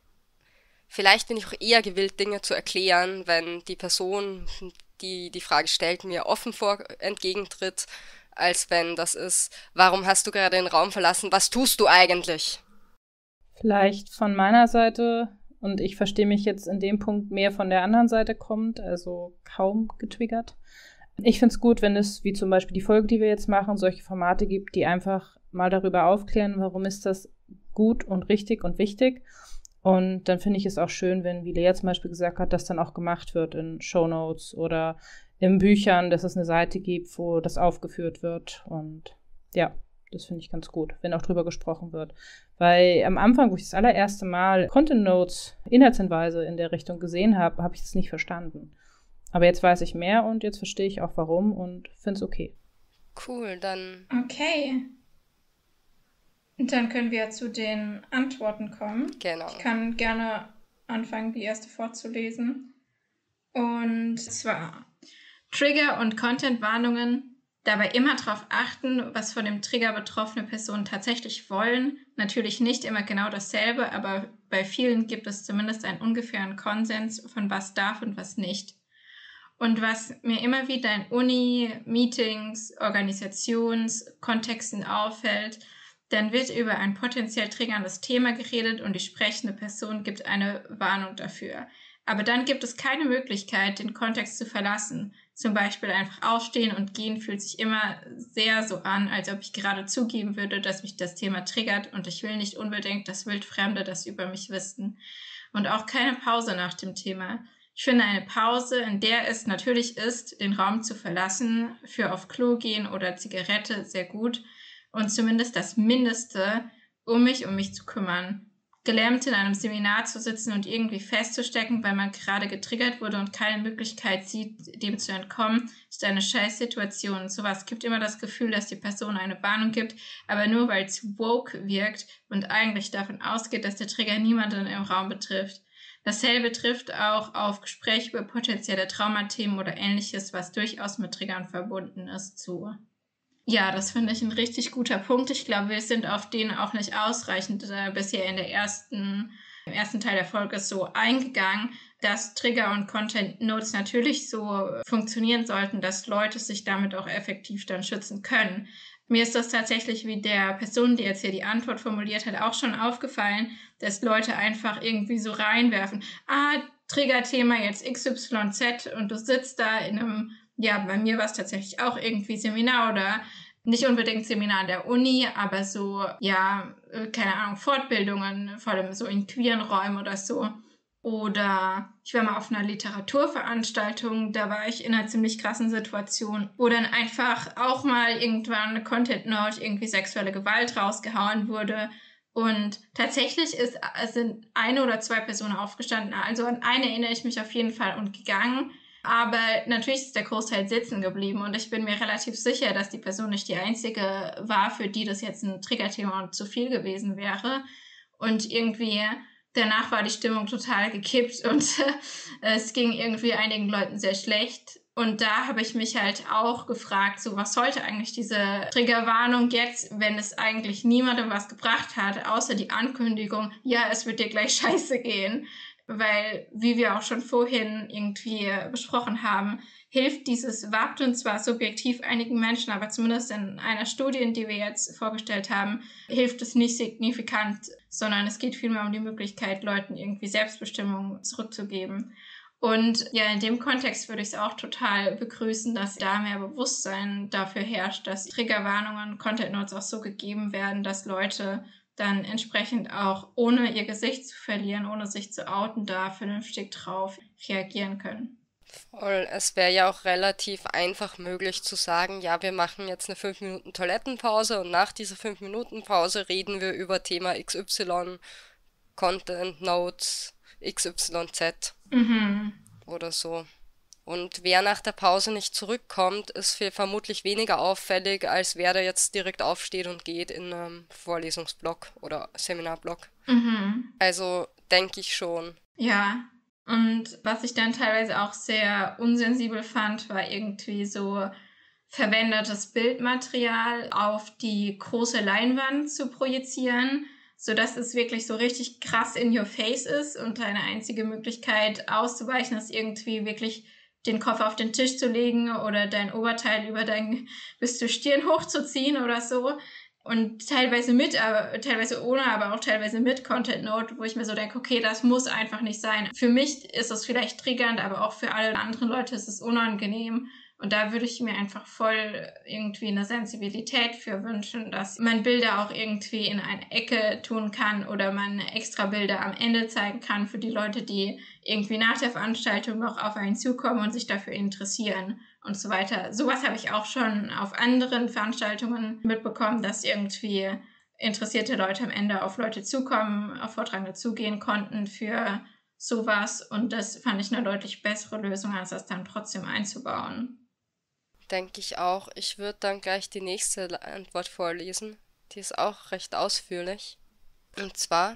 Vielleicht bin ich auch eher gewillt, Dinge zu erklären, wenn die Person, die die Frage stellt, mir offen entgegentritt, als wenn das ist, warum hast du gerade den Raum verlassen, was tust du eigentlich? Vielleicht von meiner Seite, und ich verstehe mich jetzt in dem Punkt mehr von der anderen Seite kommt, also kaum getriggert. Ich finde es gut, wenn es, wie zum Beispiel die Folge, die wir jetzt machen, solche Formate gibt, die einfach mal darüber aufklären, warum ist das gut und richtig und wichtig. Und dann finde ich es auch schön, wenn, wie Lea zum Beispiel gesagt hat, das dann auch gemacht wird in Shownotes oder in Büchern, dass es eine Seite gibt, wo das aufgeführt wird. Und ja, das finde ich ganz gut, wenn auch drüber gesprochen wird. Weil am Anfang, wo ich das allererste Mal Content Notes Inhaltshinweise in der Richtung gesehen habe, habe ich das nicht verstanden. Aber jetzt weiß ich mehr und jetzt verstehe ich auch warum und finde es okay. Cool, dann. Okay. Und dann können wir zu den Antworten kommen. Genau. Ich kann gerne anfangen, die erste vorzulesen. Und zwar Trigger und Content-Warnungen. Dabei immer darauf achten, was von dem Trigger betroffene Personen tatsächlich wollen. Natürlich nicht immer genau dasselbe, aber bei vielen gibt es zumindest einen ungefähren Konsens von was darf und was nicht. Und was mir immer wieder in Uni, Meetings, Organisationskontexten auffällt, dann wird über ein potenziell triggerndes Thema geredet und die sprechende Person gibt eine Warnung dafür. Aber dann gibt es keine Möglichkeit, den Kontext zu verlassen. Zum Beispiel einfach aufstehen und gehen fühlt sich immer sehr so an, als ob ich gerade zugeben würde, dass mich das Thema triggert und ich will nicht unbedingt, dass Wildfremde das über mich wissen. Und auch keine Pause nach dem Thema. Ich finde eine Pause, in der es natürlich ist, den Raum zu verlassen, für auf Klo gehen oder Zigarette, sehr gut. Und zumindest das Mindeste, um mich zu kümmern. Gelähmt in einem Seminar zu sitzen und irgendwie festzustecken, weil man gerade getriggert wurde und keine Möglichkeit sieht, dem zu entkommen, ist eine Scheißsituation. Sowas gibt immer das Gefühl, dass die Person eine Warnung gibt, aber nur weil es woke wirkt und eigentlich davon ausgeht, dass der Trigger niemanden im Raum betrifft. Dasselbe trifft auch auf Gespräche über potenzielle Traumathemen oder Ähnliches, was durchaus mit Triggern verbunden ist, zu. Ja, das finde ich ein richtig guter Punkt. Ich glaube, wir sind auf den auch nicht ausreichend bisher im ersten Teil der Folge so eingegangen, dass Trigger und Content Notes natürlich so funktionieren sollten, dass Leute sich damit auch effektiv dann schützen können. Mir ist das tatsächlich wie der Person, die jetzt hier die Antwort formuliert hat, auch schon aufgefallen, dass Leute einfach irgendwie so reinwerfen. Triggerthema jetzt XYZ und du sitzt da in einem, ja, bei mir war es tatsächlich auch irgendwie Seminar oder nicht unbedingt Seminar an der Uni, aber so, ja, keine Ahnung, Fortbildungen, vor allem so in queeren Räumen oder so. Oder ich war mal auf einer Literaturveranstaltung, da war ich in einer ziemlich krassen Situation, wo dann einfach auch mal irgendwann eine Content Note, irgendwie sexuelle Gewalt rausgehauen wurde. Und tatsächlich sind eine oder zwei Personen aufgestanden. Also an eine erinnere ich mich auf jeden Fall und gegangen. Aber natürlich ist der Großteil sitzen geblieben und ich bin mir relativ sicher, dass die Person nicht die einzige war, für die das jetzt ein Triggerthema und zu viel gewesen wäre. Und irgendwie danach war die Stimmung total gekippt und es ging irgendwie einigen Leuten sehr schlecht. Und da habe ich mich halt auch gefragt, so was sollte eigentlich diese Triggerwarnung jetzt, wenn es eigentlich niemandem was gebracht hat, außer die Ankündigung, ja, es wird dir gleich scheiße gehen. Weil, wie wir auch schon vorhin irgendwie besprochen haben, hilft dieses Wapten zwar subjektiv einigen Menschen, aber zumindest in einer Studie, die wir jetzt vorgestellt haben, hilft es nicht signifikant, sondern es geht vielmehr um die Möglichkeit, Leuten irgendwie Selbstbestimmung zurückzugeben. Und ja, in dem Kontext würde ich es auch total begrüßen, dass da mehr Bewusstsein dafür herrscht, dass Triggerwarnungen, Content Notes auch so gegeben werden, dass Leute dann entsprechend auch, ohne ihr Gesicht zu verlieren, ohne sich zu outen, da vernünftig drauf reagieren können. Voll. Es wäre ja auch relativ einfach möglich zu sagen, ja, wir machen jetzt eine 5 Minuten Toilettenpause und nach dieser 5 Minuten Pause reden wir über Thema XY, Content Notes, XYZ oder so. Und wer nach der Pause nicht zurückkommt, ist vermutlich weniger auffällig, als wer da jetzt direkt aufsteht und geht in einem Vorlesungsblock oder Seminarblock. Also denke ich schon. Ja, und was ich dann teilweise auch sehr unsensibel fand, war irgendwie so verwendetes Bildmaterial auf die große Leinwand zu projizieren, sodass es wirklich so richtig krass in your face ist und deine einzige Möglichkeit auszuweichen ist irgendwie wirklich den Kopf auf den Tisch zu legen oder dein Oberteil bis zur Stirn hochzuziehen oder so. Und teilweise teilweise ohne, aber auch teilweise mit Content Note, wo ich mir so denke, okay, das muss einfach nicht sein. Für mich ist es vielleicht triggernd, aber auch für alle anderen Leute ist es unangenehm. Und da würde ich mir einfach voll irgendwie eine Sensibilität für wünschen, dass man Bilder auch irgendwie in eine Ecke tun kann oder man extra Bilder am Ende zeigen kann für die Leute, die irgendwie nach der Veranstaltung noch auf einen zukommen und sich dafür interessieren und so weiter. Sowas habe ich auch schon auf anderen Veranstaltungen mitbekommen, dass irgendwie interessierte Leute am Ende auf Leute zukommen, auf Vortragende zugehen konnten für sowas. Und das fand ich eine deutlich bessere Lösung, als das dann trotzdem einzubauen. Denke ich auch. Ich würde dann gleich die nächste Antwort vorlesen. Die ist auch recht ausführlich. Und zwar,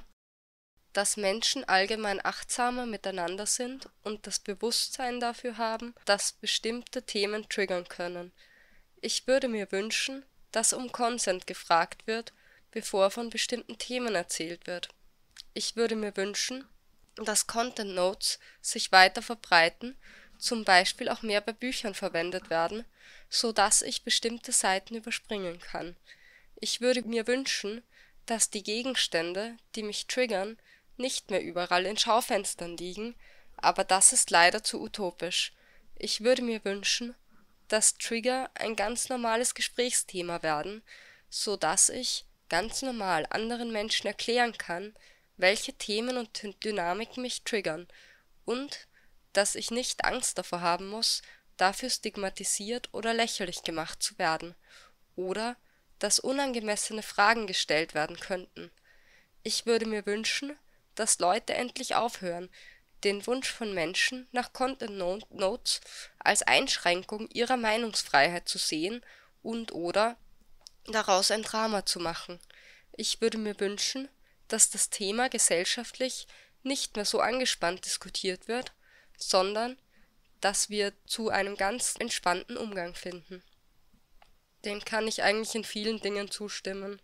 dass Menschen allgemein achtsamer miteinander sind und das Bewusstsein dafür haben, dass bestimmte Themen triggern können. Ich würde mir wünschen, dass um Consent gefragt wird, bevor von bestimmten Themen erzählt wird. Ich würde mir wünschen, dass Content Notes sich weiter verbreiten, zum Beispiel auch mehr bei Büchern verwendet werden, so dass ich bestimmte Seiten überspringen kann. Ich würde mir wünschen, dass die Gegenstände, die mich triggern, nicht mehr überall in Schaufenstern liegen, aber das ist leider zu utopisch. Ich würde mir wünschen, dass Trigger ein ganz normales Gesprächsthema werden, so dass ich ganz normal anderen Menschen erklären kann, welche Themen und Dynamiken mich triggern und dass ich nicht Angst davor haben muss, dafür stigmatisiert oder lächerlich gemacht zu werden oder dass unangemessene Fragen gestellt werden könnten. Ich würde mir wünschen, dass Leute endlich aufhören, den Wunsch von Menschen nach Content Notes als Einschränkung ihrer Meinungsfreiheit zu sehen und/oder daraus ein Drama zu machen. Ich würde mir wünschen, dass das Thema gesellschaftlich nicht mehr so angespannt diskutiert wird, sondern dass wir zu einem ganz entspannten Umgang finden. Dem kann ich eigentlich in vielen Dingen zustimmen.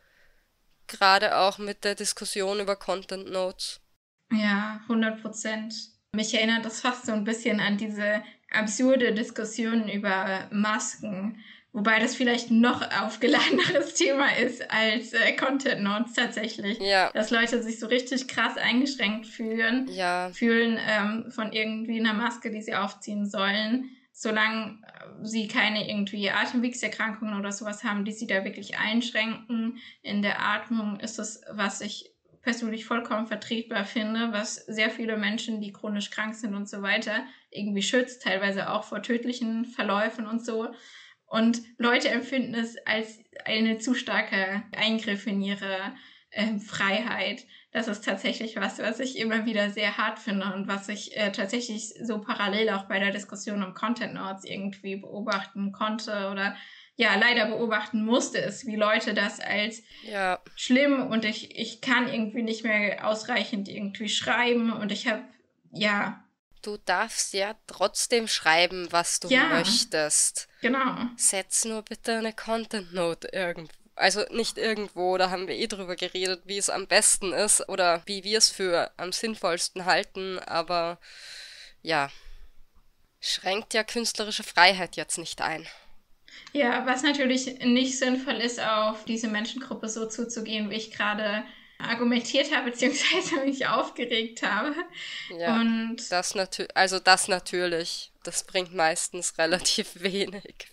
Gerade auch mit der Diskussion über Content Notes. Ja, 100%. Mich erinnert das fast so ein bisschen an diese absurde Diskussion über Masken, wobei das vielleicht noch aufgeladeneres Thema ist als Content Notes tatsächlich. Ja. Dass Leute sich so richtig krass eingeschränkt fühlen von irgendwie einer Maske, die sie aufziehen sollen, solange sie keine irgendwie Atemwegserkrankungen oder sowas haben, die sie da wirklich einschränken. In der Atmung ist es, was ich persönlich vollkommen vertretbar finde, was sehr viele Menschen, die chronisch krank sind und so weiter, irgendwie schützt, teilweise auch vor tödlichen Verläufen und so. Und Leute empfinden es als eine zu starke Eingriff in ihre Freiheit. Das ist tatsächlich was ich immer wieder sehr hart finde und was ich tatsächlich so parallel auch bei der Diskussion um Content Notes irgendwie beobachten konnte oder leider beobachten musste, ist, wie Leute das als schlimm und ich kann irgendwie nicht mehr ausreichend irgendwie schreiben und ich habe, Du darfst ja trotzdem schreiben, was du möchtest. Genau. Setz nur bitte eine Content Note irgendwo. Also nicht irgendwo, da haben wir drüber geredet, wie es am besten ist oder wie wir es für am sinnvollsten halten, aber schränkt ja künstlerische Freiheit jetzt nicht ein. Ja, was natürlich nicht sinnvoll ist, auf diese Menschengruppe so zuzugehen, wie ich gerade argumentiert habe, beziehungsweise mich aufgeregt habe. Ja, und das natürlich. Das bringt meistens relativ wenig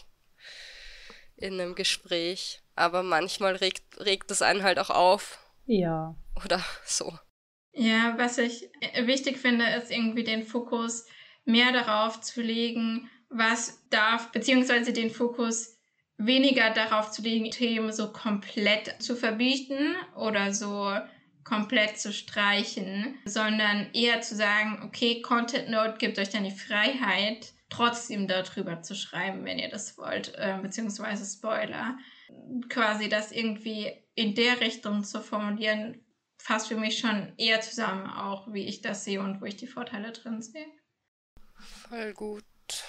in einem Gespräch. Aber manchmal regt es einen halt auch auf. Ja. Oder so. Ja, was ich wichtig finde, ist irgendwie den Fokus mehr darauf zu legen, was darf, beziehungsweise den Fokus weniger darauf zu legen, Themen so komplett zu verbieten oder so komplett zu streichen, sondern eher zu sagen, okay, Content Note gibt euch dann die Freiheit, trotzdem darüber zu schreiben, wenn ihr das wollt, beziehungsweise Spoiler. Quasi das irgendwie in der Richtung zu formulieren, fasst für mich schon eher zusammen, auch wie ich das sehe und wo ich die Vorteile drin sehe. Voll gut,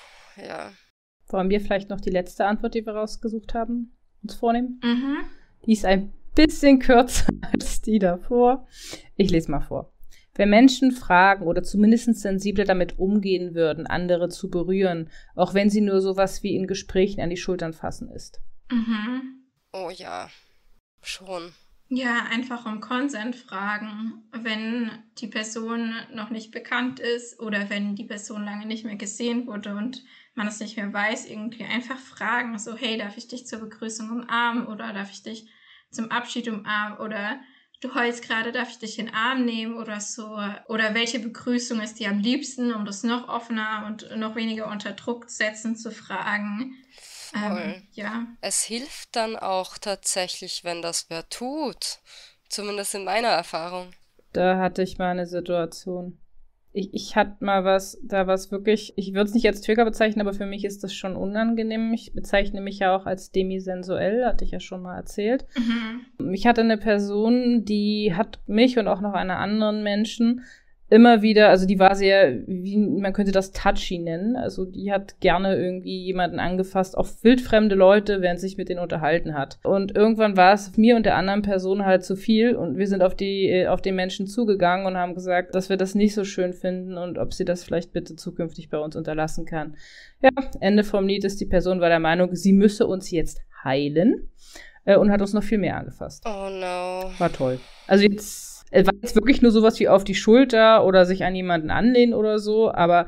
ja. Wollen wir vielleicht noch die letzte Antwort, die wir rausgesucht haben, uns vornehmen? Mhm. Die ist ein bisschen kürzer als die davor. Ich lese mal vor. Wenn Menschen fragen oder zumindest sensibler damit umgehen würden, andere zu berühren, auch wenn sie nur sowas wie in Gesprächen an die Schultern fassen ist. Mhm. Oh ja, schon. Ja, einfach um Consent fragen, wenn die Person noch nicht bekannt ist oder wenn die Person lange nicht mehr gesehen wurde und man es nicht mehr weiß, irgendwie einfach fragen, so, hey, darf ich dich zur Begrüßung umarmen oder darf ich dich zum Abschied umarmen oder du heulst gerade, darf ich dich in den Arm nehmen oder so. Oder welche Begrüßung ist dir am liebsten, um das noch offener und noch weniger unter Druck setzen zu fragen. Voll. Ja. Es hilft dann auch tatsächlich, wenn das wer tut. Zumindest in meiner Erfahrung. Da hatte ich mal eine Situation. Ich hatte mal da was wirklich, ich würde es nicht als Trigger bezeichnen, aber für mich ist das schon unangenehm. Ich bezeichne mich ja auch als demisensuell, hatte ich ja schon mal erzählt. Mhm. Ich hatte eine Person, die hat mich und auch noch einen anderen Menschen immer wieder, also die war sehr, wie man könnte das touchy nennen, also die hat gerne irgendwie jemanden angefasst, auch wildfremde Leute, während sich mit denen unterhalten hat. Und irgendwann war es mir und der anderen Person halt zu viel und wir sind auf den Menschen zugegangen und haben gesagt, dass wir das nicht so schön finden und ob sie das vielleicht bitte zukünftig bei uns unterlassen kann. Ja, Ende vom Lied ist, die Person war der Meinung, sie müsse uns jetzt heilen und hat uns noch viel mehr angefasst. Oh no. War toll. Also es war jetzt wirklich nur sowas wie auf die Schulter oder sich an jemanden anlehnen oder so, aber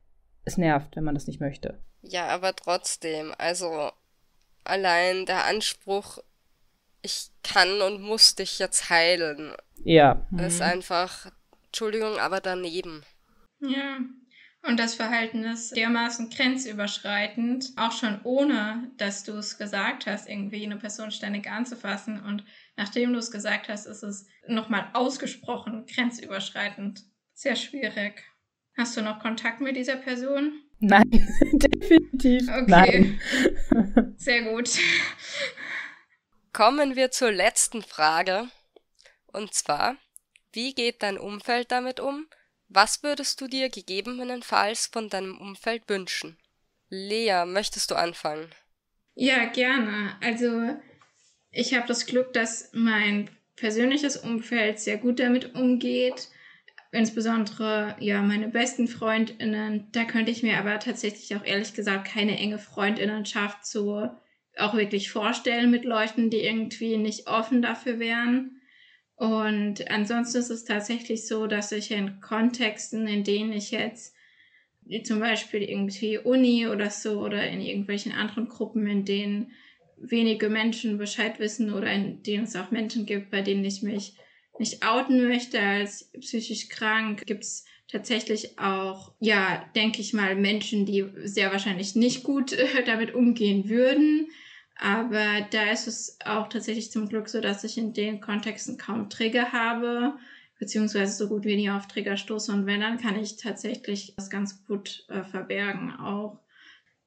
es nervt, wenn man das nicht möchte. Ja, aber trotzdem, also allein der Anspruch, ich kann und muss dich jetzt heilen, Ja. ist einfach, Entschuldigung, aber daneben. Ja. Und das Verhalten ist dermaßen grenzüberschreitend, auch schon ohne, dass du es gesagt hast, irgendwie eine Person ständig anzufassen. Und nachdem du es gesagt hast, ist es nochmal ausgesprochen grenzüberschreitend. Sehr schwierig. Hast du noch Kontakt mit dieser Person? Nein, definitiv Okay. nein. Sehr gut. Kommen wir zur letzten Frage. Und zwar, wie geht dein Umfeld damit um? Was würdest du dir gegebenenfalls von deinem Umfeld wünschen? Lea, möchtest du anfangen? Ja, gerne. Also ich habe das Glück, dass mein persönliches Umfeld sehr gut damit umgeht. Insbesondere ja meine besten FreundInnen. Da könnte ich mir aber tatsächlich auch ehrlich gesagt keine enge Freundinnenschaft so auch wirklich vorstellen mit Leuten, die irgendwie nicht offen dafür wären. Und ansonsten ist es tatsächlich so, dass ich in Kontexten, in denen ich jetzt zum Beispiel irgendwie Uni oder so oder in irgendwelchen anderen Gruppen, in denen wenige Menschen Bescheid wissen oder in denen es auch Menschen gibt, bei denen ich mich nicht outen möchte als psychisch krank, gibt es tatsächlich auch, ja, denke ich mal, Menschen, die sehr wahrscheinlich nicht gut damit umgehen würden. Aber da ist es auch tatsächlich zum Glück so, dass ich in den Kontexten kaum Trigger habe, beziehungsweise so gut wie nie auf Trigger stoße. Und wenn, dann kann ich tatsächlich das ganz gut verbergen auch.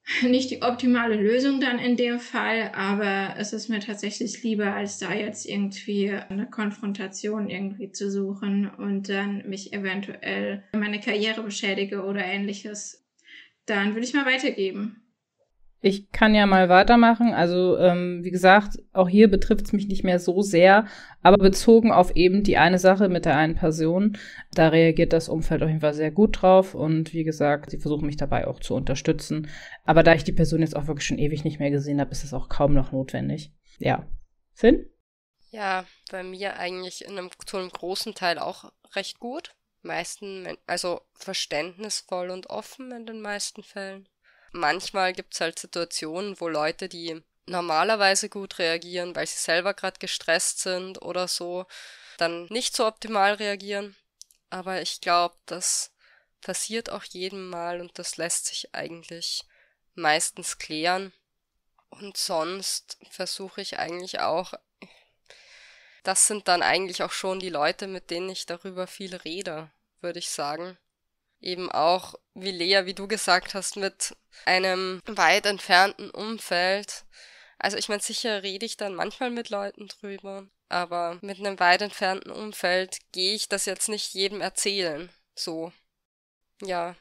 nicht die optimale Lösung dann in dem Fall, aber es ist mir tatsächlich lieber, als da jetzt irgendwie eine Konfrontation irgendwie zu suchen und dann mich eventuell meine Karriere beschädige oder ähnliches. Dann würde ich mal weitergeben. Ich kann ja mal weitermachen. Also, wie gesagt, auch hier betrifft es mich nicht mehr so sehr, aber bezogen auf eben die eine Sache mit der einen Person, da reagiert das Umfeld auf jeden Fall sehr gut drauf und wie gesagt, sie versuchen mich dabei auch zu unterstützen. Aber da ich die Person jetzt auch wirklich schon ewig nicht mehr gesehen habe, ist es auch kaum noch notwendig. Ja. Finn? Ja, bei mir eigentlich zu einem großen Teil auch recht gut. Also verständnisvoll und offen in den meisten Fällen. Manchmal gibt es halt Situationen, wo Leute, die normalerweise gut reagieren, weil sie selber gerade gestresst sind oder so, dann nicht so optimal reagieren. Aber ich glaube, das passiert auch jedem Mal und das lässt sich eigentlich meistens klären. Und sonst versuche ich eigentlich auch, das sind dann eigentlich auch schon die Leute, mit denen ich darüber viel rede, würde ich sagen. Eben auch, wie Lea, wie du gesagt hast, mit einem weit entfernten Umfeld. Also ich meine, sicher rede ich dann manchmal mit Leuten drüber, aber mit einem weit entfernten Umfeld gehe ich das jetzt nicht jedem erzählen. So. Ja.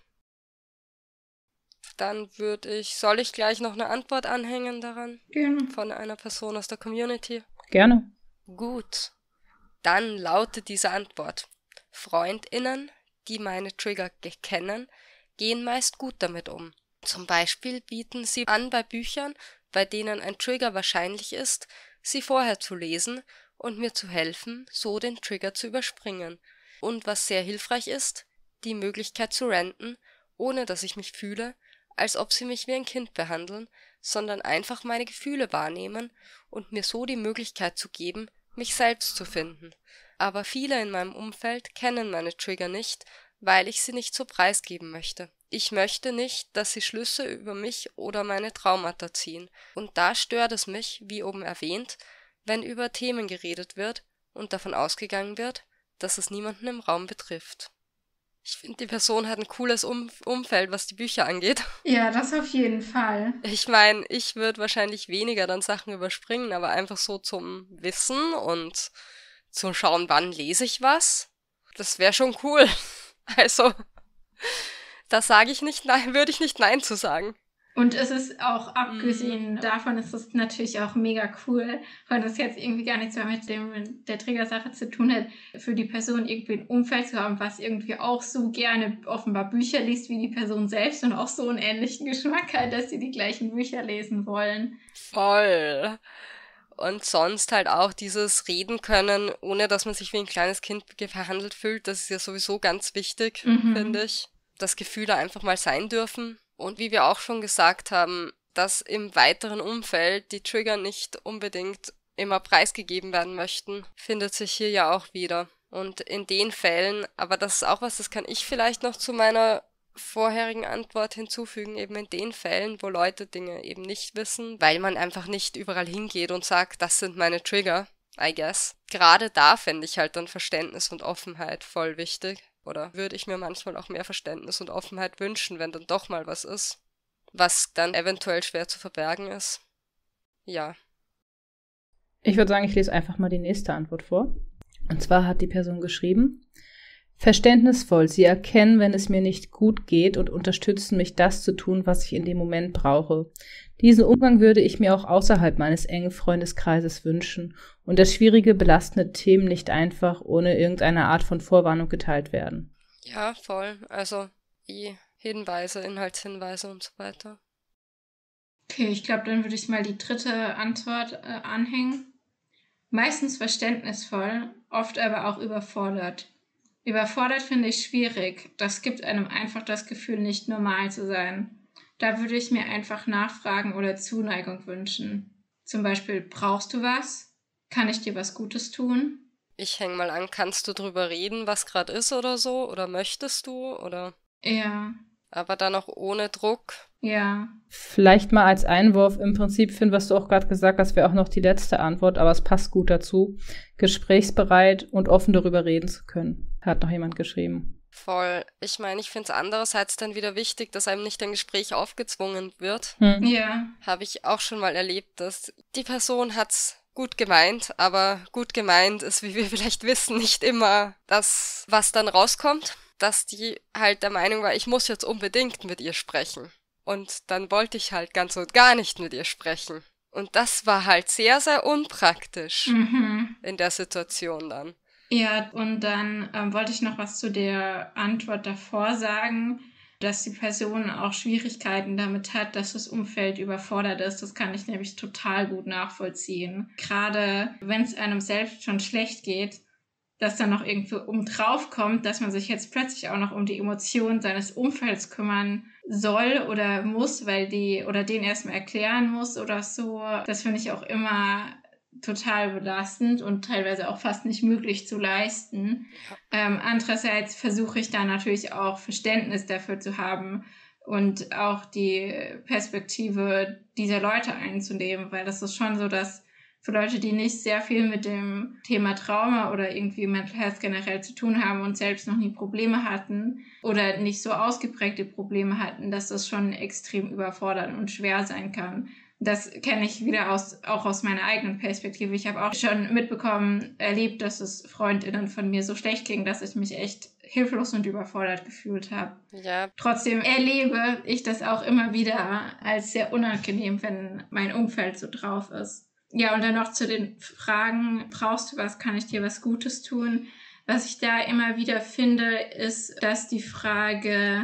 Dann soll ich gleich noch eine Antwort anhängen daran? Gerne. Von einer Person aus der Community? Gerne. Gut. Dann lautet diese Antwort: FreundInnen, die meine Trigger kennen, gehen meist gut damit um. Zum Beispiel bieten sie an, bei Büchern, bei denen ein Trigger wahrscheinlich ist, sie vorher zu lesen und mir zu helfen, so den Trigger zu überspringen. Und was sehr hilfreich ist, die Möglichkeit zu ranten, ohne dass ich mich fühle, als ob sie mich wie ein Kind behandeln, sondern einfach meine Gefühle wahrnehmen und mir so die Möglichkeit zu geben, mich selbst zu finden. Aber viele in meinem Umfeld kennen meine Trigger nicht, weil ich sie nicht so preisgeben möchte. Ich möchte nicht, dass sie Schlüsse über mich oder meine Traumata ziehen. Und da stört es mich, wie oben erwähnt, wenn über Themen geredet wird und davon ausgegangen wird, dass es niemanden im Raum betrifft. Ich finde, die Person hat ein cooles Umfeld, was die Bücher angeht. Ja, das auf jeden Fall. Ich meine, ich würde wahrscheinlich weniger dann Sachen überspringen, aber einfach so zum Wissen und zum Schauen, wann lese ich was. Das wäre schon cool. Also, da sage ich nicht nein, würde ich nicht nein zu sagen. Und es ist auch, abgesehen davon, ist es natürlich auch mega cool, weil das jetzt irgendwie gar nichts mehr mit der Triggersache zu tun hat, für die Person irgendwie ein Umfeld zu haben, was irgendwie auch so gerne offenbar Bücher liest wie die Person selbst und auch so einen ähnlichen Geschmack hat, dass sie die gleichen Bücher lesen wollen. Voll. Und sonst halt auch dieses Reden können, ohne dass man sich wie ein kleines Kind verhandelt fühlt, das ist ja sowieso ganz wichtig, finde ich. Das Gefühl da einfach mal sein dürfen. Und wie wir auch schon gesagt haben, dass im weiteren Umfeld die Trigger nicht unbedingt immer preisgegeben werden möchten, findet sich hier ja auch wieder. Und in den Fällen, aber das ist auch was, das kann ich vielleicht noch zu meiner vorherigen Antwort hinzufügen, eben in den Fällen, wo Leute Dinge eben nicht wissen, weil man einfach nicht überall hingeht und sagt, das sind meine Trigger, I guess. Gerade da fände ich halt dann Verständnis und Offenheit voll wichtig. Oder würde ich mir manchmal auch mehr Verständnis und Offenheit wünschen, wenn dann doch mal was ist, was dann eventuell schwer zu verbergen ist. Ja. Ich würde sagen, ich lese einfach mal die nächste Antwort vor. Und zwar hat die Person geschrieben: Verständnisvoll, Sie erkennen, wenn es mir nicht gut geht und unterstützen mich, das zu tun, was ich in dem Moment brauche. Diesen Umgang würde ich mir auch außerhalb meines engen Freundeskreises wünschen und dass schwierige, belastende Themen nicht einfach ohne irgendeine Art von Vorwarnung geteilt werden. Ja, voll. Also Hinweise, Inhaltshinweise und so weiter. Okay, ich glaube, dann würde ich mal die dritte Antwort anhängen. Meistens verständnisvoll, oft aber auch überfordert. Überfordert finde ich schwierig. Das gibt einem einfach das Gefühl, nicht normal zu sein. Da würde ich mir einfach Nachfragen oder Zuneigung wünschen. Zum Beispiel, brauchst du was? Kann ich dir was Gutes tun? Ich häng mal an, kannst du drüber reden, was gerade ist oder so? Oder möchtest du? Oder? Ja. Aber dann auch ohne Druck. Ja. Vielleicht mal als Einwurf, im Prinzip, Finn, was du auch gerade gesagt hast, wäre auch noch die letzte Antwort, aber es passt gut dazu. Gesprächsbereit und offen darüber reden zu können, hat noch jemand geschrieben. Voll. Ich meine, ich finde es andererseits dann wieder wichtig, dass einem nicht ein Gespräch aufgezwungen wird. Ja. Habe ich auch schon mal erlebt, dass die Person hat's gut gemeint, aber gut gemeint ist, wie wir vielleicht wissen, nicht immer das, was dann rauskommt. Dass die halt der Meinung war, ich muss jetzt unbedingt mit ihr sprechen. Und dann wollte ich halt ganz und gar nicht mit ihr sprechen. Und das war halt sehr, sehr unpraktisch in der Situation dann. Ja, und dann wollte ich noch was zu der Antwort davor sagen, dass die Person auch Schwierigkeiten damit hat, dass das Umfeld überfordert ist. Das kann ich nämlich total gut nachvollziehen. Gerade wenn es einem selbst schon schlecht geht, dass dann noch irgendwie drauf kommt, dass man sich jetzt plötzlich auch noch um die Emotionen seines Umfelds kümmern soll oder muss, weil denen erstmal erklären muss oder so. Das finde ich auch immer total belastend und teilweise auch fast nicht möglich zu leisten. Andererseits versuche ich da natürlich auch Verständnis dafür zu haben und auch die Perspektive dieser Leute einzunehmen, weil das ist schon so, dass für Leute, die nicht sehr viel mit dem Thema Trauma oder irgendwie Mental Health generell zu tun haben und selbst noch nie Probleme hatten oder nicht so ausgeprägte Probleme hatten, dass das schon extrem überfordernd und schwer sein kann. Das kenne ich wieder auch aus meiner eigenen Perspektive. Ich habe auch schon erlebt, dass es FreundInnen von mir so schlecht ging, dass ich mich echt hilflos und überfordert gefühlt habe. Ja. Trotzdem erlebe ich das auch immer wieder als sehr unangenehm, wenn mein Umfeld so drauf ist. Ja, und dann noch zu den Fragen, brauchst du was, kann ich dir was Gutes tun? Was ich da immer wieder finde, ist, dass die Frage,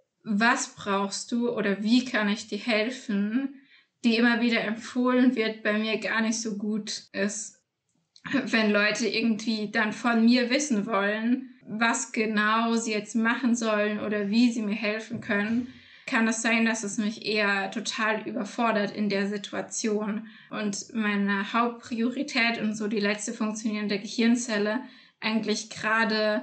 was brauchst du oder wie kann ich dir helfen, die immer wieder empfohlen wird, bei mir gar nicht so gut ist. Wenn Leute irgendwie dann von mir wissen wollen, was genau sie jetzt machen sollen oder wie sie mir helfen können, kann es sein, dass es mich eher total überfordert in der Situation. Und meine Hauptpriorität und so die letzte funktionierende Gehirnzelle eigentlich gerade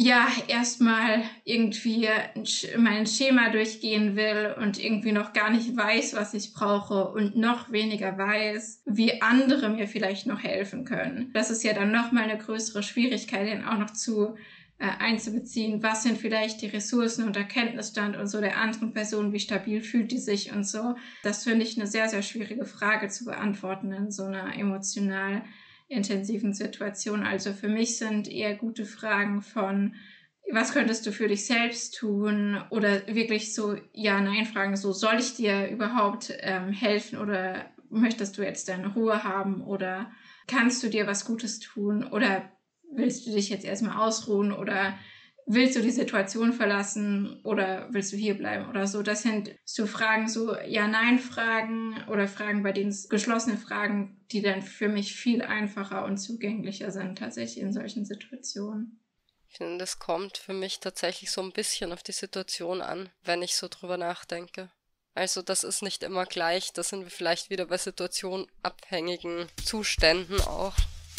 erstmal irgendwie mein Schema durchgehen will und irgendwie noch gar nicht weiß, was ich brauche und noch weniger weiß, wie andere mir vielleicht noch helfen können. Das ist ja dann nochmal eine größere Schwierigkeit, den auch noch einzubeziehen, was sind vielleicht die Ressourcen und der Kenntnisstand und so der anderen Person, wie stabil fühlt die sich und so. Das finde ich eine sehr, sehr schwierige Frage zu beantworten in so einer emotional intensiven Situation. Also für mich sind eher gute Fragen von, was könntest du für dich selbst tun? Oder wirklich so Ja-Nein-Fragen, so soll ich dir überhaupt helfen oder möchtest du jetzt deine Ruhe haben oder kannst du dir was Gutes tun oder willst du dich jetzt erstmal ausruhen oder willst du die Situation verlassen oder willst du hier bleiben oder so. Das sind so Fragen, so Ja-Nein-Fragen oder Fragen, bei denen es geschlossene Fragen, die dann für mich viel einfacher und zugänglicher sind tatsächlich in solchen Situationen. Ich finde, das kommt für mich tatsächlich so ein bisschen auf die Situation an, wenn ich so drüber nachdenke. Also das ist nicht immer gleich, da sind wir vielleicht wieder bei situationabhängigen Zuständen auch.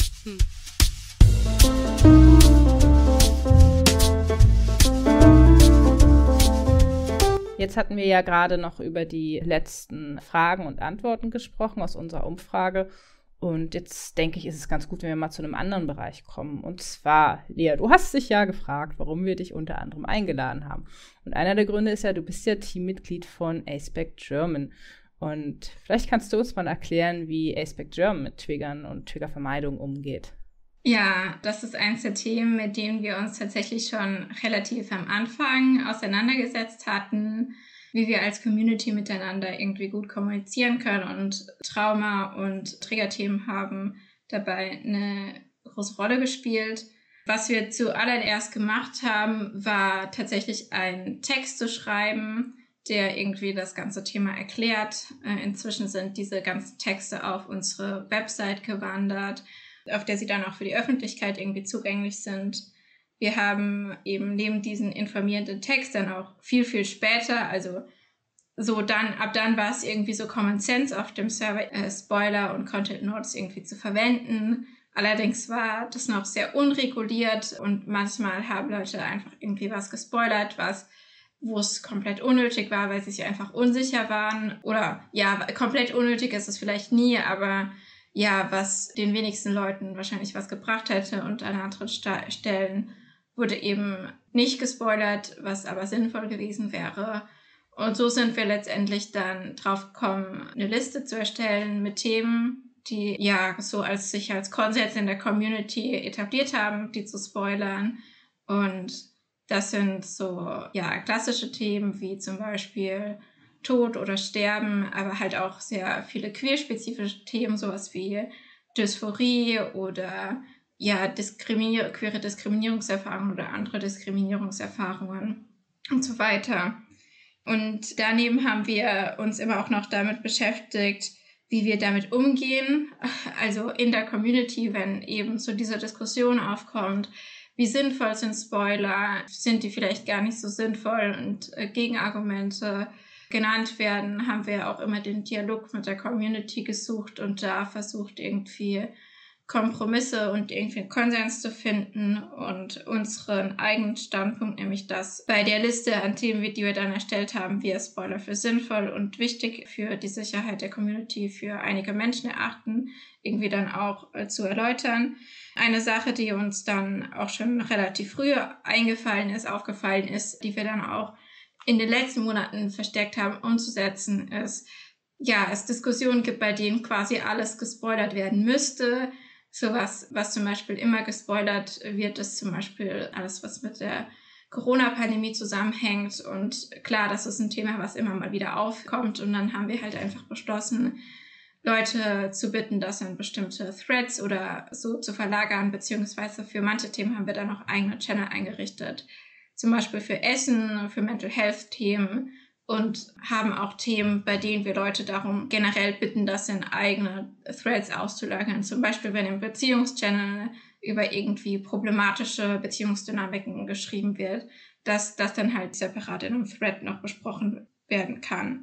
Jetzt hatten wir ja gerade noch über die letzten Fragen und Antworten gesprochen aus unserer Umfrage. Und jetzt denke ich, ist es ganz gut, wenn wir mal zu einem anderen Bereich kommen. Und zwar, Lea, du hast dich ja gefragt, warum wir dich unter anderem eingeladen haben. Und einer der Gründe ist ja, du bist ja Teammitglied von Aspect German. Und vielleicht kannst du uns mal erklären, wie Aspect German mit Triggern und Triggervermeidung umgeht. Ja, das ist eins der Themen, mit denen wir uns tatsächlich schon relativ am Anfang auseinandergesetzt hatten, wie wir als Community miteinander irgendwie gut kommunizieren können. Und Trauma und Triggerthemen haben dabei eine große Rolle gespielt. Was wir zuallererst gemacht haben, war tatsächlich einen Text zu schreiben, der irgendwie das ganze Thema erklärt. Inzwischen sind diese ganzen Texte auf unsere Website gewandert, auf der sie dann auch für die Öffentlichkeit irgendwie zugänglich sind. Wir haben eben neben diesen informierenden Text dann auch viel, viel später, also ab dann war es irgendwie so Common Sense auf dem Server, Spoiler und Content Notes irgendwie zu verwenden. Allerdings war das noch sehr unreguliert und manchmal haben Leute einfach irgendwie was gespoilert, wo es komplett unnötig war, weil sie sich einfach unsicher waren. Oder ja, komplett unnötig ist es vielleicht nie, aber ja, was den wenigsten Leuten wahrscheinlich was gebracht hätte und an anderen Stellen wurde eben nicht gespoilert, was aber sinnvoll gewesen wäre. Und so sind wir letztendlich dann drauf gekommen, eine Liste zu erstellen mit Themen, die ja so sich als Konsens in der Community etabliert haben, die zu spoilern. Und das sind so klassische Themen wie zum Beispiel Tod oder Sterben, aber halt auch sehr viele queerspezifische Themen, sowas wie Dysphorie oder queere Diskriminierungserfahrungen oder andere Diskriminierungserfahrungen und so weiter. Und daneben haben wir uns immer auch noch damit beschäftigt, wie wir damit umgehen, also in der Community, wenn eben so diese Diskussion aufkommt, wie sinnvoll sind Spoiler, sind die vielleicht gar nicht so sinnvoll und Gegenargumente genannt werden, haben wir auch immer den Dialog mit der Community gesucht und da versucht irgendwie Kompromisse und irgendwie einen Konsens zu finden und unseren eigenen Standpunkt, nämlich dass bei der Liste an Themen, die wir dann erstellt haben, wir Spoiler für sinnvoll und wichtig für die Sicherheit der Community für einige Menschen erachten, irgendwie dann auch zu erläutern. Eine Sache, die uns dann auch schon relativ früh aufgefallen ist, die wir dann auch in den letzten Monaten verstärkt haben umzusetzen, ist, es Diskussionen gibt, bei denen quasi alles gespoilert werden müsste. Sowas, was zum Beispiel immer gespoilert wird, ist zum Beispiel alles, was mit der Corona-Pandemie zusammenhängt. Und klar, das ist ein Thema, was immer mal wieder aufkommt. Und dann haben wir halt einfach beschlossen, Leute zu bitten, das in bestimmte Threads oder so zu verlagern, beziehungsweise für manche Themen haben wir dann auch eigene Channel eingerichtet. Zum Beispiel für Essen, für Mental Health Themen und haben auch Themen, bei denen wir Leute darum generell bitten, das in eigene Threads auszulagern. Zum Beispiel, wenn im Beziehungschannel über irgendwie problematische Beziehungsdynamiken geschrieben wird, dass das dann halt separat in einem Thread noch besprochen werden kann.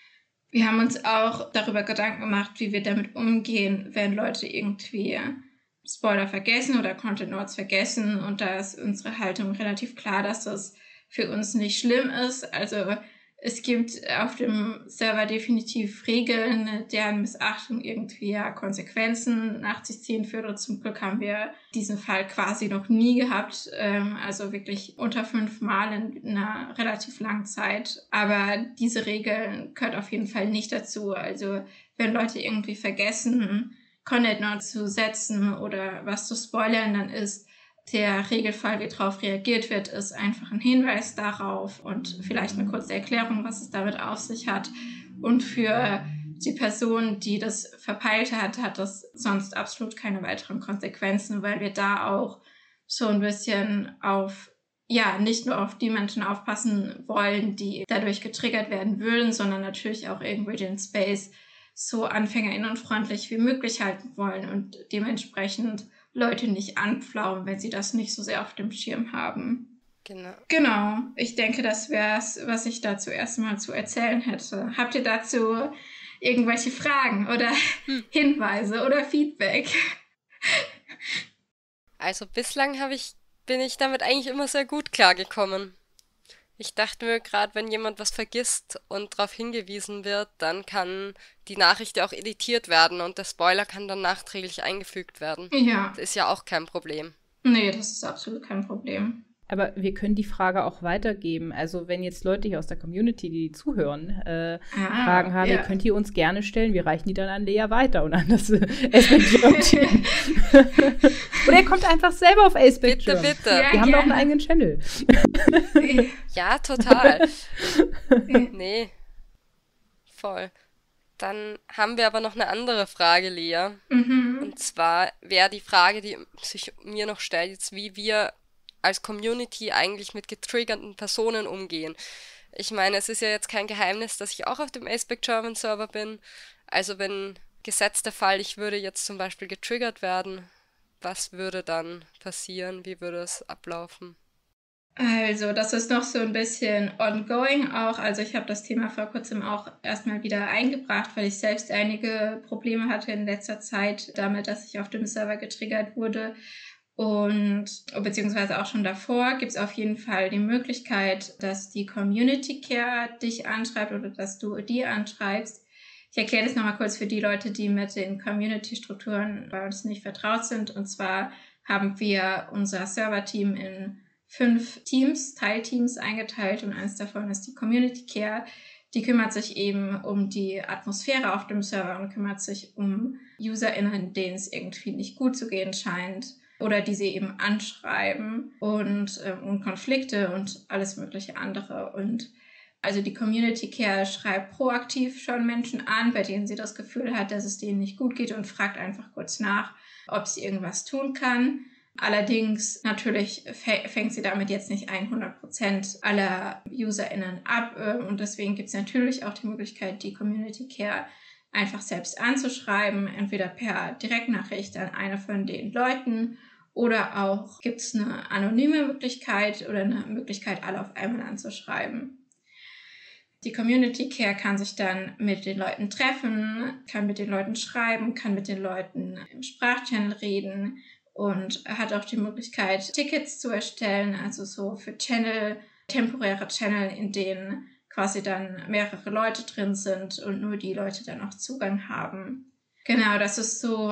Wir haben uns auch darüber Gedanken gemacht, wie wir damit umgehen, wenn Leute irgendwie Spoiler vergessen oder Content Notes vergessen. Und da ist unsere Haltung relativ klar, dass das für uns nicht schlimm ist. Also es gibt auf dem Server definitiv Regeln, deren Missachtung irgendwie Konsequenzen nach sich ziehen würde. Zum Glück haben wir diesen Fall quasi noch nie gehabt, also wirklich unter 5 Mal in einer relativ langen Zeit. Aber diese Regeln gehört auf jeden Fall nicht dazu. Also wenn Leute irgendwie vergessen, Content Notes zu setzen oder was zu spoilern, dann ist der Regelfall, wie darauf reagiert wird, ist einfach ein Hinweis darauf und vielleicht eine kurze Erklärung, was es damit auf sich hat. Und für die Person, die das verpeilt hat, hat das sonst absolut keine weiteren Konsequenzen, weil wir da auch so ein bisschen nicht nur auf die Menschen aufpassen wollen, die dadurch getriggert werden würden, sondern natürlich auch irgendwie den Space so anfängerinnenfreundlich wie möglich halten wollen und dementsprechend Leute nicht anpflaumen, wenn sie das nicht so sehr auf dem Schirm haben. Genau. Ich denke, das wäre es, was ich dazu erstmal zu erzählen hätte. Habt ihr dazu irgendwelche Fragen oder Hinweise oder Feedback? Also bislang bin ich damit eigentlich immer sehr gut klargekommen. Ich dachte mir gerade, wenn jemand was vergisst und darauf hingewiesen wird, dann kann die Nachricht ja auch editiert werden und der Spoiler kann dann nachträglich eingefügt werden. Ja. Das ist ja auch kein Problem. Nee, das ist absolut kein Problem. Aber wir können die Frage auch weitergeben. Also wenn jetzt Leute hier aus der Community, die zuhören, Fragen haben, könnt ihr uns gerne stellen. Wir reichen die dann an Lea weiter und an das Aceback-Team. Oder ihr kommt einfach selber auf Aceback. Bitte. Wir haben doch einen eigenen Channel. Ja, total. Nee, voll. Dann haben wir aber noch eine andere Frage, Lea. Und zwar wäre die Frage, die sich mir noch stellt, jetzt wie wir als Community eigentlich mit getriggerten Personen umgehen. Ich meine, es ist ja jetzt kein Geheimnis, dass ich auch auf dem Aceback German Server bin. Also wenn gesetzter Fall, ich würde jetzt zum Beispiel getriggert werden, was würde dann passieren? Wie würde es ablaufen? Also das ist noch so ein bisschen ongoing auch. Also ich habe das Thema vor kurzem auch erstmal wieder eingebracht, weil ich selbst einige Probleme hatte in letzter Zeit damit, dass ich auf dem Server getriggert wurde. Und beziehungsweise auch schon davor gibt es auf jeden Fall die Möglichkeit, dass die Community Care dich anschreibt oder dass du die anschreibst. Ich erkläre das nochmal kurz für die Leute, die mit den Community-Strukturen bei uns nicht vertraut sind. Und zwar haben wir unser Server-Team in 5 Teilteams eingeteilt und eines davon ist die Community Care. Die kümmert sich eben um die Atmosphäre auf dem Server und kümmert sich um UserInnen, denen es irgendwie nicht gut zu gehen scheint oder die sie eben anschreiben und um Konflikte und alles mögliche andere. Und also die Community Care schreibt proaktiv schon Menschen an, bei denen sie das Gefühl hat, dass es denen nicht gut geht und fragt einfach kurz nach, ob sie irgendwas tun kann. Allerdings natürlich fängt sie damit jetzt nicht 100% aller UserInnen ab und deswegen gibt es natürlich auch die Möglichkeit, die Community Care einfach selbst anzuschreiben, entweder per Direktnachricht an eine von den Leuten oder auch gibt es eine anonyme Möglichkeit oder eine Möglichkeit, alle auf einmal anzuschreiben. Die Community Care kann sich dann mit den Leuten treffen, kann mit den Leuten schreiben, kann mit den Leuten im Sprachchannel reden und hat auch die Möglichkeit, Tickets zu erstellen, also so für temporäre Channel, in denen quasi dann mehrere Leute drin sind und nur die Leute dann auch Zugang haben. Genau, das ist so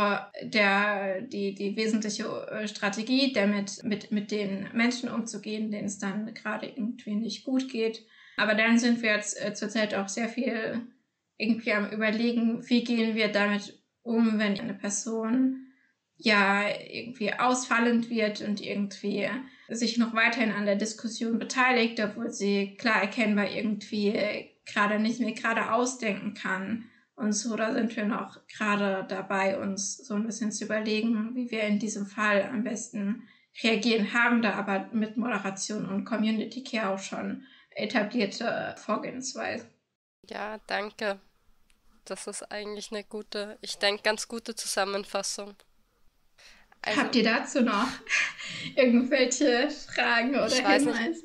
die wesentliche Strategie, damit mit den Menschen umzugehen, denen es dann gerade irgendwie nicht gut geht. Aber dann sind wir jetzt zurzeit auch sehr viel irgendwie am Überlegen, wie gehen wir damit um, wenn eine Person ja irgendwie ausfallend wird und irgendwie sich noch weiterhin an der Diskussion beteiligt, obwohl sie klar erkennbar irgendwie gerade nicht mehr gerade ausdenken kann. Und so, da sind wir noch gerade dabei, uns so ein bisschen zu überlegen, wie wir in diesem Fall am besten reagieren, haben da aber mit Moderation und Community Care auch schon etablierte Vorgehensweise. Ja, danke. Das ist eigentlich eine ganz gute Zusammenfassung. Also, habt ihr dazu noch irgendwelche Fragen oder Hinweise?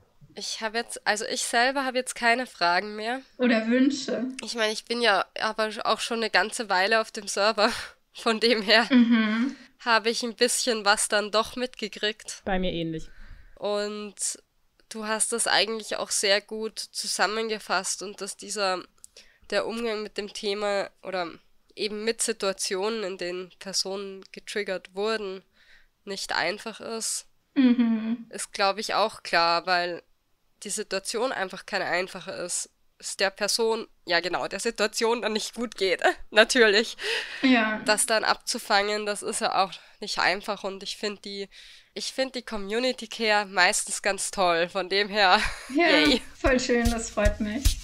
Ich selber habe jetzt keine Fragen mehr. Oder Wünsche. Ich meine, ich bin ja aber auch schon eine ganze Weile auf dem Server. Von dem her habe ich ein bisschen was dann doch mitgekriegt. Bei mir ähnlich. Und du hast das eigentlich auch sehr gut zusammengefasst und dass der Umgang mit dem Thema oder eben mit Situationen, in denen Personen getriggert wurden, nicht einfach ist, ist, glaube ich, auch klar, weil die Situation einfach keine einfache ist. Es der Situation dann nicht gut geht, natürlich. Ja. Das dann abzufangen, das ist ja auch nicht einfach und ich finde die Community Care meistens ganz toll, von dem her, ja, yay. Voll schön, das freut mich.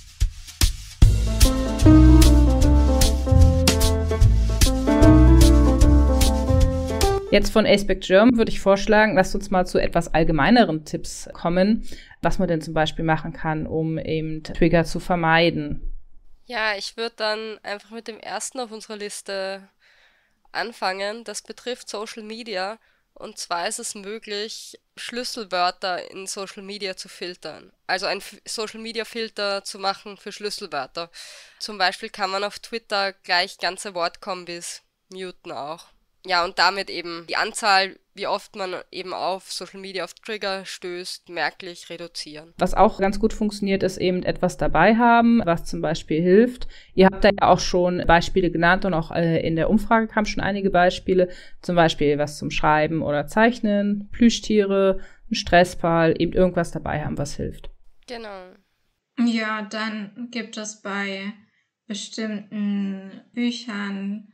Jetzt von Aspect German würde ich vorschlagen, lasst uns mal zu etwas allgemeineren Tipps kommen, was man denn zum Beispiel machen kann, um eben Trigger zu vermeiden. Ja, ich würde dann einfach mit dem ersten auf unserer Liste anfangen. Das betrifft Social Media. Und zwar ist es möglich, Schlüsselwörter in Social Media zu filtern. Also ein Social Media Filter zu machen für Schlüsselwörter. Zum Beispiel kann man auf Twitter gleich ganze Wortkombis muten auch. Ja, und damit eben die Anzahl, wie oft man eben auf Social Media auf Trigger stößt, merklich reduzieren. Was auch ganz gut funktioniert, ist eben etwas dabei haben, was zum Beispiel hilft. Ihr habt da ja auch schon Beispiele genannt und auch in der Umfrage kamen schon einige Beispiele. Zum Beispiel was zum Schreiben oder Zeichnen, Plüschtiere, ein Stressball, eben irgendwas dabei haben, was hilft. Genau. Ja, dann gibt es bei bestimmten Büchern,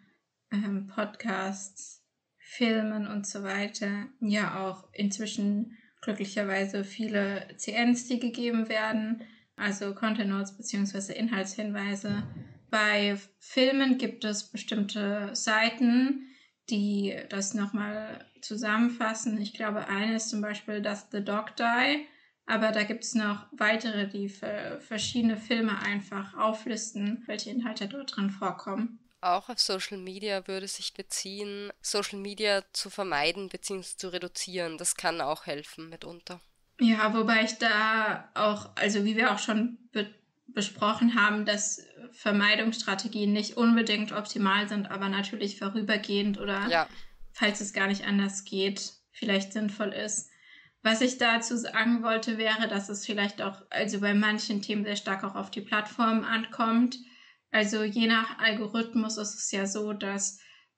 Podcasts, Filmen und so weiter ja auch inzwischen glücklicherweise viele CNs, die gegeben werden, also Content Notes bzw. Inhaltshinweise. Bei Filmen gibt es bestimmte Seiten, die das nochmal zusammenfassen. Ich glaube, eine ist zum Beispiel Does the Dog Die? Aber da gibt es noch weitere, die für verschiedene Filme einfach auflisten, welche Inhalte dort drin vorkommen. Auch auf Social Media würde sich beziehen, Social Media zu vermeiden bzw. zu reduzieren. Das kann auch helfen mitunter. Ja, wobei ich da auch, also wie wir auch schon besprochen haben, dass Vermeidungsstrategien nicht unbedingt optimal sind, aber natürlich vorübergehend oder falls es gar nicht anders geht, vielleicht sinnvoll ist. Was ich dazu sagen wollte, wäre, dass es vielleicht auch, also bei manchen Themen sehr stark auch auf die Plattform ankommt. Also je nach Algorithmus ist es ja so, dass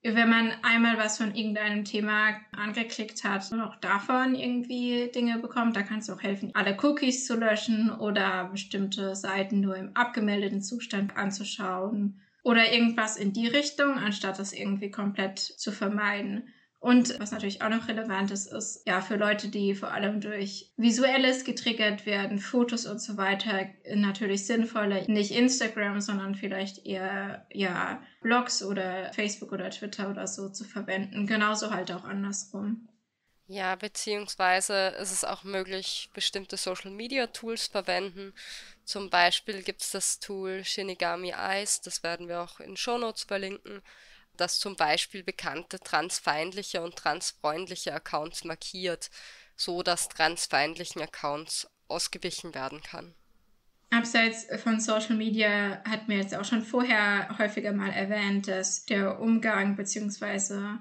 wenn man einmal was von irgendeinem Thema angeklickt hat und auch davon irgendwie Dinge bekommt, da kann es auch helfen, alle Cookies zu löschen oder bestimmte Seiten nur im abgemeldeten Zustand anzuschauen oder irgendwas in die Richtung, anstatt das irgendwie komplett zu vermeiden. Und was natürlich auch noch relevant ist ja für Leute, die vor allem durch Visuelles getriggert werden, Fotos und so weiter, natürlich sinnvoller, nicht Instagram, sondern vielleicht eher Blogs oder Facebook oder Twitter oder so zu verwenden. Genauso halt auch andersrum. Ja, beziehungsweise ist es auch möglich, bestimmte Social-Media-Tools verwenden. Zum Beispiel gibt es das Tool Shinigami Eyes, das werden wir auch in Shownotes verlinken, das zum Beispiel bekannte transfeindliche und transfreundliche Accounts markiert, so dass transfeindlichen Accounts ausgewichen werden kann. Abseits von Social Media hatten wir jetzt auch schon vorher häufiger mal erwähnt, dass der Umgang bzw.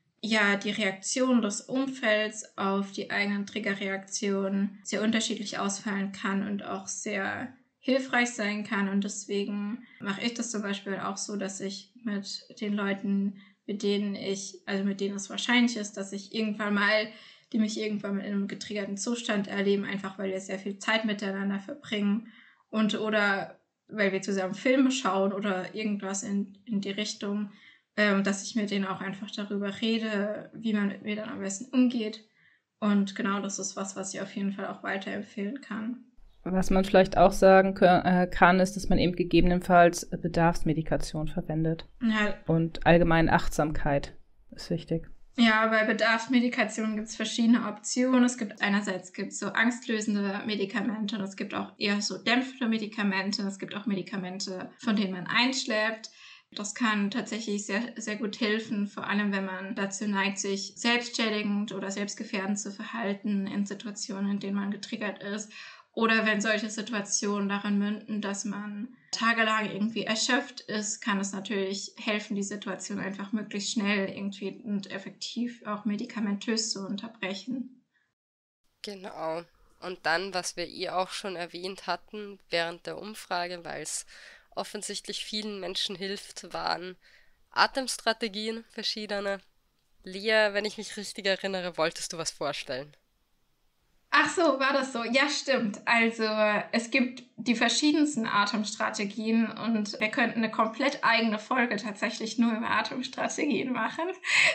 die Reaktion des Umfelds auf die eigenen Triggerreaktionen sehr unterschiedlich ausfallen kann und auch sehr hilfreich sein kann. Und deswegen mache ich das zum Beispiel auch so, dass ich mit den Leuten, mit denen es wahrscheinlich ist, dass ich die mich irgendwann in einem getriggerten Zustand erleben, einfach weil wir sehr viel Zeit miteinander verbringen oder weil wir zusammen Filme schauen oder irgendwas in die Richtung, dass ich mit denen auch einfach darüber rede, wie man mit mir dann am besten umgeht. Und genau das ist was ich auf jeden Fall auch weiterempfehlen kann. Was man vielleicht auch sagen kann, ist, dass man eben gegebenenfalls Bedarfsmedikation verwendet. Ja. Und allgemein Achtsamkeit ist wichtig. Ja, bei Bedarfsmedikation gibt es verschiedene Optionen. Einerseits gibt es so angstlösende Medikamente und es gibt auch eher so dämpfende Medikamente. Es gibt auch Medikamente, von denen man einschläft. Das kann tatsächlich sehr, sehr gut helfen, vor allem wenn man dazu neigt, sich selbstschädigend oder selbstgefährdend zu verhalten in Situationen, in denen man getriggert ist. Oder wenn solche Situationen darin münden, dass man tagelang irgendwie erschöpft ist, kann es natürlich helfen, die Situation einfach möglichst schnell irgendwie und effektiv auch medikamentös zu unterbrechen. Genau. Und dann, was wir auch schon erwähnt hatten während der Umfrage, weil es offensichtlich vielen Menschen hilft, waren Atemstrategien, verschiedene. Lea, wenn ich mich richtig erinnere, wolltest du was vorstellen? Ach so, war das so? Ja, stimmt. Also es gibt die verschiedensten Atemstrategien und wir könnten eine komplett eigene Folge tatsächlich nur über Atemstrategien machen.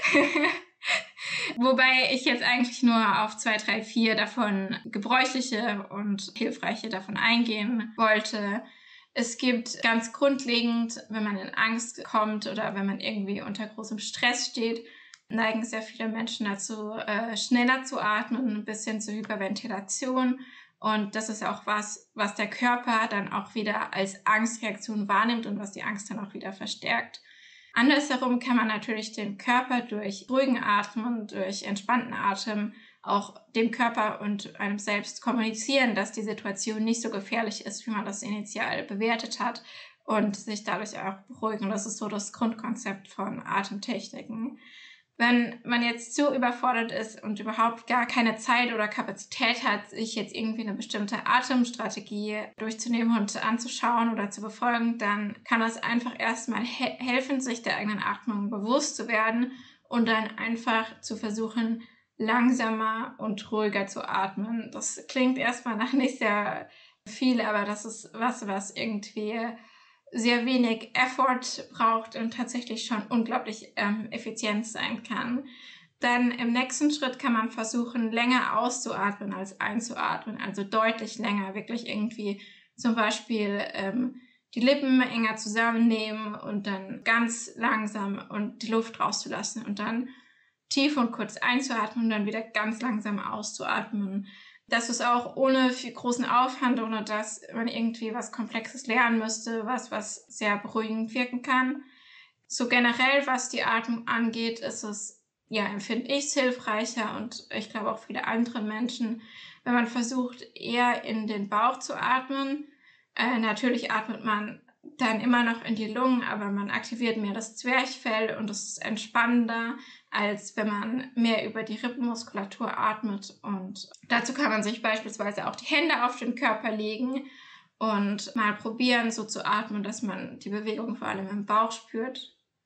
Wobei ich jetzt eigentlich nur auf 2, 3, 4 davon gebräuchliche und hilfreiche davon eingehen wollte. Es gibt ganz grundlegend, wenn man in Angst kommt oder wenn man irgendwie unter großem Stress steht, neigen sehr viele Menschen dazu, schneller zu atmen, ein bisschen zur Hyperventilation. Und das ist auch was der Körper dann auch wieder als Angstreaktion wahrnimmt und was die Angst dann auch wieder verstärkt. Andersherum kann man natürlich den Körper durch ruhigen Atmen, durch entspannten Atem auch dem Körper und einem selbst kommunizieren, dass die Situation nicht so gefährlich ist, wie man das initial bewertet hat und sich dadurch auch beruhigen. Das ist so das Grundkonzept von Atemtechniken. Wenn man jetzt so überfordert ist und überhaupt gar keine Zeit oder Kapazität hat, sich jetzt irgendwie eine bestimmte Atemstrategie durchzunehmen und anzuschauen oder zu befolgen, dann kann es einfach erstmal helfen, sich der eigenen Atmung bewusst zu werden und dann einfach zu versuchen, langsamer und ruhiger zu atmen. Das klingt erstmal nach nicht sehr viel, aber das ist was irgendwie sehr wenig Effort braucht und tatsächlich schon unglaublich effizient sein kann. Dann im nächsten Schritt kann man versuchen, länger auszuatmen als einzuatmen, also deutlich länger, wirklich irgendwie zum Beispiel die Lippen enger zusammennehmen und dann ganz langsam und die Luft rauszulassen und dann tief und kurz einzuatmen und dann wieder ganz langsam auszuatmen. Das ist auch ohne viel großen Aufwand, ohne dass man irgendwie was Komplexes lernen müsste, was sehr beruhigend wirken kann. So generell, was die Atmung angeht, ist es, empfinde ich es hilfreicher und ich glaube auch viele andere Menschen, wenn man versucht, eher in den Bauch zu atmen. Natürlich atmet man dann immer noch in die Lungen, aber man aktiviert mehr das Zwerchfell und es ist entspannender, als wenn man mehr über die Rippenmuskulatur atmet. Und dazu kann man sich beispielsweise auch die Hände auf den Körper legen und mal probieren, so zu atmen, dass man die Bewegung vor allem im Bauch spürt.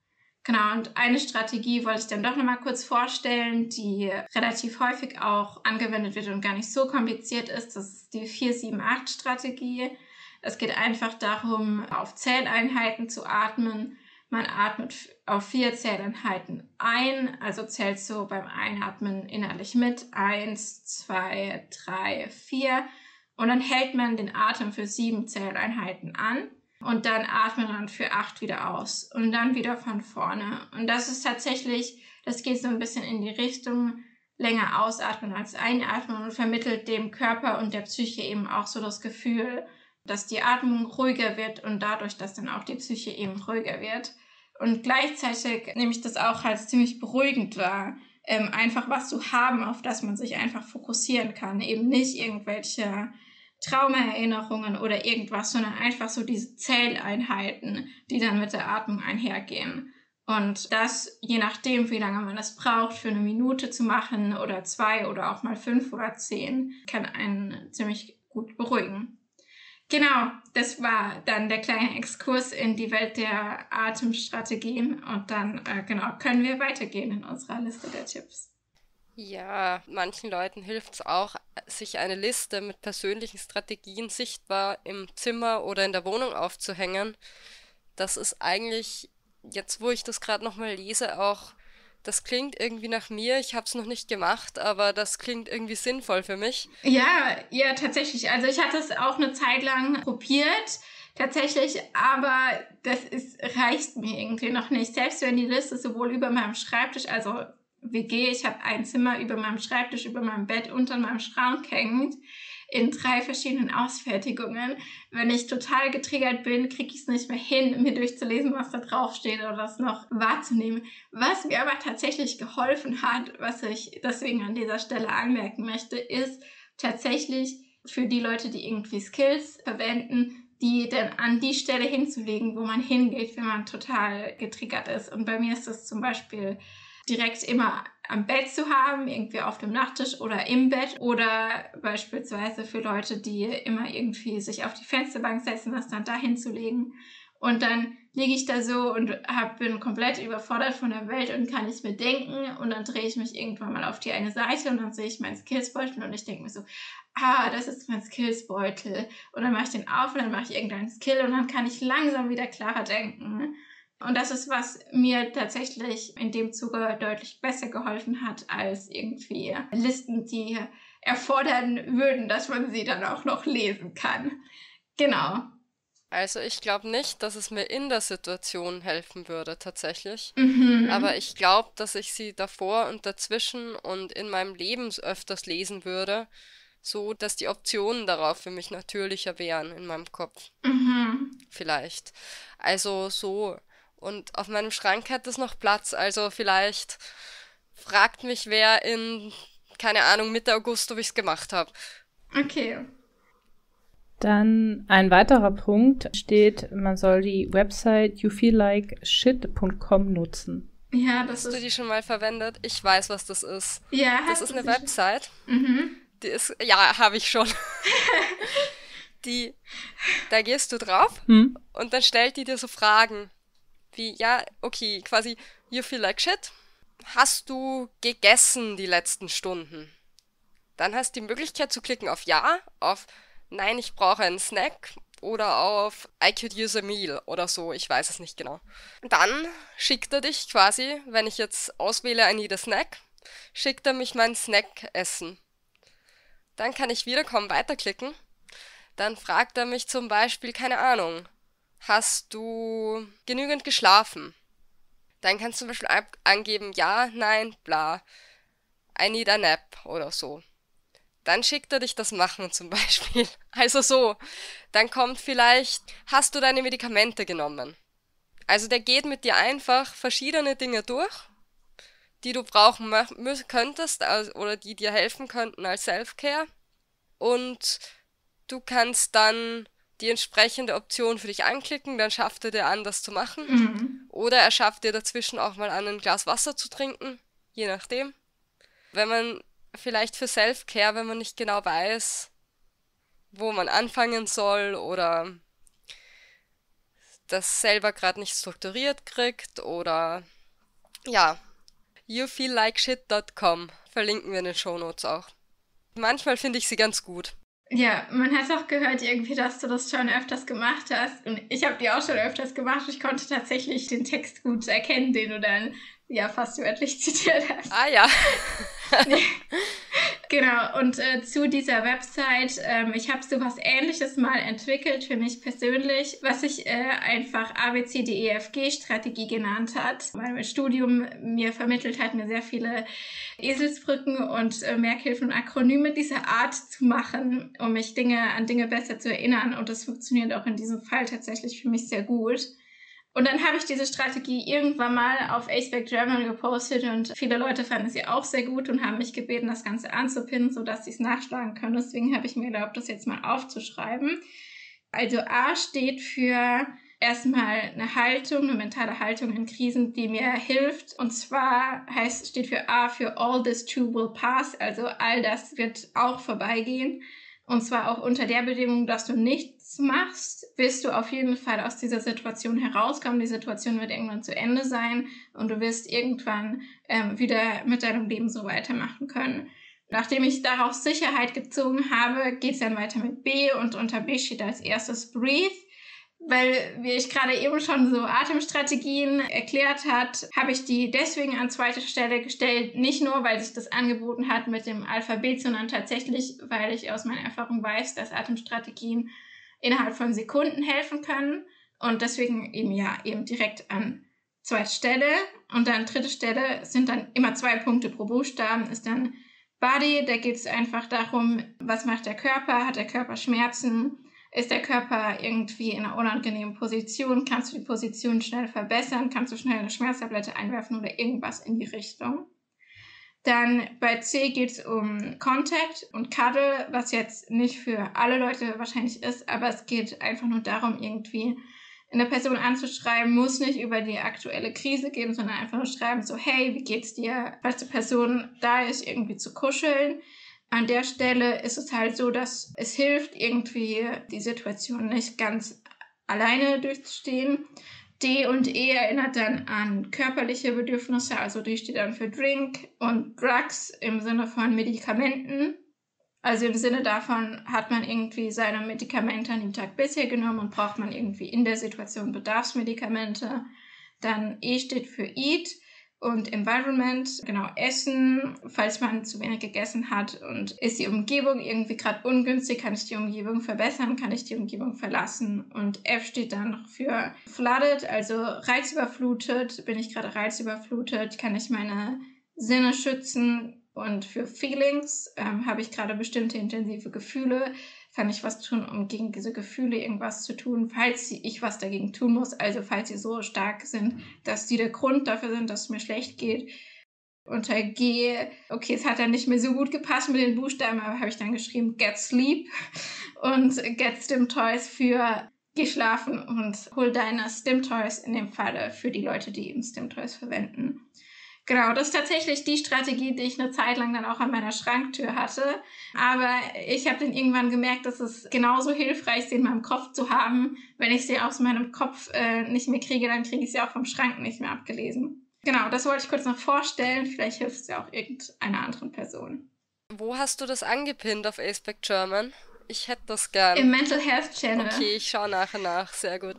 Genau, und eine Strategie wollte ich dann doch nochmal kurz vorstellen, die relativ häufig auch angewendet wird und gar nicht so kompliziert ist. Das ist die 4-7-8-Strategie. Es geht einfach darum, auf Zähleinheiten zu atmen. Man atmet auf 4 Zähleinheiten ein, also zählst du beim Einatmen innerlich mit 1, 2, 3, 4 und dann hält man den Atem für 7 Zähleinheiten an. Und dann atmen man für 8 wieder aus und dann wieder von vorne. Und das ist tatsächlich, das geht so ein bisschen in die Richtung, länger ausatmen als einatmen und vermittelt dem Körper und der Psyche eben auch so das Gefühl, dass die Atmung ruhiger wird und dadurch, dass dann auch die Psyche eben ruhiger wird. Und gleichzeitig nehme ich das auch als ziemlich beruhigend wahr. Einfach was zu haben, auf das man sich einfach fokussieren kann. Eben nicht irgendwelche Traumaerinnerungen oder irgendwas, sondern einfach so diese Zähleinheiten, die dann mit der Atmung einhergehen. Und das, je nachdem, wie lange man es braucht, für 1 Minute zu machen oder 2 oder auch mal 5 oder 10, kann einen ziemlich gut beruhigen. Genau, das war dann der kleine Exkurs in die Welt der Atemstrategien und dann können wir weitergehen in unserer Liste der Tipps. Ja, manchen Leuten hilft es auch, sich eine Liste mit persönlichen Strategien sichtbar im Zimmer oder in der Wohnung aufzuhängen. Das ist eigentlich, jetzt wo ich das gerade nochmal lese, auch, das klingt irgendwie nach mir. Ich habe es noch nicht gemacht, aber das klingt irgendwie sinnvoll für mich. Ja, tatsächlich. Also ich hatte es auch eine Zeit lang probiert, tatsächlich, aber reicht mir irgendwie noch nicht. Selbst wenn die Liste sowohl über meinem Schreibtisch, also WG, ich habe ein Zimmer über meinem Schreibtisch, über meinem Bett, unter meinem Schrank hängt, in 3 verschiedenen Ausfertigungen. Wenn ich total getriggert bin, kriege ich es nicht mehr hin, mir durchzulesen, was da drauf steht oder das noch wahrzunehmen. Was mir aber tatsächlich geholfen hat, was ich deswegen an dieser Stelle anmerken möchte, ist tatsächlich für die Leute, die irgendwie Skills verwenden, die dann an die Stelle hinzulegen, wo man hingeht, wenn man total getriggert ist. Und bei mir ist das zum Beispiel direkt immer am Bett zu haben, irgendwie auf dem Nachttisch oder im Bett oder beispielsweise für Leute, die immer irgendwie sich auf die Fensterbank setzen, das dann da hinzulegen. Und dann liege ich da so und bin komplett überfordert von der Welt und kann nicht mehr denken und dann drehe ich mich irgendwann mal auf die eine Seite und dann sehe ich meinen Skillsbeutel und ich denke mir so, das ist mein Skillsbeutel und dann mache ich den auf und dann mache ich irgendeinen Skill und dann kann ich langsam wieder klarer denken. Und das ist, was mir tatsächlich in dem Zuge deutlich besser geholfen hat, als irgendwie Listen, die erfordern würden, dass man sie dann auch noch lesen kann. Genau. Also ich glaube nicht, dass es mir in der Situation helfen würde, tatsächlich. Mhm. Aber ich glaube, dass ich sie davor und dazwischen und in meinem Leben öfters lesen würde, so dass die Optionen darauf für mich natürlicher wären in meinem Kopf. Mhm. Vielleicht. Also so. Und auf meinem Schrank hat es noch Platz. Also vielleicht fragt mich wer in, keine Ahnung, Mitte August, ob ich es gemacht habe. Okay. Dann ein weiterer Punkt steht, man soll die Website youfeellikeShit.com nutzen. Ja, Hast du die schon mal verwendet? Ich weiß, was das ist. Ja, Das ist eine Website. Mhm. Die ist, ja, habe ich schon. Da gehst du drauf und dann stellt die dir so Fragen. Wie, ja, okay, quasi, you feel like shit. Hast du gegessen die letzten Stunden? Dann hast du die Möglichkeit zu klicken auf Ja, auf Nein, ich brauche einen Snack oder auf I could use a meal oder so, ich weiß es nicht genau. Dann schickt er dich quasi, wenn ich jetzt auswähle I need a snack, schickt er mich meinen Snack essen. Dann kann ich wiederkommen, weiterklicken. Dann fragt er mich zum Beispiel, keine Ahnung, hast du genügend geschlafen? Dann kannst du zum Beispiel angeben, ja, nein, bla, I need a nap oder so. Dann schickt er dich das machen zum Beispiel. Also so, dann kommt vielleicht, hast du deine Medikamente genommen? Also der geht mit dir einfach verschiedene Dinge durch, die du brauchen könntest oder die dir helfen könnten als Self-Care. Und du kannst dann die entsprechende Option für dich anklicken, dann schafft er dir an, das zu machen. Mhm. Oder er schafft dir dazwischen auch mal an, ein Glas Wasser zu trinken, je nachdem. Wenn man vielleicht für Self-Care, wenn man nicht genau weiß, wo man anfangen soll oder das selber gerade nicht strukturiert kriegt oder Ja, youfeellikeshit.com verlinken wir in den Shownotes auch. Manchmal finde ich sie ganz gut. Ja, man hat auch gehört irgendwie, dass du das schon öfters gemacht hast. Und ich habe die auch schon öfters gemacht. Ich konnte tatsächlich den Text gut erkennen, den du dann ja fast wörtlich zitiert hast. Ah ja. Genau, und zu dieser Website, ich habe sowas Ähnliches mal entwickelt für mich persönlich, was ich einfach ABCDEFG-Strategie genannt hat, weil mein Studium mir vermittelt hat, mir sehr viele Eselsbrücken und Merkhilfen und Akronyme dieser Art zu machen, um mich an Dinge besser zu erinnern. Und das funktioniert auch in diesem Fall tatsächlich für mich sehr gut. Und dann habe ich diese Strategie irgendwann mal auf Aceback German gepostet und viele Leute fanden sie auch sehr gut und haben mich gebeten, das Ganze anzupinnen, sodass sie es nachschlagen können. Deswegen habe ich mir erlaubt, das jetzt mal aufzuschreiben. Also A steht für erstmal eine Haltung, eine mentale Haltung in Krisen, die mir hilft. Und zwar steht für A für All this too will pass, also all das wird auch vorbeigehen. Und zwar auch unter der Bedingung, dass du nichts machst, wirst du auf jeden Fall aus dieser Situation herauskommen. Die Situation wird irgendwann zu Ende sein und du wirst irgendwann wieder mit deinem Leben so weitermachen können. Nachdem ich daraus Sicherheit gezogen habe, geht es dann weiter mit B und unter B steht als erstes Breathe. Weil, wie ich gerade eben schon so Atemstrategien erklärt hat, habe ich die deswegen an zweite Stelle gestellt. Nicht nur, weil sich das angeboten hat mit dem Alphabet, sondern tatsächlich, weil ich aus meiner Erfahrung weiß, dass Atemstrategien innerhalb von Sekunden helfen können. Und deswegen eben direkt an zweite Stelle. Und dann dritte Stelle sind dann immer 2 Punkte pro Buchstaben, ist dann Body. Da geht es einfach darum, was macht der Körper? Hat der Körper Schmerzen? Ist der Körper irgendwie in einer unangenehmen Position? Kannst du die Position schnell verbessern? Kannst du schnell eine Schmerztablette einwerfen oder irgendwas in die Richtung? Dann bei C geht es um Contact und Cuddle, was jetzt nicht für alle Leute wahrscheinlich ist, aber es geht einfach nur darum, irgendwie eine Person anzuschreiben, muss nicht über die aktuelle Krise gehen, sondern einfach nur schreiben, so hey, wie geht's dir? Falls die Person da ist, irgendwie zu kuscheln. An der Stelle ist es halt so, dass es hilft, irgendwie die Situation nicht ganz alleine durchzustehen. D und E erinnert dann an körperliche Bedürfnisse, also D steht dann für Drink und Drugs im Sinne von Medikamenten. Also im Sinne davon, hat man irgendwie seine Medikamente an dem Tag bisher genommen und braucht man irgendwie in der Situation Bedarfsmedikamente. Dann E steht für Eat. Und Environment, genau, Essen, falls man zu wenig gegessen hat und ist die Umgebung irgendwie gerade ungünstig, kann ich die Umgebung verbessern, kann ich die Umgebung verlassen. Und F steht dann noch für Flooded, also reizüberflutet, bin ich gerade reizüberflutet, kann ich meine Sinne schützen. Und für Feelings habe ich gerade bestimmte intensive Gefühle, kann ich was tun, um gegen diese Gefühle irgendwas zu tun, falls ich was dagegen tun muss, also falls sie so stark sind, dass die der Grund dafür sind, dass es mir schlecht geht. Unter G, okay, es hat dann nicht mehr so gut gepasst mit den Buchstaben, aber habe ich dann geschrieben Get Sleep und Get Stim Toys für Geh schlafen und hol deine Stim Toys in dem Falle für die Leute, die eben Stim Toys verwenden. Genau, das ist tatsächlich die Strategie, die ich eine Zeit lang dann auch an meiner Schranktür hatte. Aber ich habe dann irgendwann gemerkt, dass es genauso hilfreich ist, sie in meinem Kopf zu haben. Wenn ich sie aus meinem Kopf nicht mehr kriege, dann kriege ich sie auch vom Schrank nicht mehr abgelesen. Genau, das wollte ich kurz noch vorstellen. Vielleicht hilft es ja auch irgendeiner anderen Person. Wo hast du das angepinnt auf Aceback German? Ich hätte das gern. Im Mental Health Channel. Okay, ich schaue nachher nach. Sehr gut.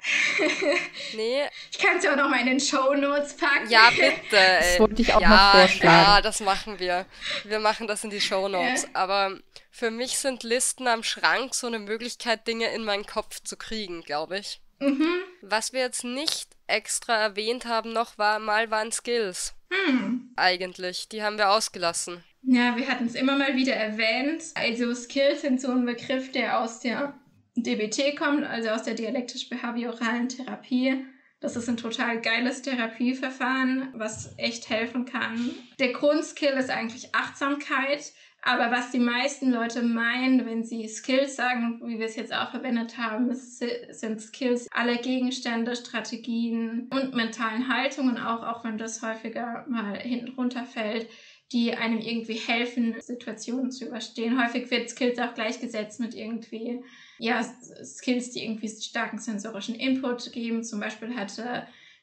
Nee. Ich kann es ja auch noch mal in den Shownotes packen. Ja, bitte. Das wollte ich auch noch vorschlagen. Ja, das machen wir. Wir machen das in die Shownotes. Aber für mich sind Listen am Schrank so eine Möglichkeit, Dinge in meinen Kopf zu kriegen, glaube ich. Mhm. Was wir jetzt nicht extra erwähnt haben noch, waren Skills. Eigentlich. Die haben wir ausgelassen. Ja, wir hatten es immer mal wieder erwähnt. Also Skills sind so ein Begriff, der aus der DBT kommt, also aus der dialektisch-behavioralen Therapie. Das ist ein total geiles Therapieverfahren, was echt helfen kann. Der Grundskill ist eigentlich Achtsamkeit, aber was die meisten Leute meinen, wenn sie Skills sagen, wie wir es jetzt auch verwendet haben, sind Skills alle Gegenstände, Strategien und mentalen Haltungen, auch wenn das häufiger mal hinten runterfällt, die einem irgendwie helfen, Situationen zu überstehen. Häufig wird Skills auch gleichgesetzt mit irgendwie, ja, Skills, die irgendwie starken sensorischen Input geben. Zum Beispiel hatte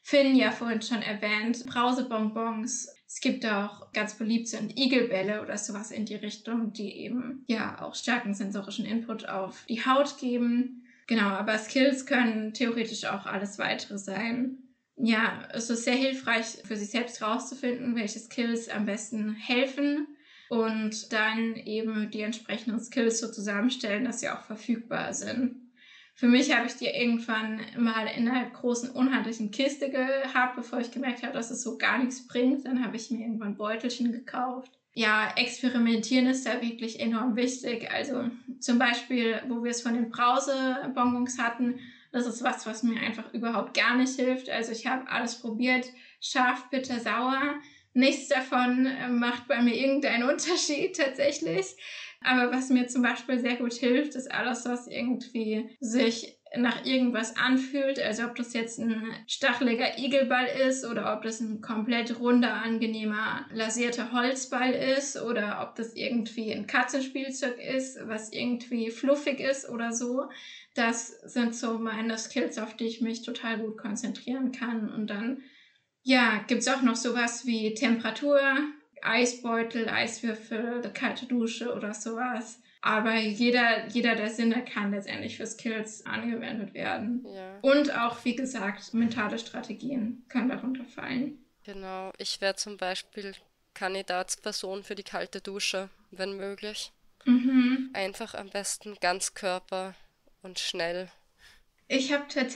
Finn ja vorhin schon erwähnt, Brausebonbons. Es gibt auch ganz beliebt sind Igelbälle oder sowas in die Richtung, die eben ja auch starken sensorischen Input auf die Haut geben. Genau, aber Skills können theoretisch auch alles weitere sein. Ja, es ist sehr hilfreich für sich selbst rauszufinden, welche Skills am besten helfen und dann eben die entsprechenden Skills so zusammenstellen, dass sie auch verfügbar sind. Für mich habe ich die irgendwann mal in einer großen, unhandlichen Kiste gehabt, bevor ich gemerkt habe, dass es so gar nichts bringt. Dann habe ich mir irgendwann ein Beutelchen gekauft. Ja, experimentieren ist da wirklich enorm wichtig. Also zum Beispiel, wo wir es von den Brausebonbons hatten, das ist was mir einfach überhaupt gar nicht hilft. Also ich habe alles probiert, scharf, bitter, sauer. Nichts davon macht bei mir irgendeinen Unterschied tatsächlich. Aber was mir zum Beispiel sehr gut hilft, ist alles, was irgendwie sich nach irgendwas anfühlt. Also ob das jetzt ein stacheliger Igelball ist oder ob das ein komplett runder, angenehmer, lasierter Holzball ist oder ob das irgendwie ein Katzenspielzeug ist, was irgendwie fluffig ist oder so. Das sind so meine Skills, auf die ich mich total gut konzentrieren kann. Und dann, ja, gibt's auch noch sowas wie Temperatur, Eisbeutel, Eiswürfel, eine kalte Dusche oder sowas. Aber jeder der Sinne kann letztendlich für Skills angewendet werden. Ja. Und auch, wie gesagt, mentale Strategien können darunter fallen. Genau, ich wäre zum Beispiel Kandidatsperson für die kalte Dusche, wenn möglich. Einfach am besten Ganzkörper und schnell. Ich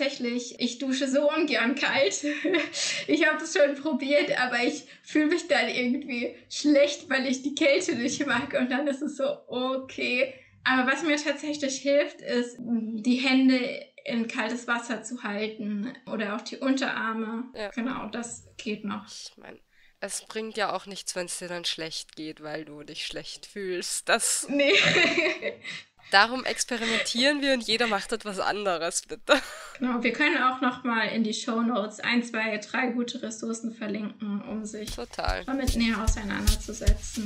dusche so ungern kalt. Ich habe das schon probiert, aber ich fühle mich dann irgendwie schlecht, weil ich die Kälte nicht mag. Und dann ist es so, okay. Aber was mir tatsächlich hilft, ist, die Hände in kaltes Wasser zu halten oder auch die Unterarme. Ja. Genau, das geht noch. Ich meine, es bringt ja auch nichts, wenn es dir dann schlecht geht, weil du dich schlecht fühlst. Nee. Darum experimentieren wir und jeder macht etwas anderes, bitte. Genau, wir können auch nochmal in die Shownotes 1, 2, 3 gute Ressourcen verlinken, um sich Total. damit näher auseinanderzusetzen.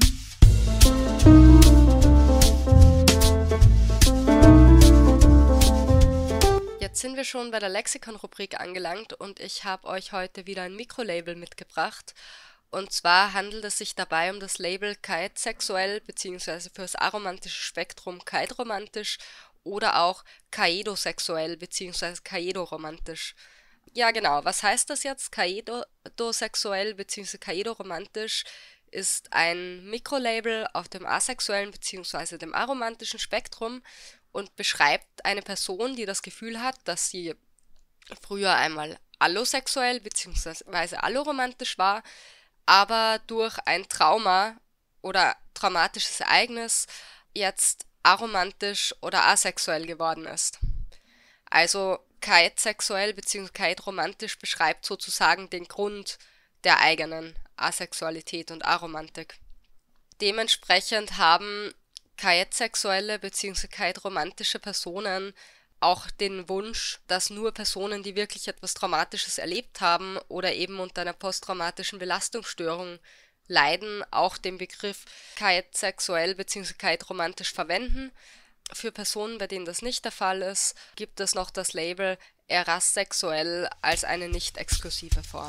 Jetzt sind wir schon bei der Lexikon-Rubrik angelangt und ich habe euch heute wieder ein Mikrolabel mitgebracht. Und zwar handelt es sich dabei um das Label kaetsexuell bzw. für das aromantische Spektrum kaetromantisch oder auch kaedosexuell bzw. kaedoromantisch. Ja genau, was heißt das jetzt? Kaedosexuell bzw. kaedoromantisch ist ein Mikrolabel auf dem asexuellen bzw. dem aromantischen Spektrum und beschreibt eine Person, die das Gefühl hat, dass sie früher einmal allosexuell bzw. alloromantisch war, aber durch ein Trauma oder traumatisches Ereignis jetzt aromantisch oder asexuell geworden ist. Also kaetsexuell bzw. kaetromantisch beschreibt sozusagen den Grund der eigenen Asexualität und Aromantik. Dementsprechend haben kaetsexuelle bzw. kaetromantische Personen auch den Wunsch, dass nur Personen, die wirklich etwas Traumatisches erlebt haben oder eben unter einer posttraumatischen Belastungsstörung leiden, auch den Begriff kaetsexuell bzw. kaetromantisch verwenden. Für Personen, bei denen das nicht der Fall ist, gibt es noch das Label erassexuell als eine nicht exklusive Form.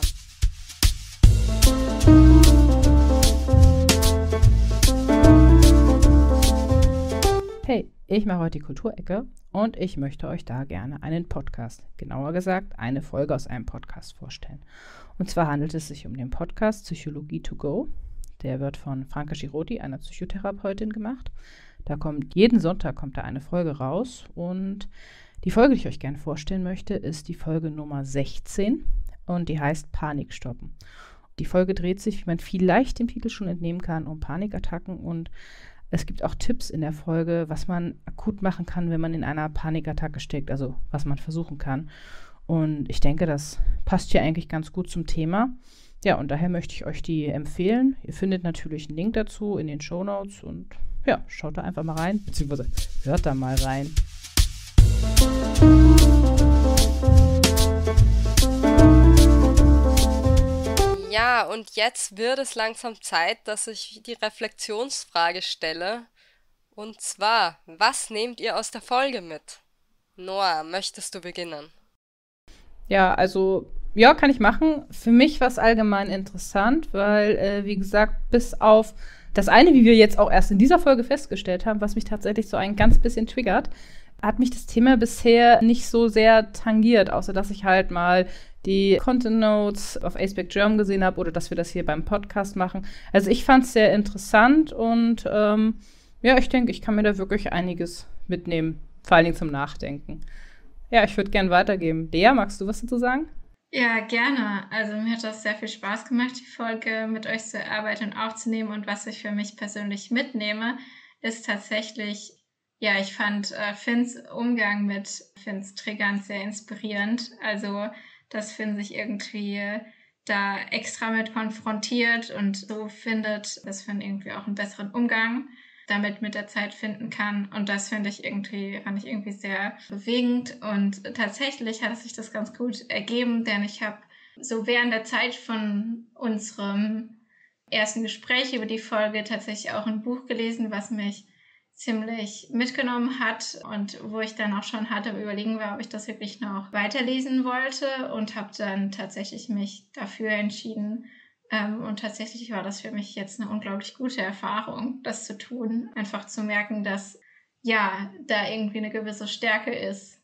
Hey, ich mache heute die Kulturecke und ich möchte euch da gerne einen Podcast, genauer gesagt eine Folge aus einem Podcast vorstellen. Und zwar handelt es sich um den Podcast Psychologie to go. Der wird von Franka Girodi, einer Psychotherapeutin, gemacht. Jeden Sonntag kommt da eine Folge raus und die Folge, die ich euch gerne vorstellen möchte, ist die Folge Nummer 16 und die heißt Panik stoppen. Die Folge dreht sich, wie man vielleicht dem Titel schon entnehmen kann, um Panikattacken und es gibt auch Tipps in der Folge, was man akut machen kann, wenn man in einer Panikattacke steckt, also was man versuchen kann. Und ich denke, das passt hier eigentlich ganz gut zum Thema. Ja, und daher möchte ich euch die empfehlen. Ihr findet natürlich einen Link dazu in den Shownotes und ja, schaut da einfach mal rein, beziehungsweise hört da mal rein. Ja, und jetzt wird es langsam Zeit, dass ich die Reflexionsfrage stelle. Und zwar, was nehmt ihr aus der Folge mit? Noah, möchtest du beginnen? Ja, also Ja, kann ich machen. Für mich war es allgemein interessant, weil, wie gesagt, bis auf das eine, wie wir jetzt auch erst in dieser Folge festgestellt haben, was mich tatsächlich so ein ganz bisschen triggert, hat mich das Thema bisher nicht so sehr tangiert, außer dass ich halt mal die Content Notes auf Aceback German gesehen habe oder dass wir das hier beim Podcast machen. Also ich fand es sehr interessant und ja, ich denke, ich kann mir da wirklich einiges mitnehmen, vor allen Dingen zum Nachdenken. Ja, ich würde gerne weitergeben. Lea, magst du was dazu sagen? Ja, gerne. Also mir hat das sehr viel Spaß gemacht, die Folge mit euch zu erarbeiten und aufzunehmen. Und was ich für mich persönlich mitnehme, ist tatsächlich, ja, ich fand Finns Umgang mit Finns Triggern sehr inspirierend. Also, dass Finn sich irgendwie da extra mit konfrontiert und so findet, dass Finn irgendwie auch einen besseren Umgang damit mit der Zeit finden kann. Und das fand ich irgendwie sehr bewegend. Und tatsächlich hat sich das ganz gut ergeben, denn ich habe so während der Zeit von unserem ersten Gespräch über die Folge tatsächlich auch ein Buch gelesen, was mich ziemlich mitgenommen hat und wo ich dann auch schon hart am Überlegen war, ob ich das wirklich noch weiterlesen wollte, und habe dann tatsächlich mich dafür entschieden. Und tatsächlich war das für mich jetzt eine unglaublich gute Erfahrung, das zu tun. Einfach zu merken, dass ja, da irgendwie eine gewisse Stärke ist.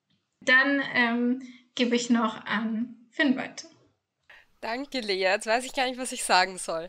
Dann gebe ich noch an Finn weiter. Danke, Lea. Jetzt weiß ich gar nicht, was ich sagen soll.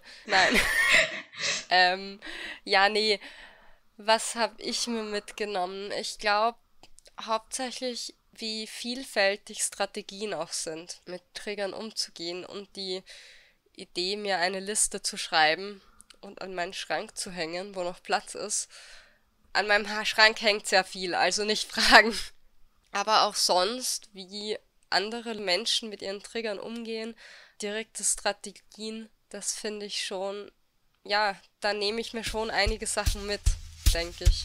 Nein. Ja, nee. Was habe ich mir mitgenommen? Ich glaube hauptsächlich, wie vielfältig Strategien auch sind, mit Triggern umzugehen, und die Idee, mir eine Liste zu schreiben und an meinen Schrank zu hängen, wo noch Platz ist. An meinem Schrank hängt sehr viel, also nicht fragen. Aber auch sonst, wie andere Menschen mit ihren Triggern umgehen, direkte Strategien, das finde ich schon, ja, da nehme ich mir schon einige Sachen mit, denke ich.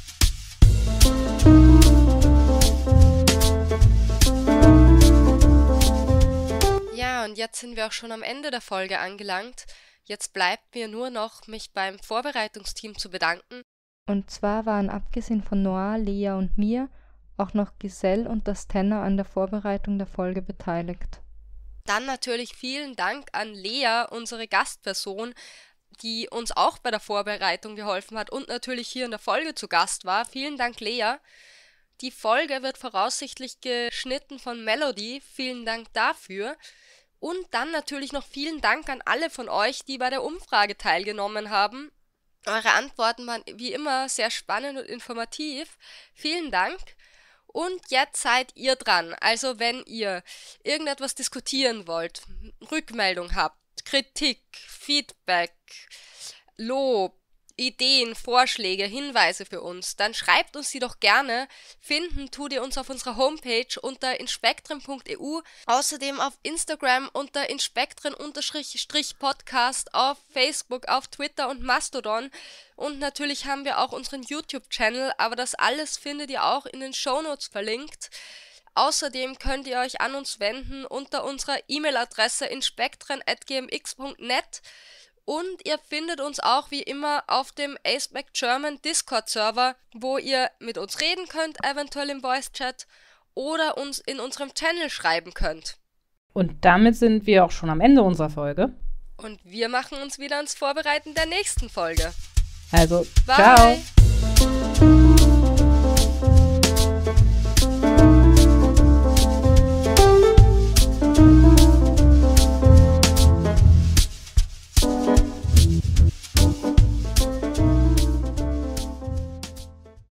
Ja, und jetzt sind wir auch schon am Ende der Folge angelangt. Jetzt bleibt mir nur noch, mich beim Vorbereitungsteam zu bedanken. Und zwar waren abgesehen von Noah, Lea und mir auch noch Giselle und das Tenor an der Vorbereitung der Folge beteiligt. Dann natürlich vielen Dank an Lea, unsere Gastperson, die uns auch bei der Vorbereitung geholfen hat und natürlich hier in der Folge zu Gast war. Vielen Dank, Lea. Die Folge wird voraussichtlich geschnitten von Melody. Vielen Dank dafür. Und dann natürlich noch vielen Dank an alle von euch, die bei der Umfrage teilgenommen haben. Eure Antworten waren wie immer sehr spannend und informativ. Vielen Dank. Und jetzt seid ihr dran. Also wenn ihr irgendetwas diskutieren wollt, Rückmeldung habt, Kritik, Feedback, Lob, Ideen, Vorschläge, Hinweise für uns, dann schreibt uns die doch gerne. Finden tut ihr uns auf unserer Homepage unter inspektren.eu, außerdem auf Instagram unter inspektren_podcast, auf Facebook, auf Twitter und Mastodon, und natürlich haben wir auch unseren YouTube-Channel, aber das alles findet ihr auch in den Shownotes verlinkt. Außerdem könnt ihr euch an uns wenden unter unserer E-Mail-Adresse inspektren@gmx.net. Und ihr findet uns auch wie immer auf dem Aceback German Discord-Server, wo ihr mit uns reden könnt, eventuell im Voice-Chat, oder uns in unserem Channel schreiben könnt. Und damit sind wir auch schon am Ende unserer Folge. Und wir machen uns wieder ans Vorbereiten der nächsten Folge. Also, Bye. ciao!